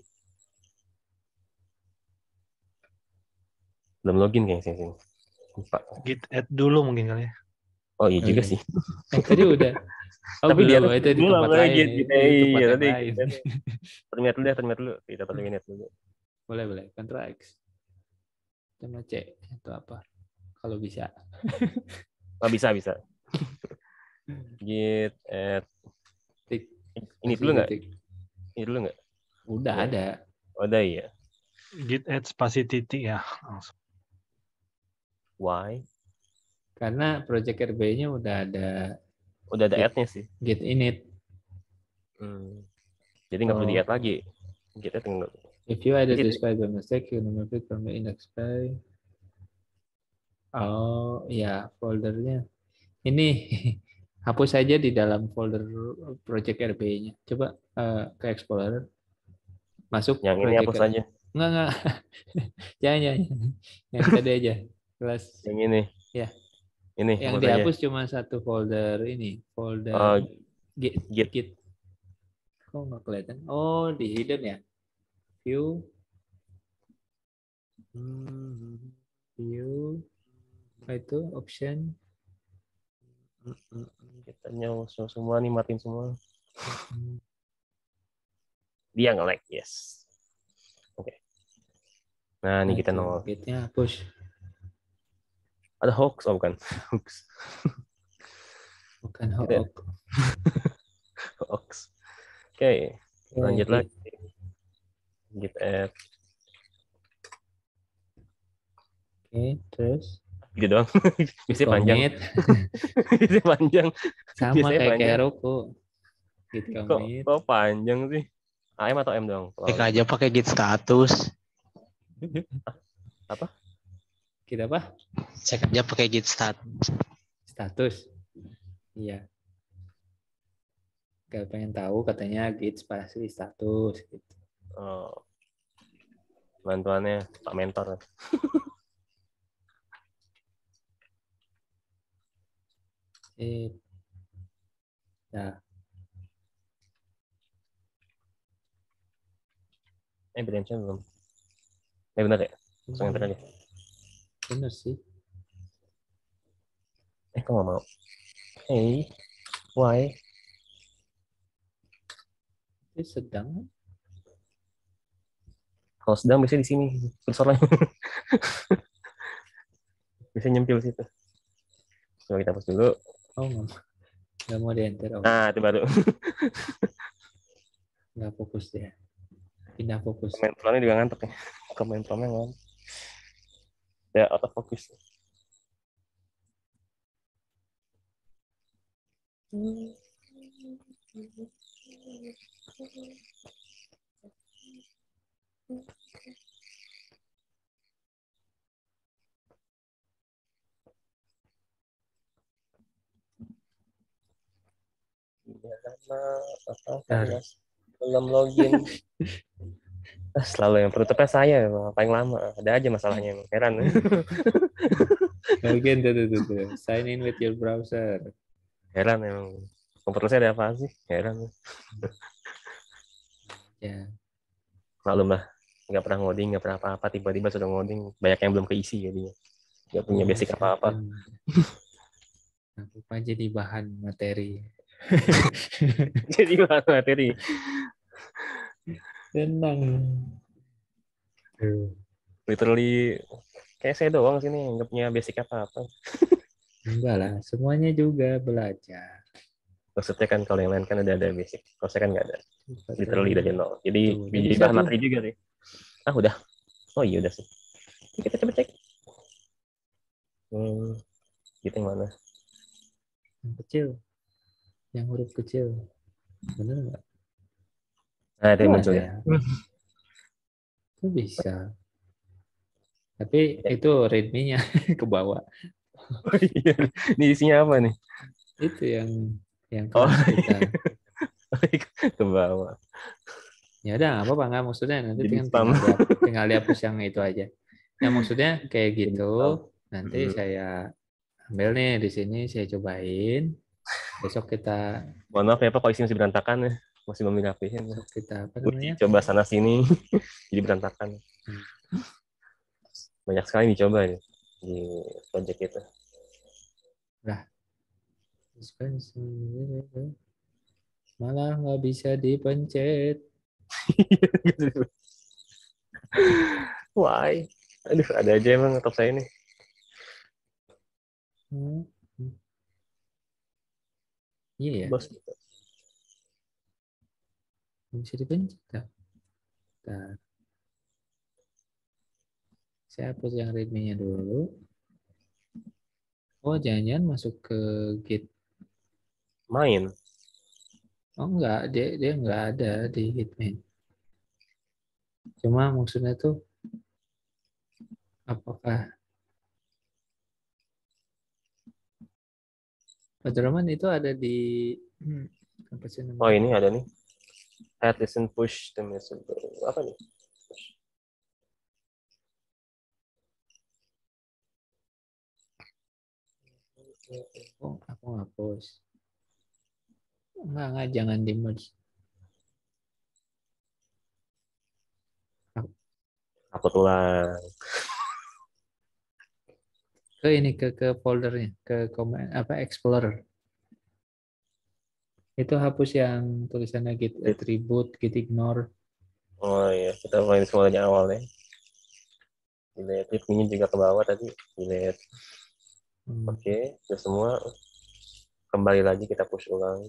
Belum login kayaknya sini. Lupa. Git add dulu mungkin kali ya. Oh iya Oh, juga iya. sih. Eh tadi udah. Oh, Tapi dia belum. Itu di tempat lain. Git, Itu gitu. di tempat Iya, yang tadi lain. terminate dulu ya, terminate dulu. Kita terminate dulu. Boleh, boleh. Ctrl X. Sama C. Atau apa. Kalau bisa. Oh, bisa, bisa. Git add. Tik. Ini dulu nggak? Ini dulu nggak? Udah ya. ada. Oh, ada ya. Git add spasi titik ya. Langsung. Why? Karena project R B-nya udah ada. Udah ada add-nya sih. Git init. Hmm. Jadi nggak oh. perlu di-add lagi. Git add tinggal. If you added this file by mistake, you can remove it from the index file. Oh, ya foldernya. Ini hapus saja di dalam folder project R B-nya. Coba uh, ke Explorer. Masuk. Yang ini hapus R B. aja. Enggak, enggak. jangan, jangan. Yang tadi aja. Kelas. Yang ini. Ya. Ini. Yang dihapus aja. Cuma satu folder ini. Folder uh, Git. Git. Git. Kok nggak kelihatan? Oh, di hidden ya. View. Hmm. View. Apa itu? Option. Kita nyawa semua nih, matiin semua. Dia nge-lag, yes. Oke. Okay. Nah, ini nah, kita nol. Gitnya push. Ada hoax, oh bukan. Hoax. Bukan hoax. Hoax. Oke, okay. lanjut okay. lagi. Git add. Oke, okay, terus. Gitu doang. Biasanya panjang. Biasanya panjang. Sama Biasanya kayak panjang. Heroku. Git kok, kok panjang sih? A M atau M dong? Cek aja pakai git status. Apa? Git apa? Cek aja pakai git status. Status. Iya. Kalau pengen tahu katanya git spasi status gitu. Oh. Bantuannya Pak Mentor. Eh. Ya. Eh, Brilliantsion belum. Eh, benar ya? Langsung enter aja. Benar sih. Eh, kok nggak mau? Hey, why? Ini sedang. Kalau sedang biasanya di sini kursornya. Bisa nyempil situ. Coba kita hapus dulu. Oh, nggak mau. Nggak mau di enter. Oh. Nah, itu baru. Nggak fokus ya. Pindah fokus. Komen promnya juga ngantuk ya. Komen promnya ngantuk. Ya, auto fokus. Hmm. Ya, apa karena belum login. Selalu yang penutupnya saya paling lama. Ada aja masalahnya, heran. Login tuh, tuh, tuh, tuh. Sign in with your browser. Heran emang. Komputer saya ada apa sih? Heran. Ya. Maklum lah, nggak pernah ngoding, nggak pernah apa-apa, tiba-tiba sudah ngoding, banyak yang belum keisi jadinya. Nggak punya basic apa-apa. Apa jadi bahan materi. Jadi bahan materi. Tenang. Literally kayak saya doang sini nggak punya basic apa-apa. Enggak lah, semuanya juga belajar. Maksudnya kan kalau yang lain kan udah ada basic. Kalau saya kan nggak ada. Literally dari nol. Jadi Tuh, udah jadi bisa bahan tuh. materi juga sih. Ah udah. Oh iya udah sih. Kita coba cek. Hmm, kita yang mana? Yang kecil. Yang huruf kecil. Bener nggak? Nah, itu yang Oh, muncul ada ya. ya. Itu bisa. Tapi itu readme-nya ke bawah. Oh, iya. Ini isinya apa nih? Itu yang yang Oh, kelas kita. ke bawah. Ya udah nggak apa-apa, nggak maksudnya nanti Jadi tinggal spam. tinggal dihapus, tinggal dihapus yang itu aja. Ya maksudnya kayak gitu. Nanti Hmm. saya ambil nih di sini, saya cobain. Besok kita Mohon maaf ya Pak, kalau isinya masih berantakan ya. Masih belum dirapihin. besok kita apa Uji namanya? coba sana sini jadi berantakan. Hmm. Banyak sekali dicoba ya di project itu. Lah, malah nggak bisa dipencet. Why? Aduh, ada aja emang laptop saya ini. Hmm. Iya ya, Bos. nggak bisa dipencet. Nah, nah. Saya hapus yang readme-nya dulu. Oh, jangan-jangan masuk ke Git. Main. Oh enggak, dia dia enggak ada di Gitme. Cuma maksudnya tuh apakah Padraman itu ada di hmm, apa sih namanya? Oh, ini ada nih. Add listen push to message. Apa nih? Oh, aku hapus. Enggak, enggak, jangan di merge. Aku tulang. Ke ini ke ke foldernya, ke comment apa Explorer. Itu hapus yang tulisannya git attribute, git ignore. Oh iya, kita main semua dari awal ya. Delete, ini juga ke bawah tadi. Delete. Hmm. Oke, okay, semua kembali lagi kita push ulang.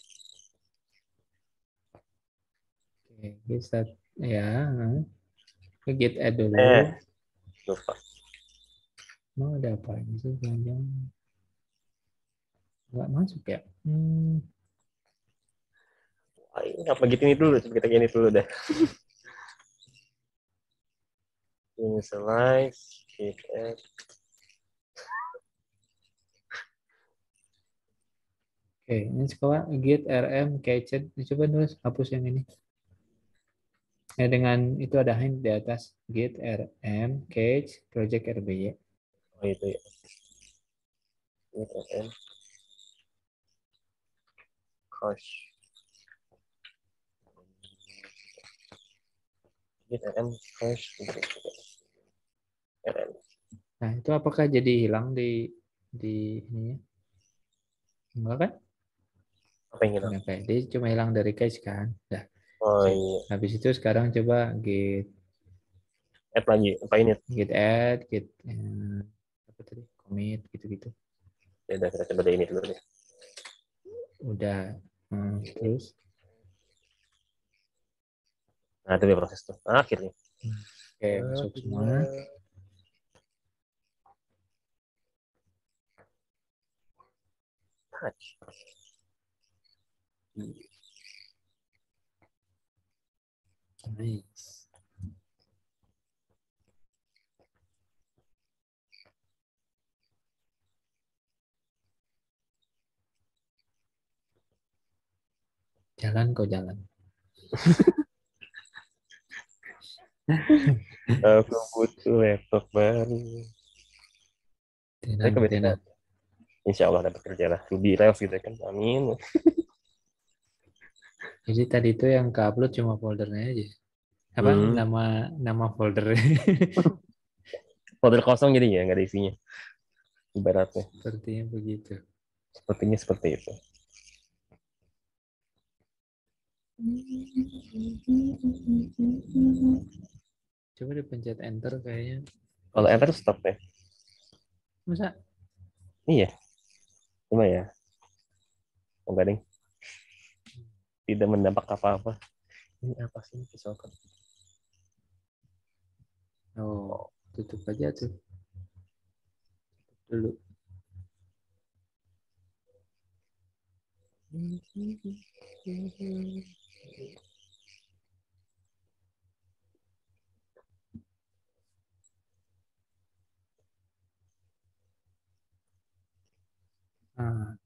Oke, bisa ya. Ke git add dulu. Eh, lupa. Mau ada apa ini sih? Jangan-jangan nggak masuk ya? Hmm. Wah, ini apa gitu ini dulu? Coba kita gini dulu deh. Initialize, git add. Oke, ini sekolah git rm cached. Coba dulu hapus yang ini. Nah, dengan itu ada hint di atas git rm cache project rby. Oh itu ya. Git rm cache. Git rm cache. rm. Nah, itu apakah jadi hilang di di ininya? Enggak kan? Apa yang hilang? Oke, dia cuma hilang dari cache kan. Dah. Oh iya. Habis itu sekarang coba git Add lagi, apa ini? git add, git eh, apa tadi? Commit gitu-gitu. Ya udah kita coba dari ini dulu deh. Udah. Hmm, terus Nah, itu dia proses tuh. Nah, akhirnya. oke, masuk semua. Touch. Nice. Jalan kok jalan. Aku butuh laptop baru. Saya kebetulan. Insya Allah dapat kerja lah. Ruby Rails gitu kan. Amin. Jadi tadi itu yang ke upload cuma foldernya aja. Apa Hmm. nama nama folder? Folder kosong jadi ya nggak ada isinya. Ibaratnya. Sepertinya begitu. Sepertinya seperti itu. Coba dipencet enter kayaknya. Kalau enter stop ya. Masa? Iya. Cuma ya. Enggak ding. Tidak mendampak apa-apa. Ini apa sih misalkan? Oh, tutup aja tuh. Dulu. Nah,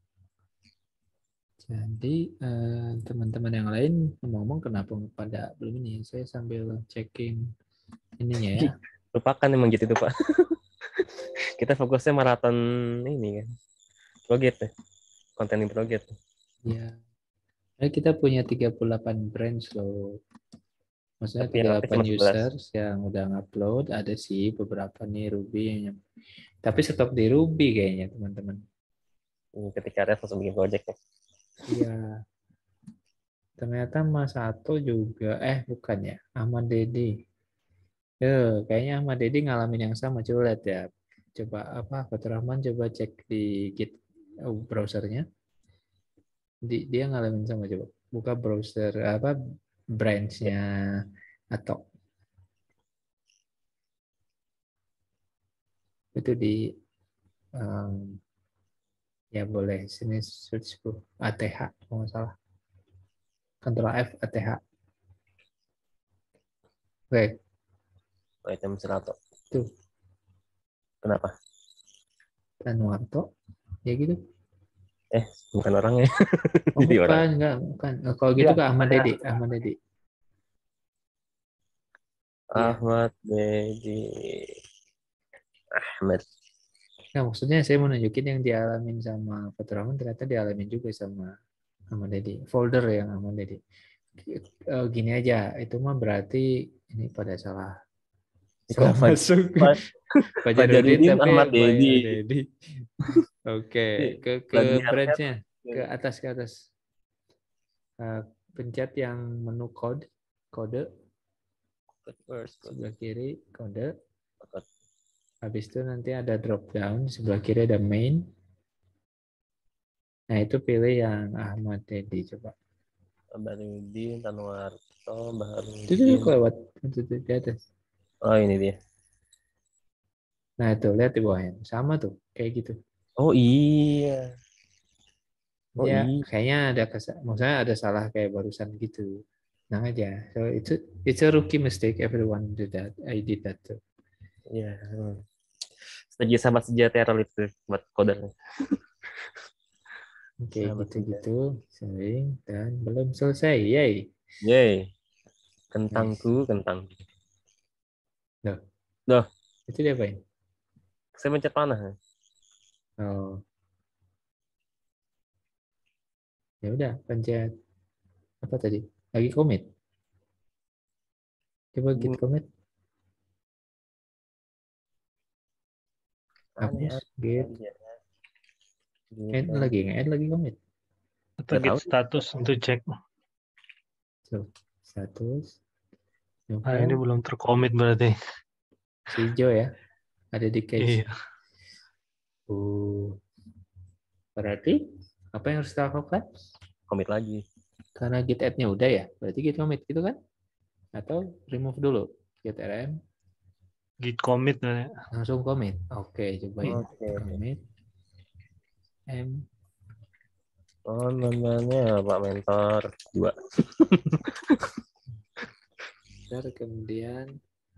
jadi eh, teman-teman yang lain ngomong-ngomong kenapa pada belum ini? Saya sambil checking ininya ya. Lupakan emang gitu tuh Pak. Kita fokusnya maraton ini kan. Project ya. Konten project. Ya. Nah, kita punya tiga puluh delapan branch loh. Maksudnya Tapi tiga yang puluh aktif delapan cuma sebelas. users yang udah ngupload, ada sih beberapa nih Ruby yang tapi stop di Ruby kayaknya teman-teman. Ketika ada langsung bikin project ya. Iya. Ternyata Mas Sato juga, eh bukan ya, Ahmad Dedi. Eh, kayaknya Ahmad Dedi ngalamin yang sama. Coba lihat ya. Coba apa, Fatur Rahman coba cek di Git oh, browsernya. Di, dia ngalamin sama coba. Buka browser apa branch-nya atau itu di um, ya boleh sini search bu A T H kalau nggak salah. Ctrl F A T H. Oke. Item seratus. Tuh. Kenapa? Tanuarto. Ya gitu. Eh, bukan orangnya. Oh, Jadi bukan, orang. enggak, bukan. Kalau gitu Ya, ke Ahmad ada. Dedi, Ahmad Dedi. Ahmad Dedi. Ahmad. Nah, maksudnya saya mau nunjukin yang dialamin sama Fatur Rahman ternyata dialamin juga sama Ahmad Dedi. Folder yang Ahmad Dedi. Gini aja, itu mah berarti ini pada salah salah Faj masuk. Fajarudin tapi Ahmad Dedi. Dedi. Oke, ke ke branch-nya, ke atas ke atas. Uh, pencet yang menu code, kode. Sebelah kiri kode. Habis itu nanti ada drop down, sebelah kiri ada main. Nah, itu pilih yang Ahmad Dedi coba. Baharudin, Tanuarto, Baharudin. Itu tuh lewat itu di atas. Oh, ini dia. Nah, itu lihat di bawahnya. Sama tuh, kayak gitu. Oh iya. Oh Ya, iya. kayaknya ada kesalahan, maksudnya ada salah kayak barusan gitu. Nah aja. So itu it's a rookie mistake. Everyone did that. I did that too. Iya. Setuju sahabat sejati error itu buat codernya. Oke, gitu-gitu. Sering dan belum selesai. Yay. Yay. Kentangku, kentang. Loh. Loh. Itu dia apain? Saya mencet panah. Oh. Ya udah, pencet apa tadi? Lagi commit. Coba git commit. Hapus git. Add lagi, add lagi commit. Atau git status untuk cek. So, status. Ah, ini belum terkomit berarti. Si hijau ya. Ada di cache. Iya. Uh, berarti apa yang harus kita lakukan? Commit lagi. Karena git add-nya udah ya, berarti git commit gitu kan? Atau remove dulu, git rm. Git commit ya. Langsung commit. Oke, cobain. Okay. Commit. M. Oh, namanya Pak Mentor dua. Ntar kemudian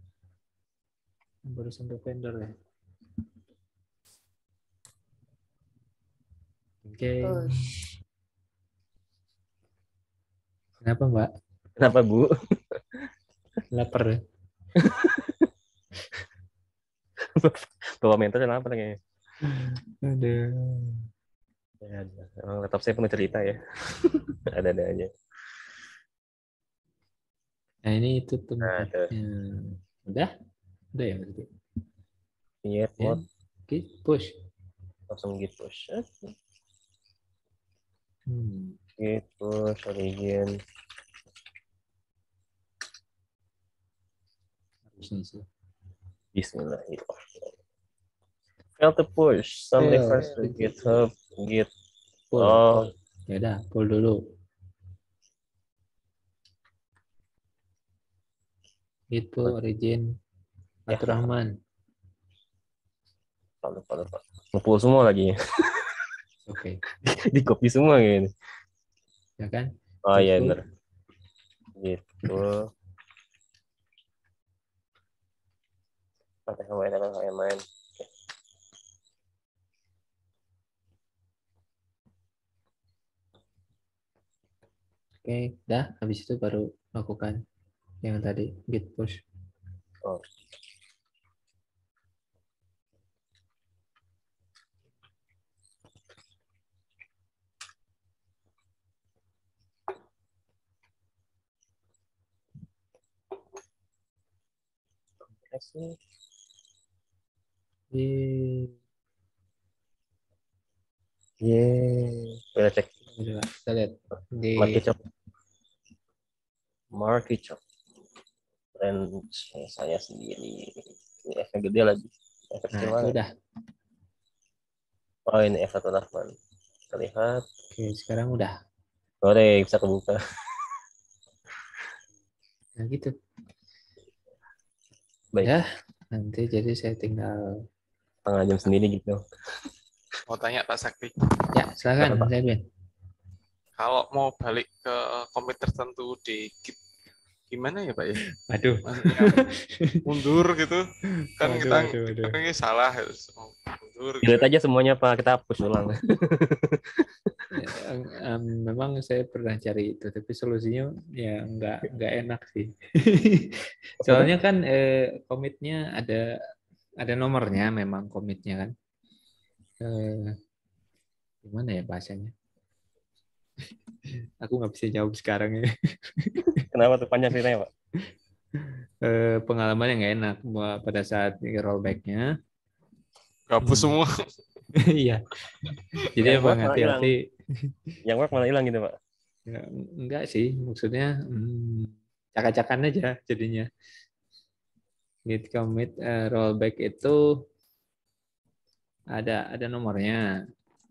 baru sampai vendor ya. Oke. Okay. Kenapa Mbak? Kenapa Bu? Lapar ya? Bawa mentor kenapa kayaknya? Aduh. Ya, laptop saya penuh cerita ya. Ada-ada aja. Nah ini itu tempatnya. Nah, udah? Udah ya berarti? Iya, ya. Git push. Langsung git push. Git push origin. Harusnya sih. Bismillahirrahmanirrahim. Fail to push. Some Fail. refers to GitHub. Git. Pull. Oh, Ya udah, pull dulu. Git pull origin Ya. Faturrahman. lupa lupa. Ngepull semua lagi. Oke. Di copy semua gitu. Ya kan? Oh iya Pull. benar. Gitu. Pakai sama main sama main. Oke, dah habis itu baru lakukan yang tadi git push. Oh. Compresi. Yeay. Yeay. Kita cek. Coba kita lihat di Markicop. Markicop. Range saya sendiri. Ini F-nya gede lagi. F nah, kecil itu banget. udah. Oh ini F Faturrahman. Kita lihat. Oke, sekarang udah. Oke, bisa kebuka. Nah gitu. Baik. Ya, nanti jadi saya tinggal Setengah jam sendiri gitu. Mau tanya Pak Sakti, ya silakan Silakan, Pak. Saya Ben. kalau mau balik ke komit tertentu di Git, gimana ya Pak ya? Aduh. Maksudnya mundur gitu, kan Waduh, kita waduh, waduh. kan ini salah, harus mundur. Gitu. Delete aja semuanya Pak, kita hapus ulang. Ya, um, memang saya pernah cari itu, tapi solusinya ya nggak nggak enak sih. Soalnya kan eh, komitnya ada ada nomornya, memang komitnya kan. Eh, gimana ya bahasanya? Aku nggak bisa jawab sekarang ya. Kenapa tuh panjang ceritanya Pak? Eh, pengalaman yang nggak enak pada saat rollback-nya. Gabus Hmm. semua. Iya. Jadi Yang emang work malah hati-hati. Yang work malah hilang gitu Pak? Ya, enggak sih, maksudnya hmm, cak-cakan aja jadinya. Git commit uh, rollback itu ada ada nomornya.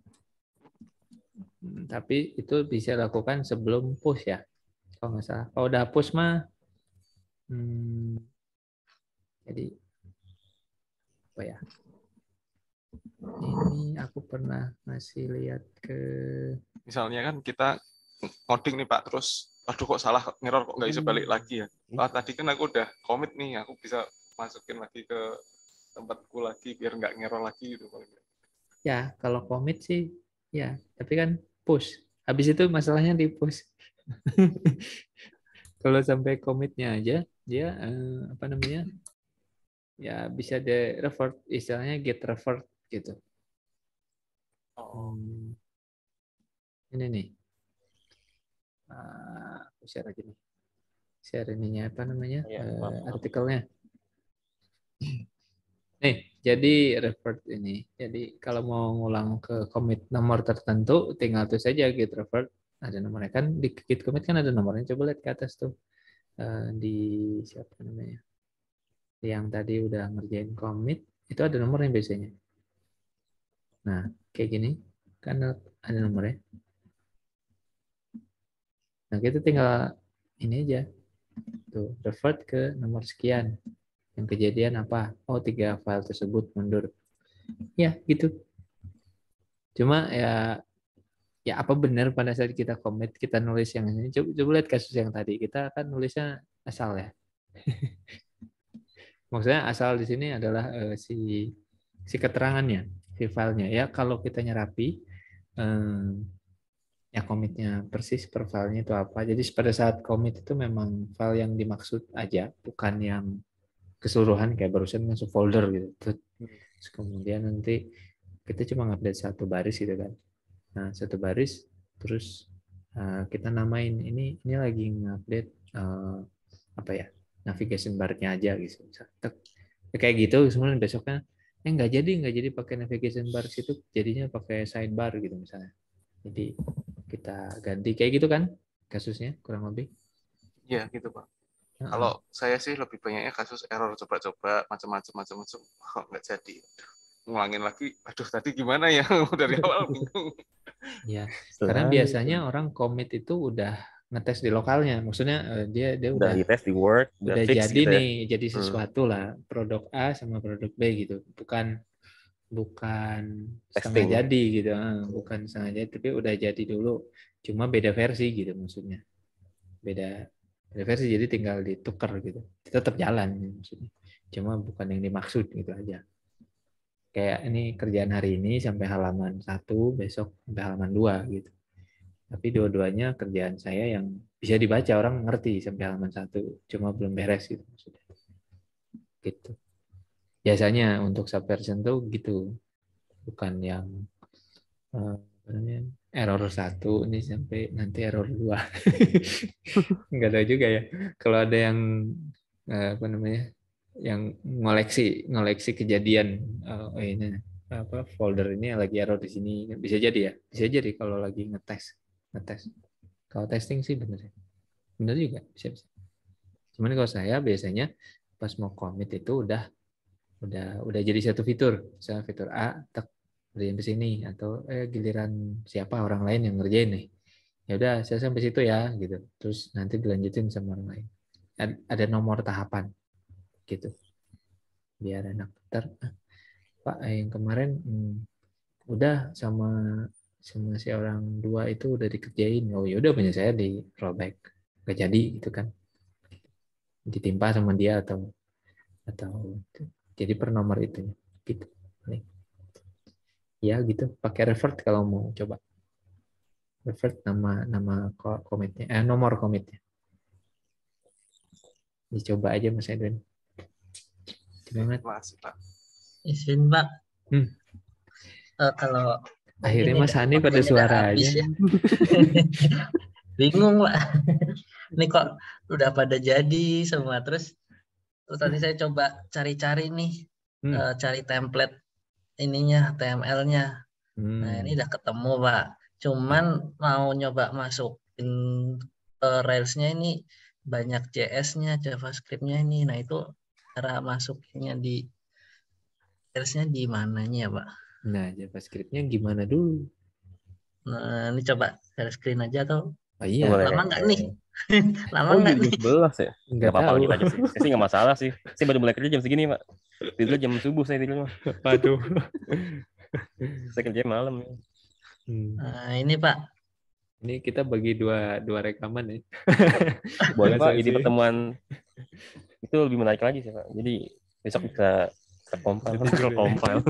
Hmm, tapi itu bisa lakukan sebelum push ya. Kalau nggak salah. Kalau udah push mah hmm, jadi apa ya? Ini aku pernah ngasih lihat ke Misalnya kan kita coding nih Pak, terus aduh kok salah, ngeror kok nggak bisa balik lagi ya. Wah, tadi kan aku udah commit nih, aku bisa masukin lagi ke tempatku lagi biar nggak ngeror lagi gitu. Ya, kalau commit sih ya, tapi kan push. Habis itu masalahnya di push. Kalau sampai commitnya aja, dia eh, apa namanya? Ya bisa di revert, istilahnya get revert gitu. Oh. Hmm. Ini nih. Uh, aku share aja nih. Share ininya apa namanya? Ya, uh, maaf, maaf. Artikelnya. Nih, jadi revert ini. Jadi kalau mau ngulang ke commit nomor tertentu, tinggal tulis saja git revert. Ada nomornya kan di git commit kan ada nomornya. Coba lihat ke atas tuh. Uh, di siapa namanya? Yang tadi udah ngerjain commit, itu ada nomornya biasanya. Nah, kayak gini kan ada nomornya. Nah, kita tinggal ini aja. Tuh, revert ke nomor sekian. Yang kejadian apa? Oh, tiga file tersebut mundur. Ya, gitu. Cuma ya ya apa benar pada saat kita commit kita nulis yang ini? Coba, coba lihat kasus yang tadi. Kita kan nulisnya asal ya. Maksudnya asal di sini adalah uh, si si keterangannya, si filenya. Ya, kalau kita nyerapi um, ya komitnya persis per filenya itu apa. Jadi pada saat commit itu memang file yang dimaksud aja, bukan yang keseluruhan kayak barusan masuk folder gitu. Terus kemudian nanti kita cuma ngupdate satu baris gitu kan. Nah, satu baris terus uh, kita namain ini ini lagi ngupdate uh, apa ya? Navigation bar-nya aja gitu. Ya, kayak gitu kemudian besoknya eh nggak jadi nggak jadi pakai navigation bar situ, jadinya pakai sidebar gitu misalnya. Jadi kita ganti kayak gitu kan kasusnya kurang lebih. Iya gitu Pak. Uh-uh. Kalau saya sih lebih banyaknya kasus error coba-coba macam-macam macam-macam oh, nggak jadi. Ngulangin lagi, aduh tadi gimana ya dari awal bingung. Ya, karena biasanya orang commit itu udah ngetes di lokalnya, maksudnya uh, dia dia Udah udah dites di Word, udah udah fix jadi gitu ya. nih, jadi Hmm. sesuatu lah produk A sama produk B gitu, bukan bukan setengah Testing. jadi gitu, ah, bukan setengah jadi, tapi udah jadi dulu, cuma beda versi gitu maksudnya, beda beda versi jadi tinggal ditukar gitu, tetap jalan gitu, maksudnya, cuma bukan yang dimaksud gitu aja. Kayak ini kerjaan hari ini sampai halaman satu, besok sampai halaman dua gitu. Tapi dua-duanya kerjaan saya yang bisa dibaca orang ngerti sampai halaman satu, cuma belum beres gitu maksudnya. Gitu. Biasanya untuk subversion tuh gitu, bukan yang uh, apa namanya, error satu ini sampai nanti error dua. Nggak tahu juga ya. Kalau ada yang uh, apa namanya, yang ngoleksi ngoleksi kejadian uh, ini apa folder ini lagi error di sini, bisa jadi ya, bisa jadi kalau lagi ngetes ngetes. Kalau testing sih bener ya, bener juga bisa bisa. Cuman kalau saya biasanya pas mau commit itu udah udah udah jadi satu fitur, misalnya fitur A tak kerjain ke sini, atau eh giliran siapa orang lain yang ngerjain nih, ya udah saya sampai situ ya gitu, terus nanti dilanjutin sama orang lain, ada nomor tahapan gitu biar enak. Ntar Pak yang kemarin hmm, udah sama sama si orang dua itu udah dikerjain, oh ya udah punya saya di rollback, gak jadi gitu kan, ditimpa sama dia atau atau jadi per nomor itu gitu. Ya gitu, pakai revert kalau mau coba. Revert nama nama komitnya, eh nomor komitnya. Dicoba aja Mas Edwin. Terima kasih Pak. Izin Pak. Hmm. Uh, kalau akhirnya Mas Hani pada suara aja. Ya. Bingung Pak. Ini kok udah pada jadi semua, terus terus tadi saya coba cari-cari nih, hmm. uh, cari template ininya, H T M L-nya. Hmm. Nah ini udah ketemu Pak. Cuman mau nyoba masukin uh, Rails-nya ini banyak J S-nya, JavaScript-nya ini. Nah itu cara masuknya di Rails-nya di mananya Pak? Nah JavaScript-nya gimana dulu? Nah ini coba share screen aja atau? Oh, iya. Lama nggak nih? Lama oh, nggak jam nih? sebelas ya? Nggak apa-apa lanjut aja sih. Saya sih nggak masalah sih. Saya baru mulai kerja jam segini, Pak. Tidur jam subuh saya tidur mah. Waduh. Saya kerja malam. Hmm. Nah, ini Pak. Ini kita bagi dua dua rekaman ya. Boleh Pak, ini pertemuan itu lebih menarik lagi sih Pak. Jadi besok bisa terkompil, terkompil.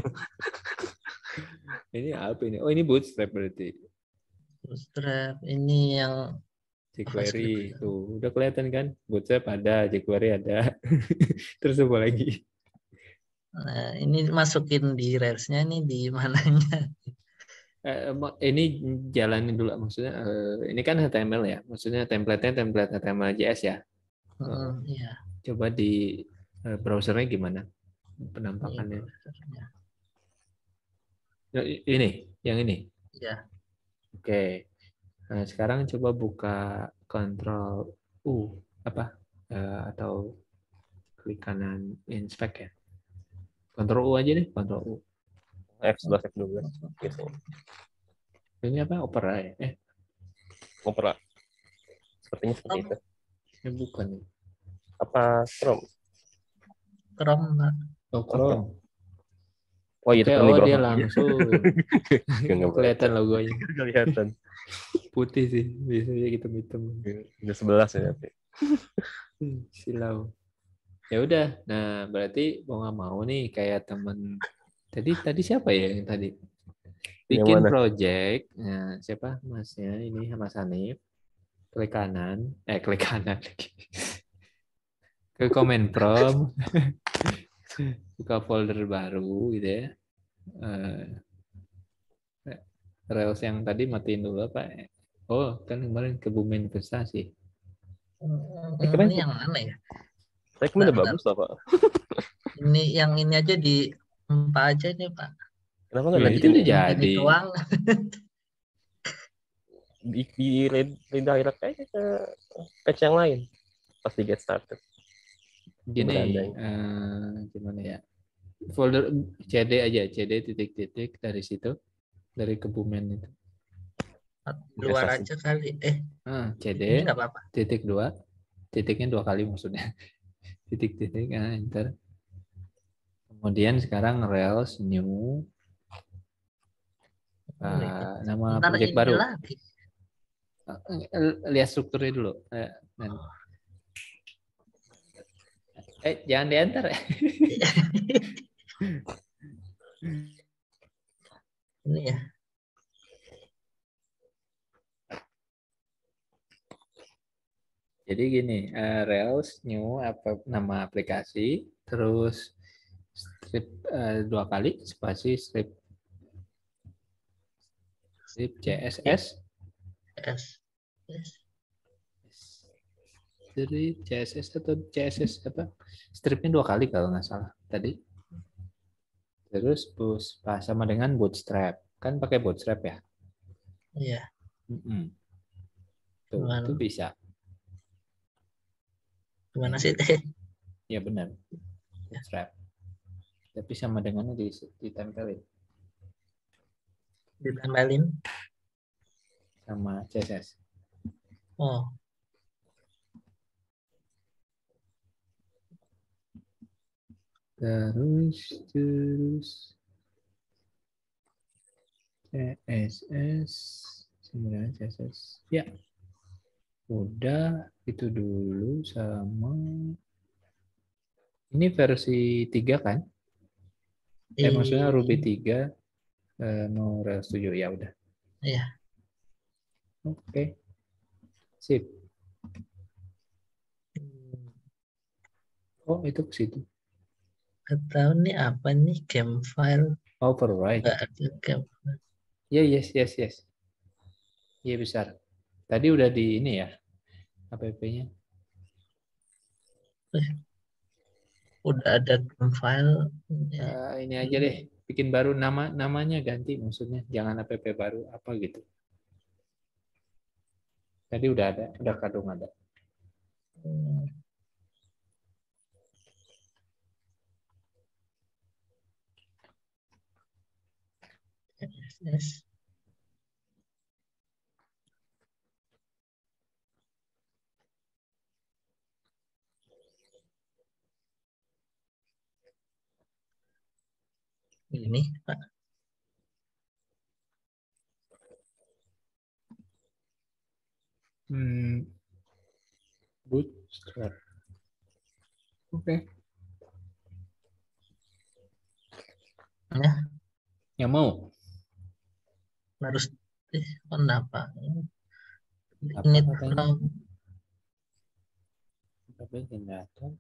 Ini apa ini? Oh ini Bootstrap berarti. Bootstrap ini yang jQuery tuh udah kelihatan kan, Bootstrap ada, jQuery ada. Terus apa lagi? Nah, ini masukin di Rails-nya nih di mananya? Eh, ini jalanin dulu maksudnya. Eh, ini kan H T M L ya, maksudnya template-nya template H T M L J S ya. Hmm, iya. Coba di eh, browsernya gimana penampakannya? Ini, ini yang ini. Ya. Oke. Nah, sekarang coba buka Ctrl U apa uh, atau klik kanan inspect ya. Ctrl U aja deh, Ctrl U. F sebelas F dua belas biasanya. Ini apa? Opera ya? Eh, Opera. Sepertinya seperti itu. Ya, bukan. Apa Chrome? Chrome. Oh, Chrome. Oh iya, okay, itu oh dia langsung. Nggak kelihatan logonya. Kelihatan. Putih sih, biasanya hitam-hitam. Udah sebelas ya. Silau. Ya udah, nah berarti mau nggak mau nih kayak temen tadi tadi siapa ya yang tadi bikin project, nah siapa masnya ini Mas Hanif, klik kanan, eh klik kanan ke comment prompt. Buka folder baru gitu ya. Uh, Rails yang tadi matiin dulu apa? Oh, kan kemarin kebumen investasi. Hmm, ini yang mana ya? Saya kemarin udah bagus lah Pak. Ini yang ini aja di empat aja nih Pak. Kenapa nggak lanjutin? Itu jadi. Doang. di, di redirect aja ke patch yang lain pas di get started. Gini, uh, gimana ya? Folder cd aja, cd titik-titik dari situ, dari Kebumen itu. Luar aja kali. Eh, ah, cd ini nggak apa-apa. titik dua, titiknya dua kali maksudnya. Titik-titik, nah, enter. Kemudian sekarang Rails new. Uh, nama Ntar project ini baru. Lagi. Lihat strukturnya dulu. Eh, eh jangan diantar ya. Ini ya. Jadi gini, uh, Rails new apa nama aplikasi, terus strip uh, dua kali spasi strip strip css. Yes. Yes. Jadi C S S atau C S S apa stripnya dua kali kalau nggak salah tadi. Terus bus sama dengan bootstrap, kan pakai bootstrap ya? Iya. Mm-mm. Tuh, itu bisa. Gimana sih? Ya benar. Bootstrap. Tapi sama dengannya di ditempelin. Ditempelin sama C S S. Oh. Terus terus C S S sembilan C S S ya udah itu dulu sama ini versi tiga kan eh I... maksudnya Ruby tiga eh, mau Rails tujuh ya udah iya oke okay. Sip oh itu ke situ atau nih apa nih game file override nggak ada game file. Ya yes yes yes iya besar tadi udah di ini ya app-nya eh, udah ada game file uh, ini aja deh bikin baru nama namanya ganti maksudnya jangan app baru apa gitu tadi udah ada udah kadung ada hmm. Yes, yes. Ini Pak. Hmm. Bootstrap. Oke. Okay. Ya. Yang mau? Harus eh, kenapa? Apa Ini katanya? Tapi generator.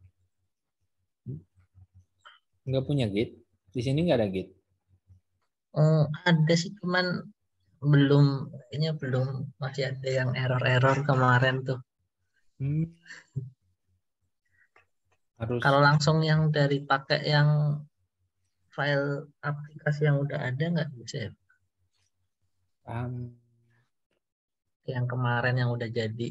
Nggak punya git. Di sini nggak ada git. Oh, ada sih cuman belum kayaknya belum masih ada yang error-error kemarin tuh. Hmm. Harus. Kalau langsung yang dari pakai yang file aplikasi yang udah ada nggak bisa ya? Um, yang kemarin yang udah jadi.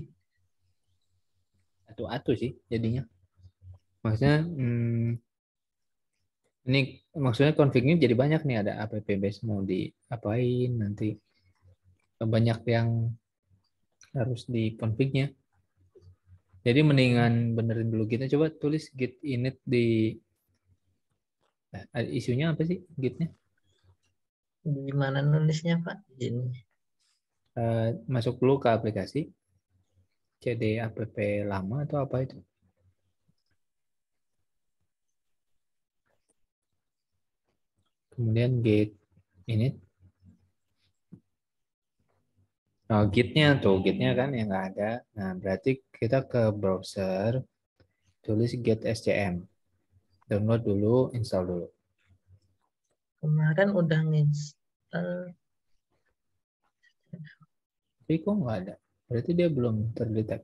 Atu-atu sih jadinya. Maksudnya hmm, ini maksudnya config-nya jadi banyak nih ada app base mau diapain nanti banyak yang harus di config-nya. Jadi mendingan benerin dulu kita coba tulis git init di nah, isunya apa sih gitnya? Di mana nulisnya Pak? Ini. Uh, masuk dulu ke aplikasi cd app lama atau apa itu? Kemudian git init. Oh, gitnya tuh, gitnya kan yang nggak ada. Nah, berarti kita ke browser, tulis git scm. Download dulu, install dulu. Kemarin udah nginstal. Tapi kok nggak ada? Berarti dia belum terdetek.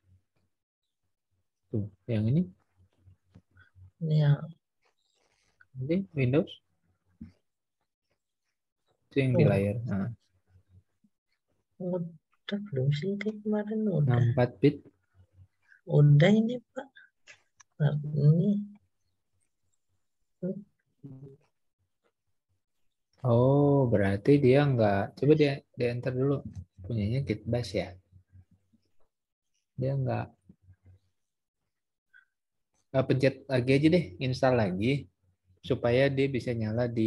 Tuh, yang ini? Ini yang Ini Windows? Itu yang di layar. Nah. Udah belum sih kayak kemarin udah. enam puluh empat bit. Udah ini Pak. Nah, ini. Oh, berarti dia nggak. Coba dia dia enter dulu. Punyanya Git Bash ya. Dia nggak. Nggak pencet lagi aja deh, install lagi supaya dia bisa nyala di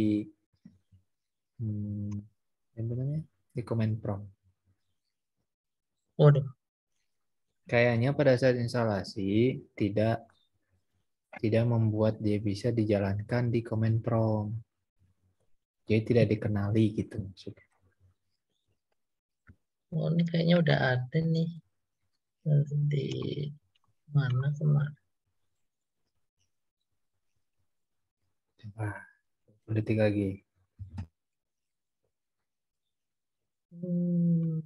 hmm, apa namanya? Di command prompt. Waduh. Kayaknya pada saat instalasi tidak tidak membuat dia bisa dijalankan di command prompt. Jadi tidak dikenali gitu maksudnya. Oh, ini kayaknya udah ada nih. Di mana kemarin? Coba detik lagi. Hmm.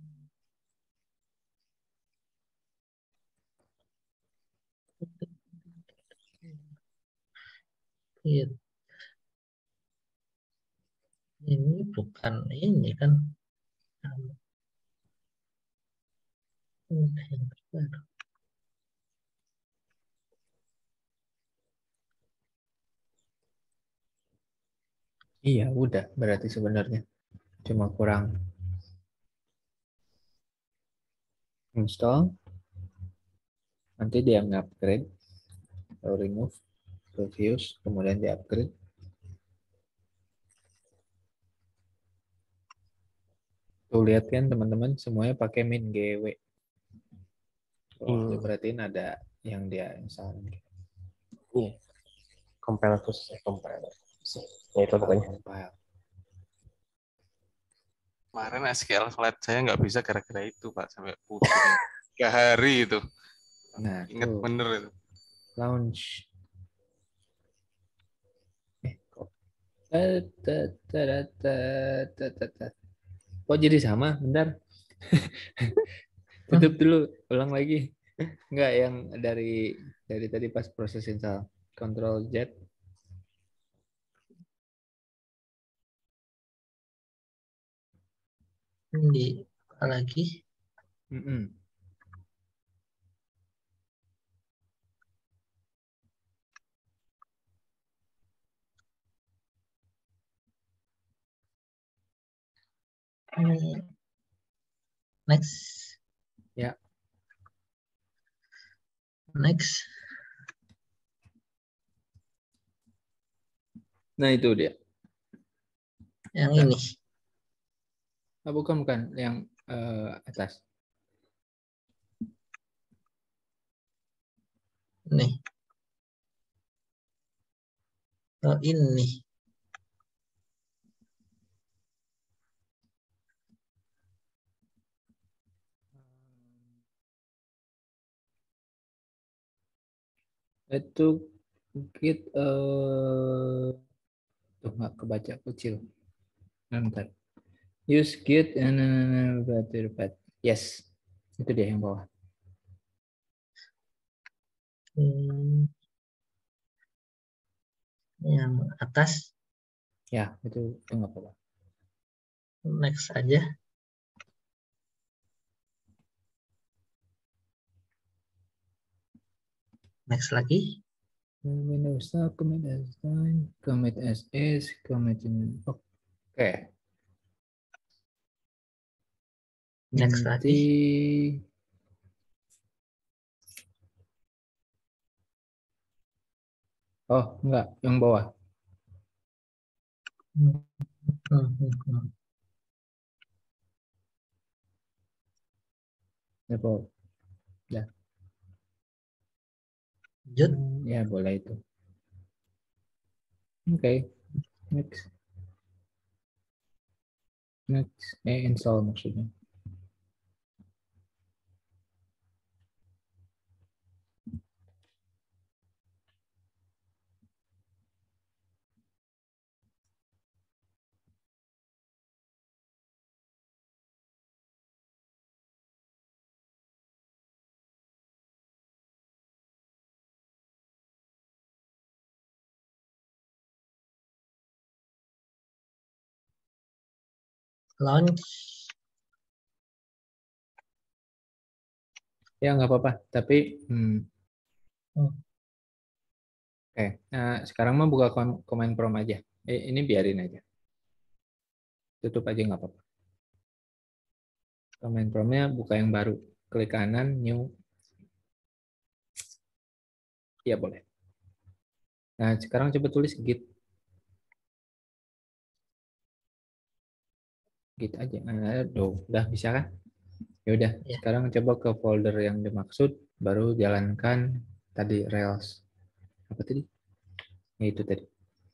Iya. Ini bukan ini kan. Udah yang terbaru. Iya, udah berarti sebenarnya cuma kurang install. Nanti dia nge-upgrade, atau remove, reviews, kemudian di upgrade. Tuh lihat kan teman-teman semuanya pakai min G W. Oh, Hmm. berarti ada yang dia install. Iya. Compiler khusus, eh, compiler. Ya itu pokoknya. Compile. Kemarin S Q L flat saya nggak bisa gara-gara itu Pak, sampai pusing. Tiga hari itu. Nah, Ingat tuh. bener itu. Launch. Eh, kok. Eh, ta- ta- ta- ta- ta- ta- ta. Kok jadi sama? Bentar. Tutup dulu, ulang lagi. Enggak, yang dari dari tadi pas proses install. Control Z. Di apa lagi? Mm-mm. Hmm. Next. Ya. Next. Nah, itu dia. Yang ini. Ah, bukan, bukan. Yang eh, atas. Nih. Oh, ini. Itu git eh tuh nggak kebaca kecil. Bentar. Use git and better path. Yes. Itu dia yang bawah. Hmm. Yang atas. Ya, itu itu nggak apa-apa. Next aja. Next lagi. Windows start, commit as time, commit as is, commit in. Oke. Okay. Next Nanti lagi. oh enggak, yang bawah. Hmm. Hmm. Hmm. Ya, bawah. Ya. Lanjut. Ya, boleh itu. Oke. Okay. Next. Next. Eh, install maksudnya. Launch. Ya nggak apa-apa. Tapi hmm, Hmm. oke. Nah, sekarang mah buka Command Prompt aja. Eh, ini biarin aja. Tutup aja nggak apa-apa. Command Prompt-nya buka yang baru. Klik kanan, New. Iya boleh. Nah, sekarang coba tulis Git. Git aja. Nah, tuh, udah bisa kan? Ya udah, Ya. sekarang coba ke folder yang dimaksud, baru jalankan tadi Rails. Apa tadi? Ya, itu tadi.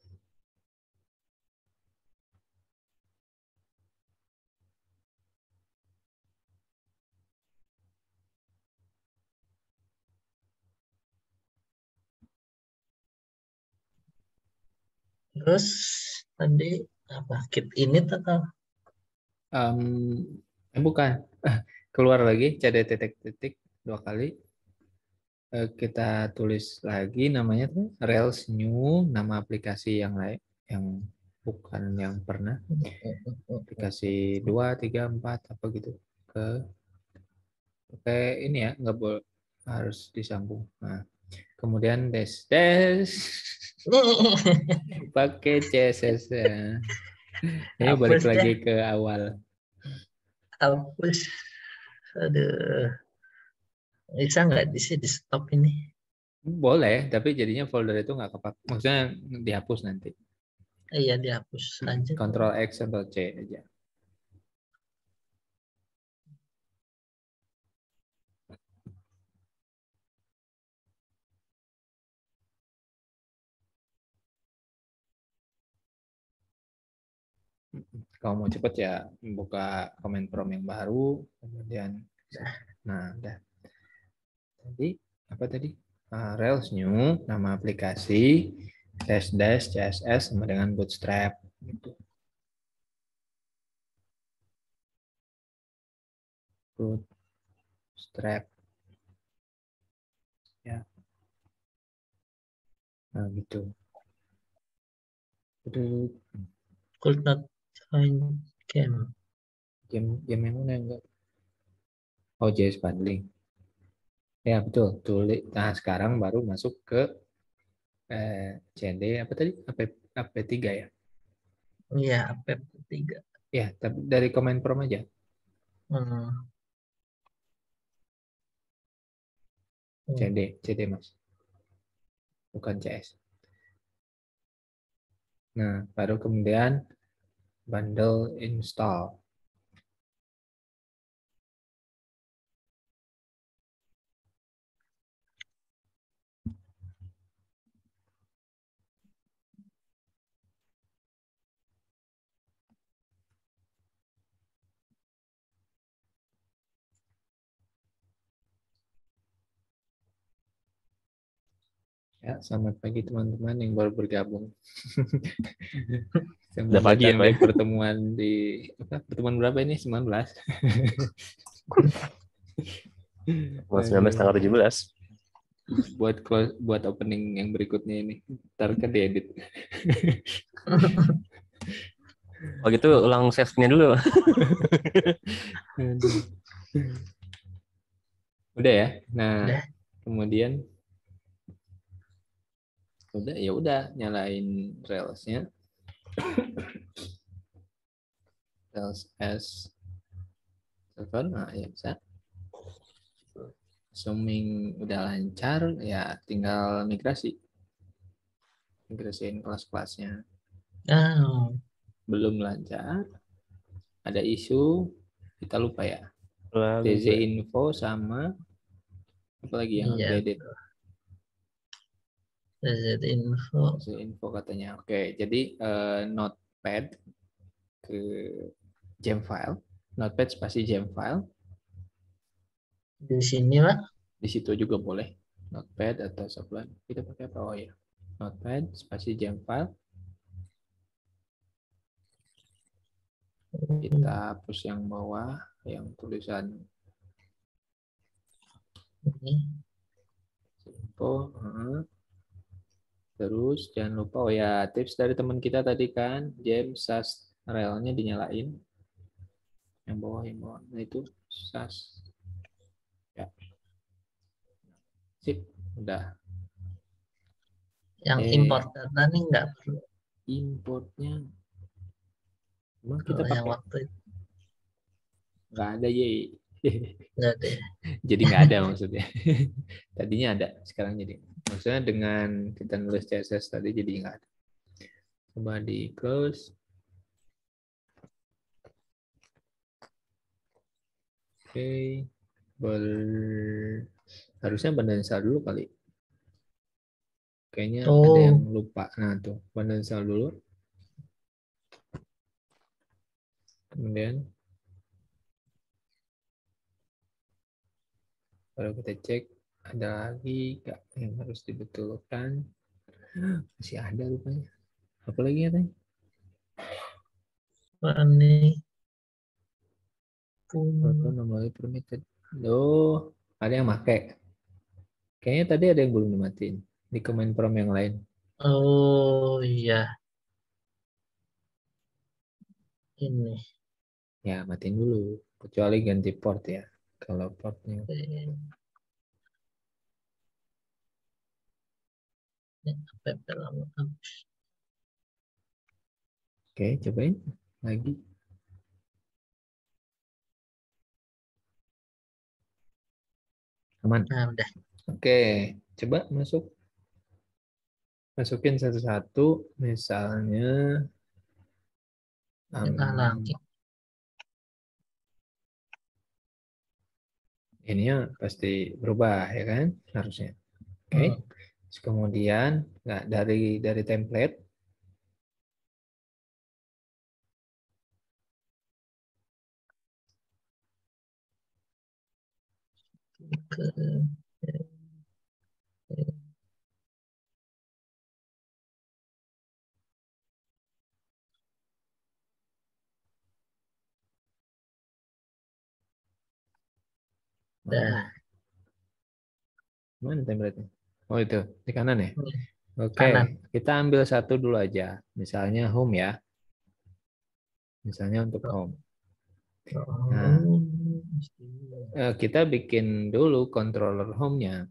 Terus tadi apa? Kit init atau? Um, eh, bukan. Keluar lagi, cd titik-titik dua kali. Eh, kita tulis lagi namanya tuh Rails New, nama aplikasi yang lain, yang bukan yang pernah. Aplikasi dua, tiga, empat, apa gitu. Ke Oke, ini ya, nggak boleh harus disambung. Nah, kemudian dash dash pakai C S S ya. Ini balik Hapus lagi deh. ke awal. Hapus. Aduh. Bisa nggak di sini di stop ini? Boleh, tapi jadinya folder itu nggak kepak. Maksudnya dihapus nanti. Iya, dihapus aja. Control X atau C aja. Kalau mau cepet ya buka Command Prompt yang baru, kemudian nah udah. Tadi apa tadi? Uh, Rails New, nama aplikasi, dash dash C S S sama dengan Bootstrap gitu. Bootstrap. Ya. Nah, gitu. Itu Could not find game. game game yang mana enggak? Oh, J S Bundling. Ya, betul. Tulis. Nah, sekarang baru masuk ke eh, C D apa tadi? A P tiga ya? Iya, A P tiga. Ya, tapi dari Command Prompt aja. Hmm. C D, C D Mas. Bukan C S. Nah, baru kemudian bundle install. Ya, selamat pagi teman-teman yang baru bergabung. Udah pagi ya, di Pak. pertemuan di apa? Pertemuan berapa ini? sembilan belas. sembilan belas tanggal tujuh belas. Buat close, buat opening yang berikutnya ini. Ntar kan diedit. Oh gitu, ulang save-nya dulu. Udah ya. Nah, udah. Kemudian udah ya udah nyalain Rails-nya. Rails S tujuh, nah ya bisa. Assuming udah lancar, ya tinggal migrasi. Migrasiin kelas-kelasnya. Oh. Belum lancar, ada isu, kita lupa ya. Lalu, D Z info sama apa lagi yang iya. updated? D Z info. D Z info katanya. Oke, jadi uh, Notepad ke Gemfile, Notepad spasi Gemfile. Di sini, Pak. Di situ juga boleh. Notepad atau Sublime. Kita pakai apa? Oh ya. Notepad spasi Gemfile. Kita hapus yang bawah, yang tulisan ini. Info. Uh. Terus jangan lupa, oh ya, tips dari teman kita tadi kan, Gem S A S relnya dinyalain. Yang bawah, yang bawah. Nah itu S A S. Ya. Sip, udah. Yang Eh, import data nih nggak perlu. Importnya, emang kita Kalau yang pakai? waktu itu Nggak ada, ye. nggak ada. Jadi nggak ada maksudnya. Tadinya ada, sekarang jadi. Maksudnya dengan kita nulis C S S tadi jadi nggak ada. Coba di close. Oke, okay. Ber... harusnya bandensal dulu kali. Kayaknya Oh. ada yang lupa. Nah tuh, bandensal dulu. Kemudian kalau kita cek ada lagi nggak yang harus dibetulkan. Masih ada rupanya. Apa lagi ya tadi? Ini Auto normally permitted. Oh, ada yang pakai. Kayaknya tadi ada yang belum dimatiin di command prompt yang lain. Oh iya. Ini. Ya, matiin dulu. Kecuali ganti port ya. Kalau portnya. Oke, cobain lagi. Aman. Nah, udah. Oke, coba masuk. Masukin satu-satu. Misalnya. Um, lagi. Ininya pasti berubah ya kan? Harusnya. Oke. Okay. Hmm. Kemudian nggak dari dari template. Ke... Mana? Mana template-nya? Oh itu, di kanan ya? Oke, okay. Kita ambil satu dulu aja. Misalnya home ya. Misalnya untuk home. Nah, kita bikin dulu controller home-nya.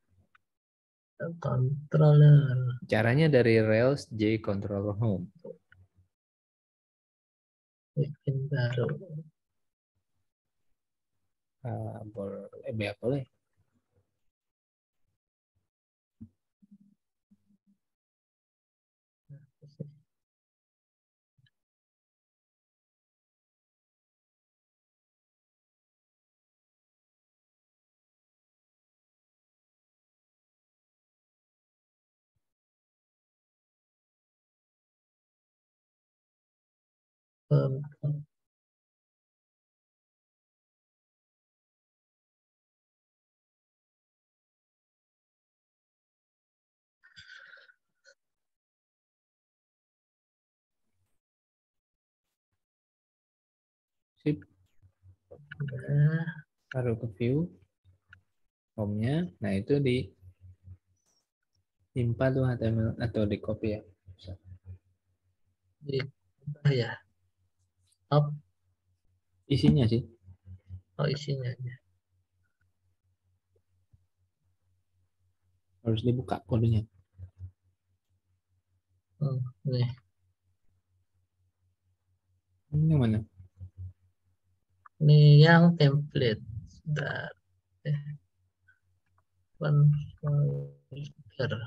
Controller. Caranya dari Rails J controller home. Bikin baru. Uh, boleh, eh, boleh. Um, Sip. Taruh ke view home-nya. Nah, itu di timpa tuh H T M L atau di copy ya. Di ya. Up. Isinya sih. Oh, isinya aja. Harus dibuka kodenya. Hmm, nih. Ini yang mana? Ini yang template. Bentar. Eh. Configure.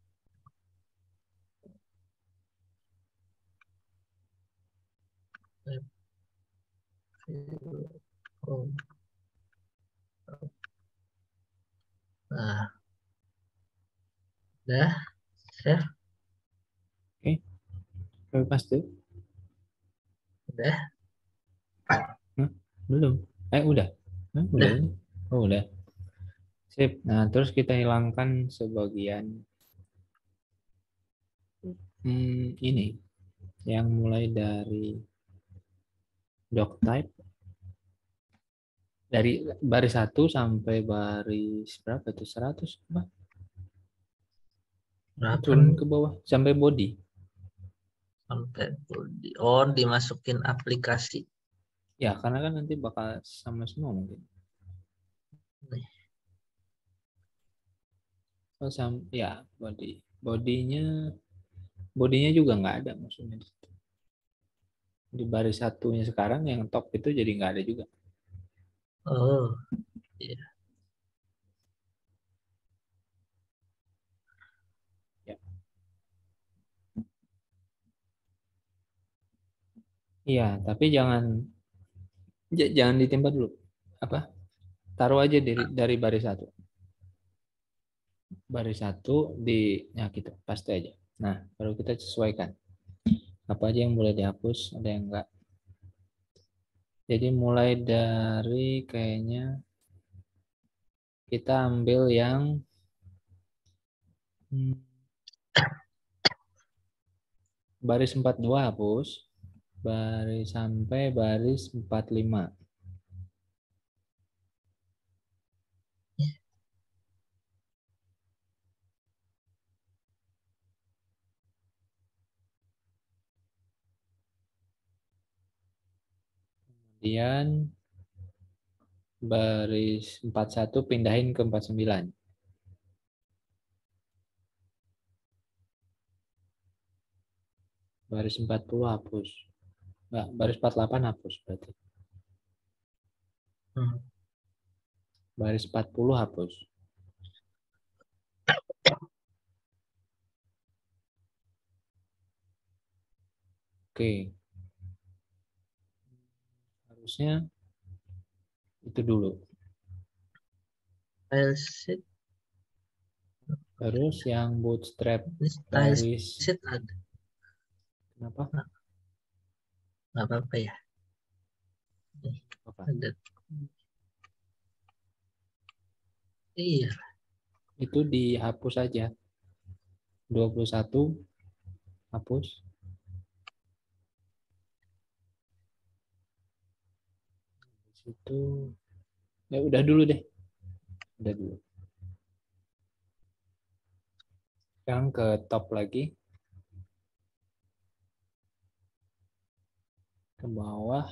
Oh. Nah. Udah. Save. Oke. Okay. Paste. Udah. Huh? Belum. Eh, udah. Nah, udah. udah. Oh, udah. Sip. Nah, terus kita hilangkan sebagian hmm, ini yang mulai dari doc type dari baris satu sampai baris berapa itu seratus apa? Berapa? Turun ke bawah sampai body. Sampai body. Oh, dimasukin aplikasi. Ya, karena kan nanti bakal sama semua mungkin. Nih. Oh, sam ya body. Bodinya bodinya juga nggak ada maksudnya. Di baris satunya sekarang yang top itu jadi nggak ada juga. Oh, iya. Ya. Iya, tapi jangan j- jangan ditimpa dulu. Apa? Taruh aja dari dari baris satu. Baris satu di ya gitu, pasti aja. Nah, baru kita sesuaikan. Apa aja yang boleh dihapus, ada yang enggak. Jadi mulai dari kayaknya kita ambil yang hmm, baris empat puluh dua hapus, baris sampai baris empat puluh lima. Kemudian baris empat puluh satu pindahin ke empat puluh sembilan. Baris empat puluh hapus. Enggak, baris empat puluh delapan hapus berarti. Hmm. Baris empat puluh hapus. Oke. Harusnya itu dulu. Style sheet. Terus yang bootstrap Style baris. sheet ada. Kenapa? Nggak apa-apa ya. Apa? Ada. Iya. Itu dihapus aja. dua puluh satu hapus. Itu ya udah dulu deh. Udah dulu. Sekarang ke top lagi. Ke bawah.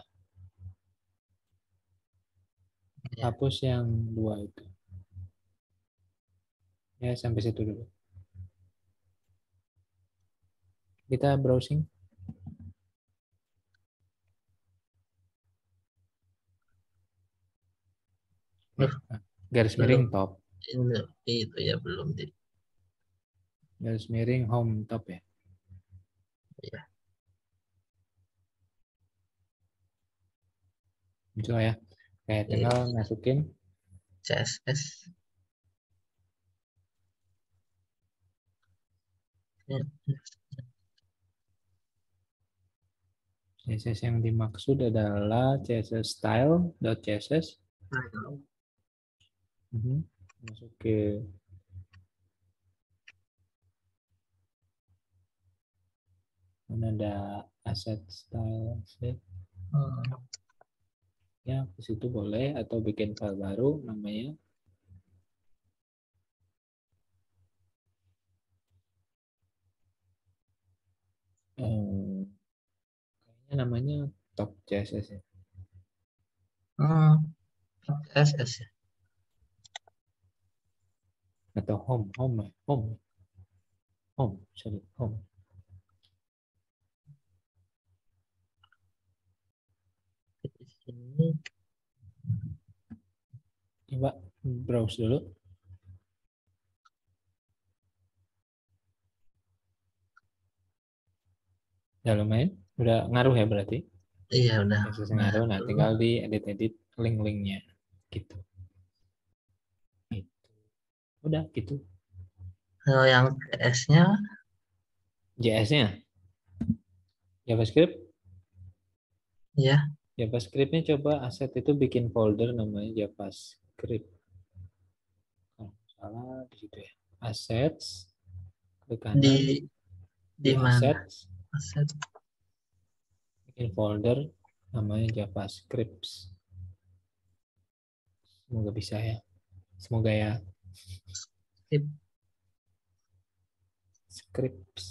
Hapus yang dua itu. Ya, sampai situ dulu. Kita browsing. Eh, garis miring Belum. top. Ini itu ya belum di. Garis miring home top ya. Iya. Itu ya. Kayak tinggal Iya. masukin C S S. Ya. C S S yang dimaksud adalah css style.css. Mm-hmm. Masuk ke mana ada asset style set. Hmm. Ya, ke situ boleh atau bikin file baru namanya. Hmm, kayaknya namanya top C S S ya. Hmm. C S S ya. Atau home, home, home, home, sorry, home. Ini Coba browse dulu. Ya lumayan, udah ngaruh ya berarti. iya udah. C S S ngaruh, nah tinggal di edit-edit link-linknya gitu. Gitu. Udah gitu. Kalau yang C S-nya J S-nya JavaScript. ya. JavaScript-nya coba aset itu bikin folder namanya JavaScript. Kalau salah di situ ya. Assets, klik kanan. Di di mana? Assets, Aset. bikin folder namanya JavaScript. Semoga bisa ya. Semoga ya. Script. Scripts.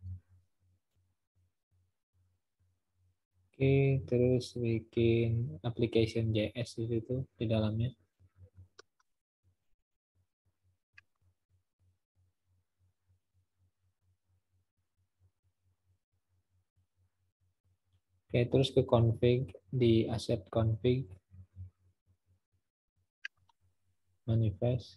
Oke, terus bikin application J S di situ di dalamnya. Oke, terus ke config, di asset config, manifest,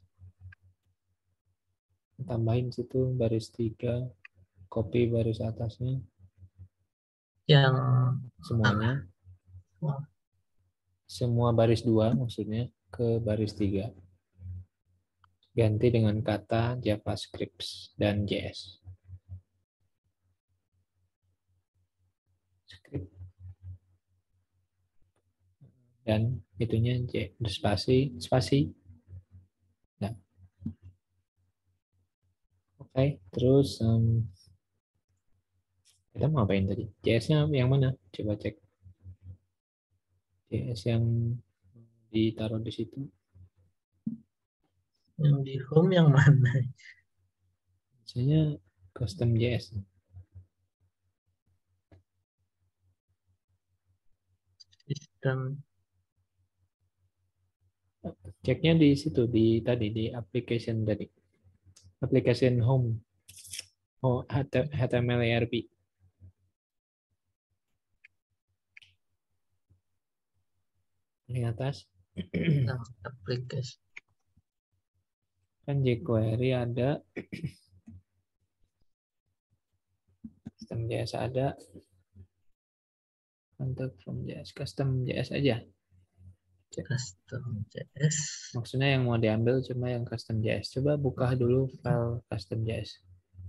tambahin situ baris tiga, copy baris atasnya, Yang semuanya, mana? semua baris dua maksudnya ke baris tiga. Ganti dengan kata JavaScript dan J S. Script. Dan itunya J, spasi, spasi. Nah. Oke, okay, terus um, kita mau ngapain tadi? J S-nya yang mana? Coba cek. J S yang ditaruh di situ. Yang di home yang mana? Misalnya custom J S. Sistem. Ceknya di situ, di tadi di application tadi. Application home. Oh, H T M L E R B. Di atas. Nah, aplikasi. Kan jQuery ada. Custom J S ada. Contact from J S. Custom J S aja. Custom J S. Maksudnya yang mau diambil cuma yang custom J S. Coba buka dulu file custom J S.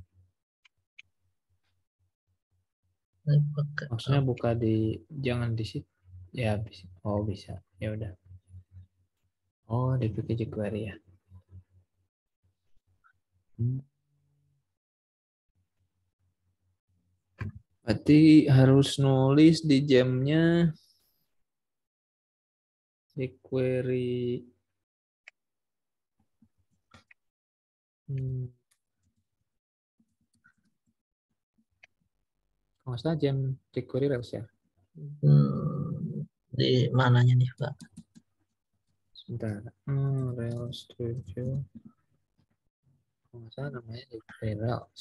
Maksudnya buka di, jangan di situ. Ya, bisa. Oh bisa. Ya udah. Oh, dipakai jQuery ya. Hmm. Berarti harus nulis di jamnya jQuery. Hmm. Kalau nggak salah jam jQuery Rails ya. Hmm, di mananya nih Pak? Sebentar. Hmm, Rails tujuh. Kalau nggak salah namanya jQuery Rails.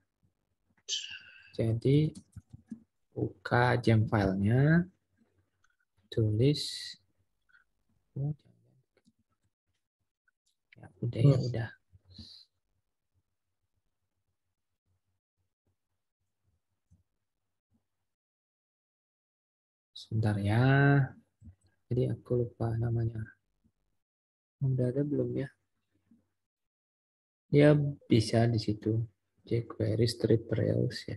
Jadi buka gem filenya, tulis. Oh, ya udah ya udah. Sebentar ya. Jadi aku lupa namanya. Udah ada belum ya? Ya bisa di situ. jQuery strip Rails ya.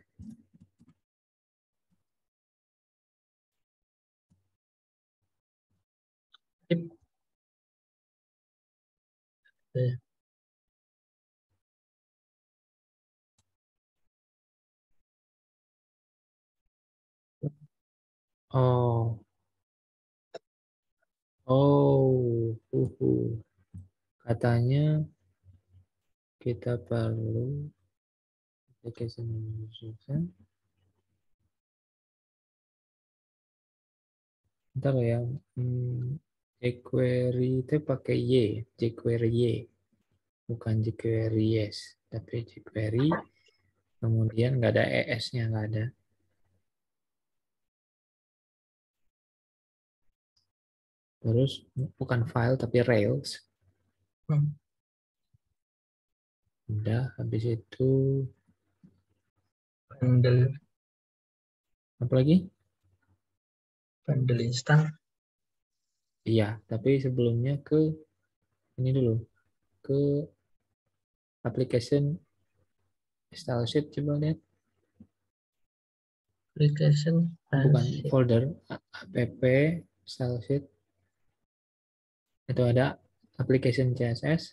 Oh. Oh, uhu. Katanya kita perlu application manager. Bentar ya. Hmm, jQuery itu pakai Y, jQuery Y. Bukan jQuery yes, tapi jQuery. Kemudian nggak ada E S-nya, nggak ada. Terus bukan file tapi Rails. Hmm. Udah, habis itu bundle. Apa lagi? Bundle instan. Iya, tapi sebelumnya ke ini dulu. Ke application style sheet, coba lihat. Application. Bukan folder app style sheet. Itu ada application C S S.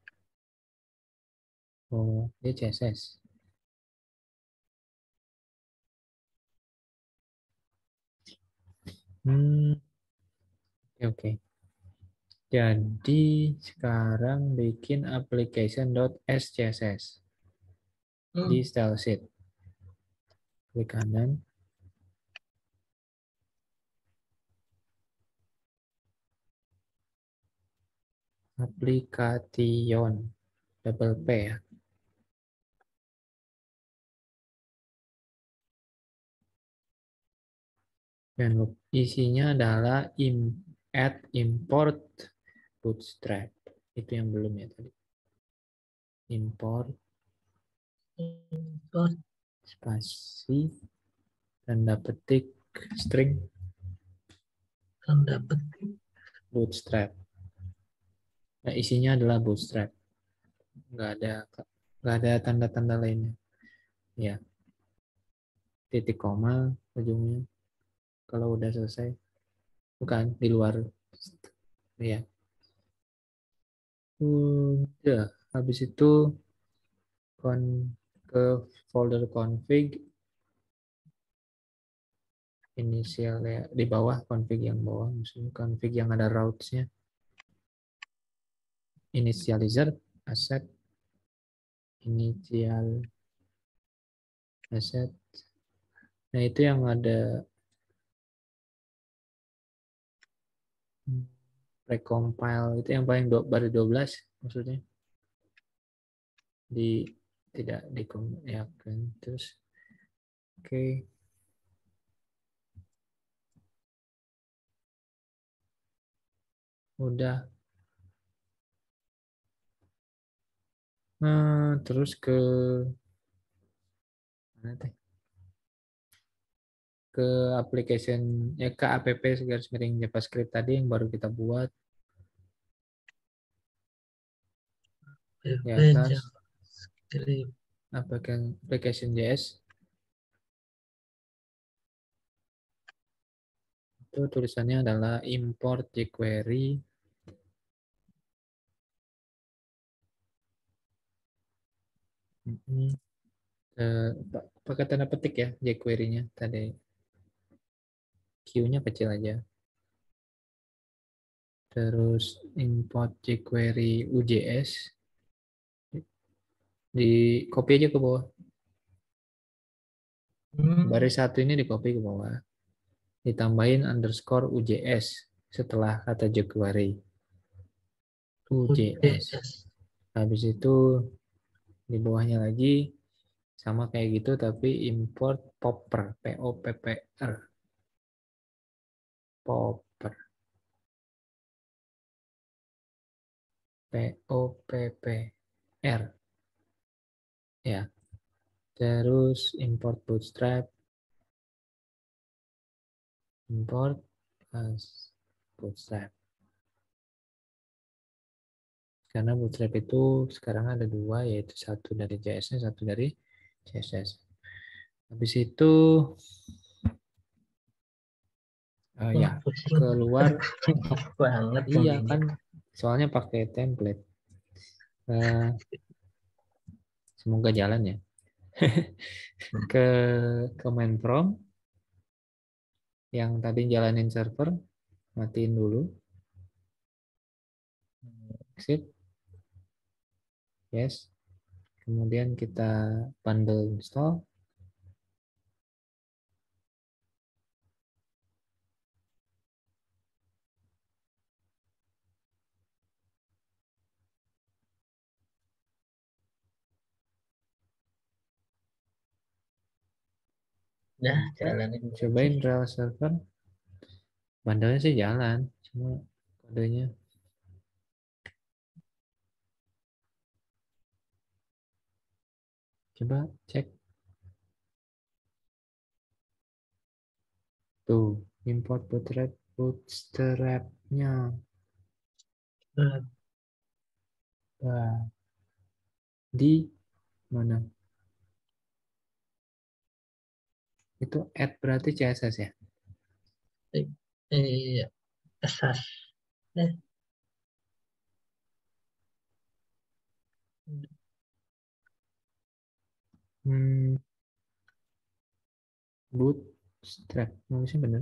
Oh, ini C S S. Hmm. Oke, oke. Jadi sekarang bikin application.scss Hmm. di style sheet. Klik kanan. Application. Double P ya. Dan isinya adalah im, add import bootstrap. Itu yang belum ya tadi. Import Import spasi tanda petik string tanda petik bootstrap. Nah, isinya adalah bootstrap. Nggak ada nggak ada tanda-tanda lainnya. Ya. Titik koma ujungnya. Kalau udah selesai. Bukan, di luar. Ya. Udah. Habis itu kon ke folder config. Inisial ya. Di bawah, config yang bawah. Maksudnya config yang ada routes-nya. Initializer, asset, initial, asset. Nah, itu yang ada recompile, itu yang paling do, baru dua belas maksudnya. Di tidak di ya kan terus oke. Okay. Udah. Nah, terus ke mana teh? Ke application ya ke app garis miring JavaScript tadi yang baru kita buat. Di atas JavaScript. Application J S. Itu tulisannya adalah import jQuery mm-hmm. uh, pakai tanda petik ya jQuery-nya tadi. Q-nya kecil aja. Terus import jQuery U J S. Di copy aja ke bawah. Hmm. Baris satu ini di copy ke bawah. Ditambahin underscore U J S setelah kata jQuery. U J S. Habis itu di bawahnya lagi sama kayak gitu tapi import popper, P O P P R. Popper. P O P P R. Ya. Terus import bootstrap. Import bootstrap. Karena bootstrap itu sekarang ada dua, yaitu satu dari J S-nya, satu dari C S S. Habis itu uh, ya keluar banget iya kan soalnya pakai template. Uh, semoga jalan ya. ke command prompt yang tadi jalanin server, matiin dulu. Exit. Yes. Kemudian kita bundle install. Ya, jalanin. Cobain rel server. Bandelnya sih jalan, cuma kodenya. Coba cek. Tuh, import bootstrap bootstrap-nya. Nah, di mana? Itu add berarti C S S ya? Iya, asas. Eh. Hmm. Bootstrap, nulisnya benar.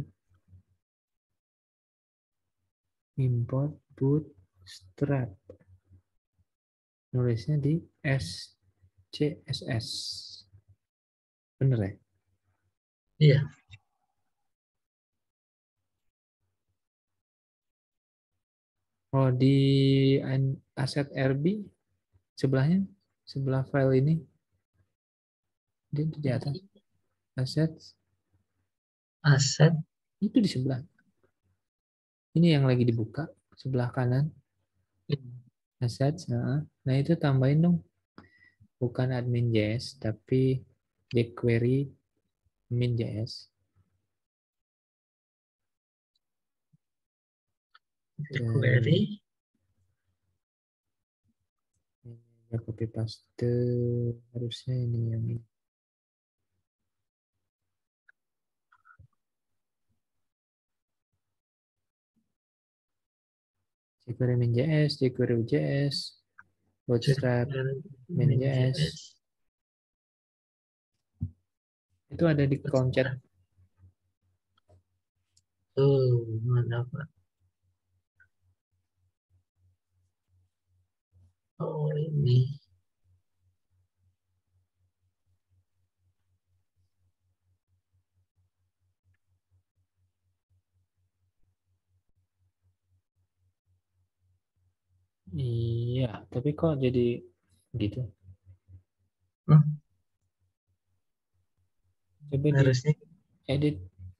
Import bootstrap. Nulisnya di S C S S. Bener ya? Iya. Oh, di aset R B sebelahnya, sebelah file ini, dia di atas. Aset. Aset. Itu di sebelah. Ini yang lagi dibuka sebelah kanan. Assets. Nah, nah itu tambahin dong. Bukan admin J S, tapi jQuery admin J S. jQuery. Ya, copy paste harusnya ini yang ini. jQuery min J S, jQuery J S, Bootstrap min J S. Itu ada di kolom chat. Oh, mana Pak? Oh, ini. Iya, tapi kok jadi gitu? Hmm? Coba di Harusnya edit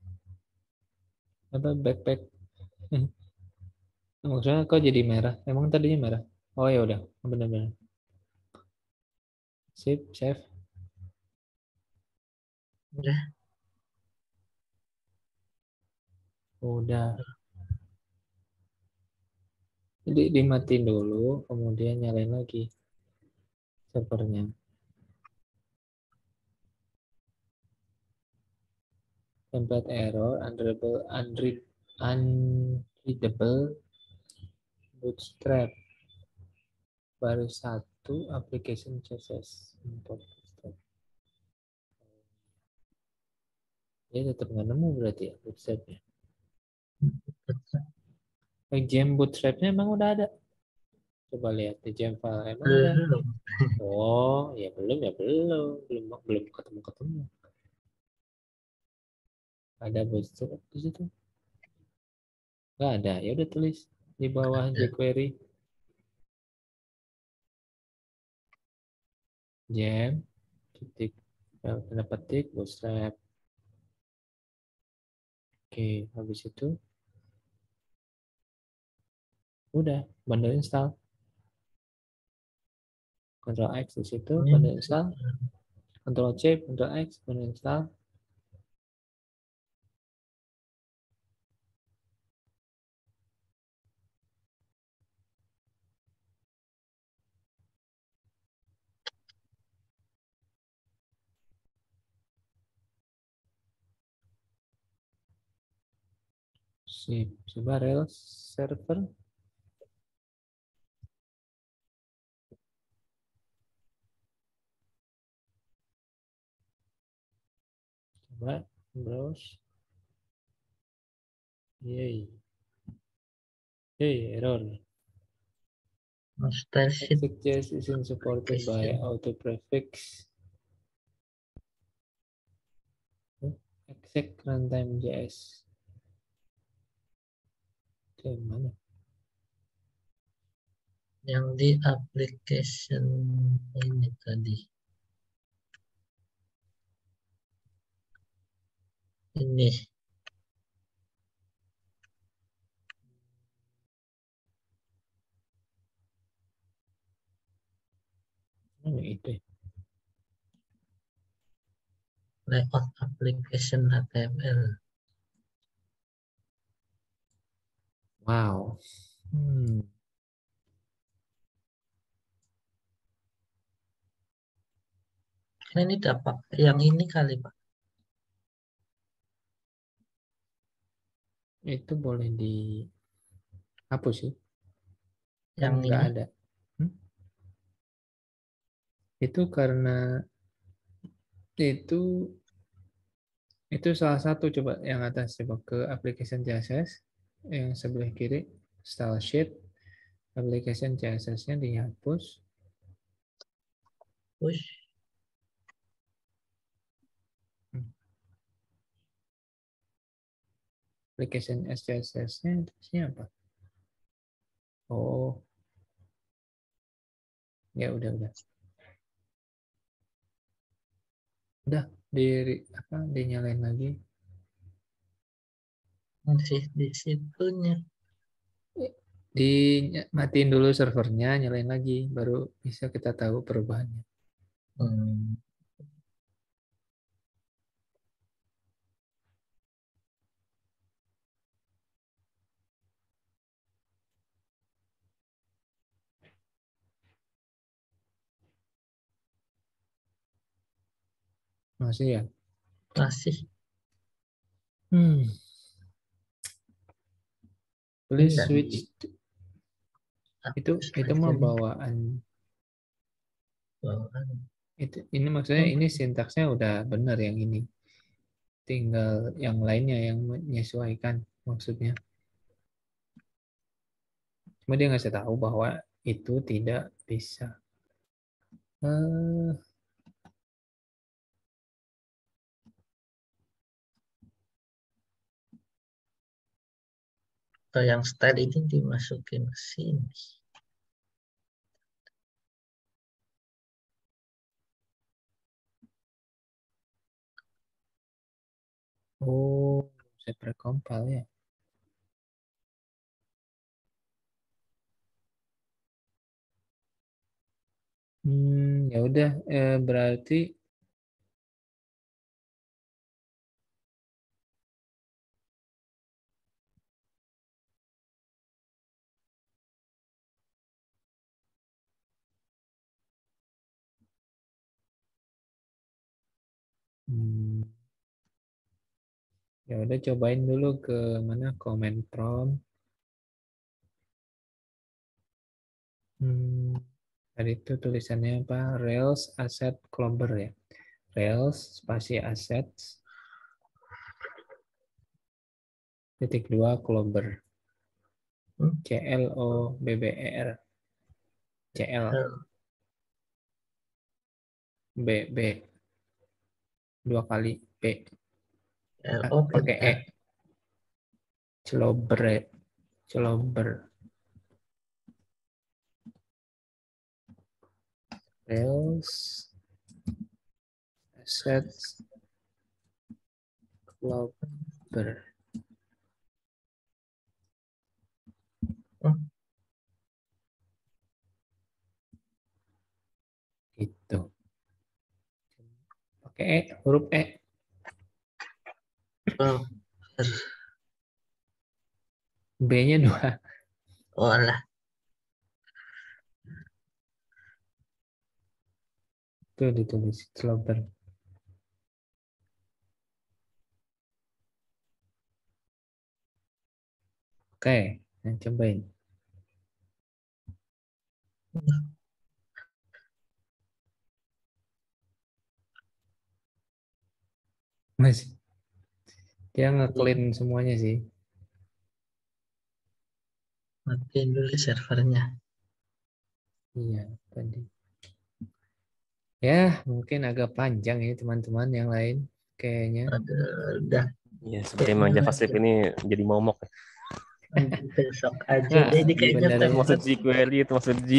apa backpack. Maksudnya kok jadi merah? Emang tadinya merah? Oh ya udah, benar-benar. Sip, save. udah. Udah. Jadi dimatiin dulu, kemudian nyalain lagi servernya. Template error, unreadable, unread, unreadable, bootstrap. Baru satu application C S S. Import bootstrap. Ya tetap nggak nemu berarti ya bootstrapnya. Gem bootstrapnya emang udah ada. Coba lihat di gem file emang udah. Belum. Oh ya belum ya belum belum belum ketemu ketemu. Ada bootstrap di situ? Nggak ada. Ya udah tulis di bawah jQuery. Gem titik tanda petik bootstrap. Oke, habis itu udah bundle install. Ctrl X di situ, bundle install. Ctrl C, Ctrl X, bundle install. Sip, coba Rails server. Coba browse. Yay. Yay, error. Exec.js isn't supported by auto-prefix. Exec runtime J S. Oke, mana? Yang di application ini tadi. Ini. Oh, itu. Layout application H T M L. Wow. Hmm. Ini dapat yang ini kali Pak. Itu boleh dihapus sih. Yang Kan nggak ini. ada. Hmm? Itu karena itu itu salah satu, coba yang atas, coba ke application C S S yang sebelah kiri style sheet, application C S S-nya dihapus. Push. Hmm. Application C S S-nya siapa? Oh, ya udah udah. Udah di apa dinyalain lagi. Masih di situnya. Di matiin dulu servernya, nyalain lagi, baru bisa kita tahu perubahannya. Hmm. Masih ya? Masih. Hmm. Please Enggak. switch. Itu itu mah bawaan. Bawaan. Itu ini maksudnya ini sintaksnya udah benar yang ini. Tinggal yang lainnya yang menyesuaikan maksudnya. Cuma dia ngasih tahu bahwa itu tidak bisa. Uh, Atau yang style ini dimasukin ke sini. oh, saya precompile ya. Hmm, ya udah eh, berarti hmm, ya udah cobain dulu ke mana command prompt. Hmm, tadi itu tulisannya apa? Rails asset clobber ya. Rails spasi assets titik dua clobber. C L O B B E R. C L B B dua kali B. L O B B Pakai E. Clobber. Clobber. Rails assets clobber. Hmm. Gitu. Pakai E, huruf E. Oh. B-nya dua. Oh alah. Itu ditulis clobber. Oke, nah cobain. Masih. Dia nge-clean semuanya sih. Matiin dulu servernya. Iya, tadi. Ya, mungkin agak panjang ini teman-teman yang lain kayaknya. Aduh, udah. Ya, seperti memang JavaScript ini jadi momok. Besok aja Nah, deh, ini kayaknya bener. Itu maksud jQuery, itu maksud G.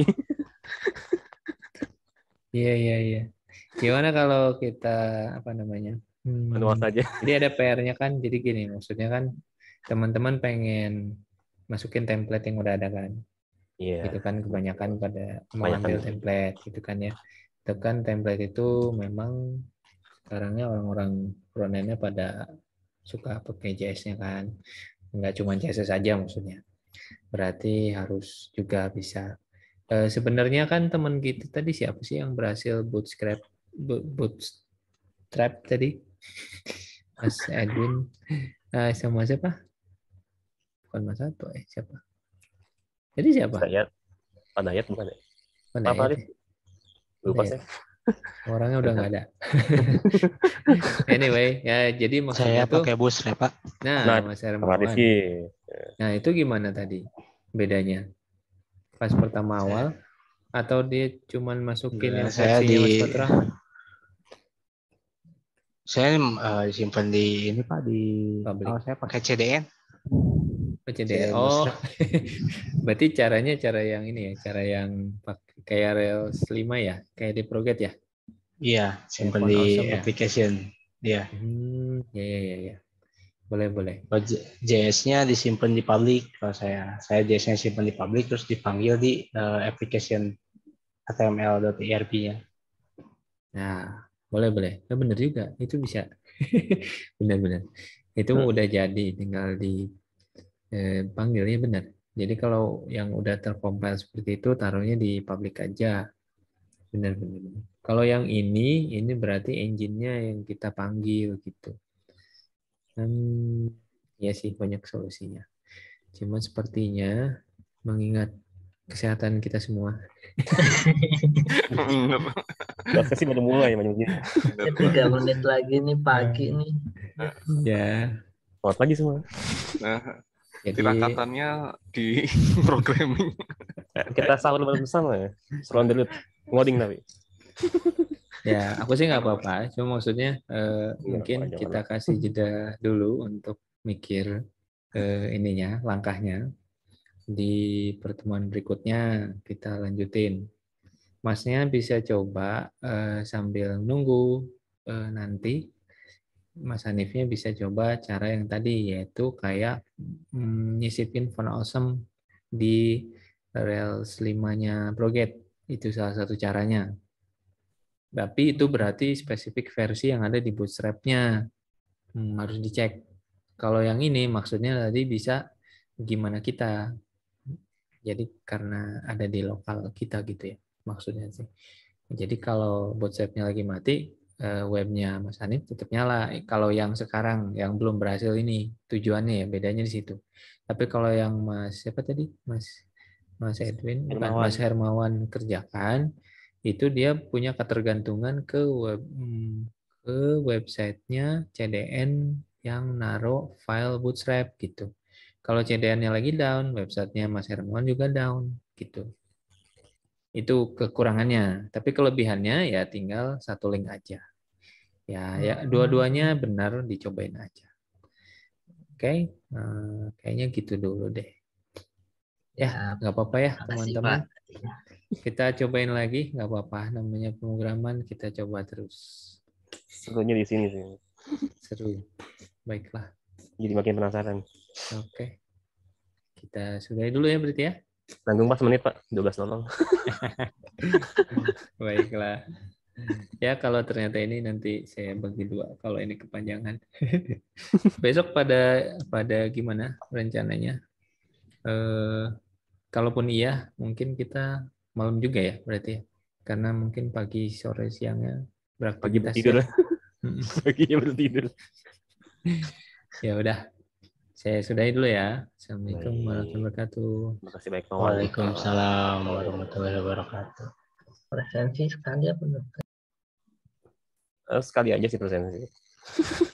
Iya, iya, iya. Gimana kalau kita, apa namanya? Hmm, Manual saja. jadi ada P R-nya kan, jadi gini, maksudnya kan teman-teman pengen masukin template yang udah ada kan. Iya. Gitu kan, kebanyakan pada mau Kebanyakan. ambil template, gitu kan ya. Itu kan template itu memang sekarangnya orang-orang front-end-nya pada suka pakai J S-nya kan. Nggak cuma C S S saja maksudnya. Berarti harus juga bisa. Eh, sebenarnya kan teman kita tadi siapa sih yang berhasil bootstrap bootstrap tadi? Mas Edwin. Nah, sama siapa? Bukan Mas Sato, eh siapa? Jadi siapa? Dayat. Pak Dayat bukan ya? Oh, Apa Dayat, Arif? ya? Lupa Dayat. saya. Orangnya udah nggak ada. Anyway, ya jadi maksudnya Saya tuh. pakai Bootstrap, Pak. Nah, Nah, Mas Pak Hermawan. Rizky. Nah, itu gimana tadi bedanya? Pas pertama awal atau dia cuman masukin yang Saya versinya di Mas Patra? saya uh, simpan di ini Pak di Public. oh, saya pakai C D N. C D N. Oh, berarti caranya cara yang ini ya, cara yang pakai kayak Rails lima ya, kayak di Proget ya? Iya, simpan di awesome, application. Iya. Ya? Hmm, ya, ya, ya, ya. Boleh, boleh. J S-nya disimpan di public kalau saya. Saya J S-nya simpan di public terus dipanggil di uh, application H T M L.irb-nya. Nah, boleh, boleh. Nah, benar juga. Itu bisa. Benar-benar. Itu hmm. udah jadi, tinggal dipanggilnya eh, benar. Jadi kalau yang udah tercompile seperti itu, taruhnya di public aja. Benar-benar. Kalau yang ini, ini berarti engine-nya yang kita panggil gitu. Hmm, ya sih banyak solusinya. Cuma sepertinya mengingat kesehatan kita semua. Bahasa sih baru mulai banyak gini. Tiga menit lagi nih pagi nih. Ya. Selamat pagi semua. Nah, jadi tirakatannya di programming. Kita sahur bersama ya. Selamat dulu ngoding tapi. Ya, aku sih nggak apa-apa. Cuma maksudnya eh, mungkin apa, kita kasih jeda dulu untuk mikir eh, ininya, langkahnya. Di pertemuan berikutnya kita lanjutin. Masnya bisa coba eh, sambil nunggu eh, nanti. Mas Hanifnya bisa coba cara yang tadi, yaitu kayak mm, nyisipin font awesome di Rails lima-nya Broget. Itu salah satu caranya. Tapi itu berarti spesifik versi yang ada di Bootstrap-nya. Hmm, harus dicek. Kalau yang ini maksudnya tadi bisa gimana kita. Jadi karena ada di lokal kita gitu ya maksudnya sih. Jadi kalau Bootstrap-nya lagi mati, webnya Mas Hanif tetap nyala. Kalau yang sekarang yang belum berhasil ini tujuannya ya bedanya di situ. Tapi kalau yang Mas siapa tadi? Mas Mas Edwin, bukan Mas Hermawan kerjakan, itu dia punya ketergantungan ke web ke websitenya C D N yang naruh file Bootstrap gitu. Kalau C D N-nya lagi down, websitenya Mas Hermawan juga down gitu. Itu kekurangannya. Tapi kelebihannya ya tinggal satu link aja. Ya, ya dua-duanya benar, dicobain aja. Oke, okay? Nah, kayaknya gitu dulu deh. Ya, nggak apa-apa ya teman-teman. Kita cobain lagi, nggak apa-apa. Namanya pemrograman kita coba terus. Serunya di sini sih. Seru. Baiklah. Jadi makin penasaran. Oke. Okay. Kita sudahi dulu ya berarti ya. Nanggung pas menit Pak, dua belas nol nol. Baiklah. Ya kalau ternyata ini nanti saya bagi dua kalau ini kepanjangan. Besok pada pada gimana rencananya? Eh, kalaupun iya, mungkin kita malam juga ya berarti ya. Karena mungkin pagi, sore, siangnya beraktivitas. Pagi tidur. Paginya baru tidur. Ya udah. Saya sudahi dulu ya. Assalamualaikum warahmatullahi wabarakatuh. Terima kasih baik. Waalaikumsalam warahmatullahi wabarakatuh. Presensi sekali apa? Sekali aja sih presensi.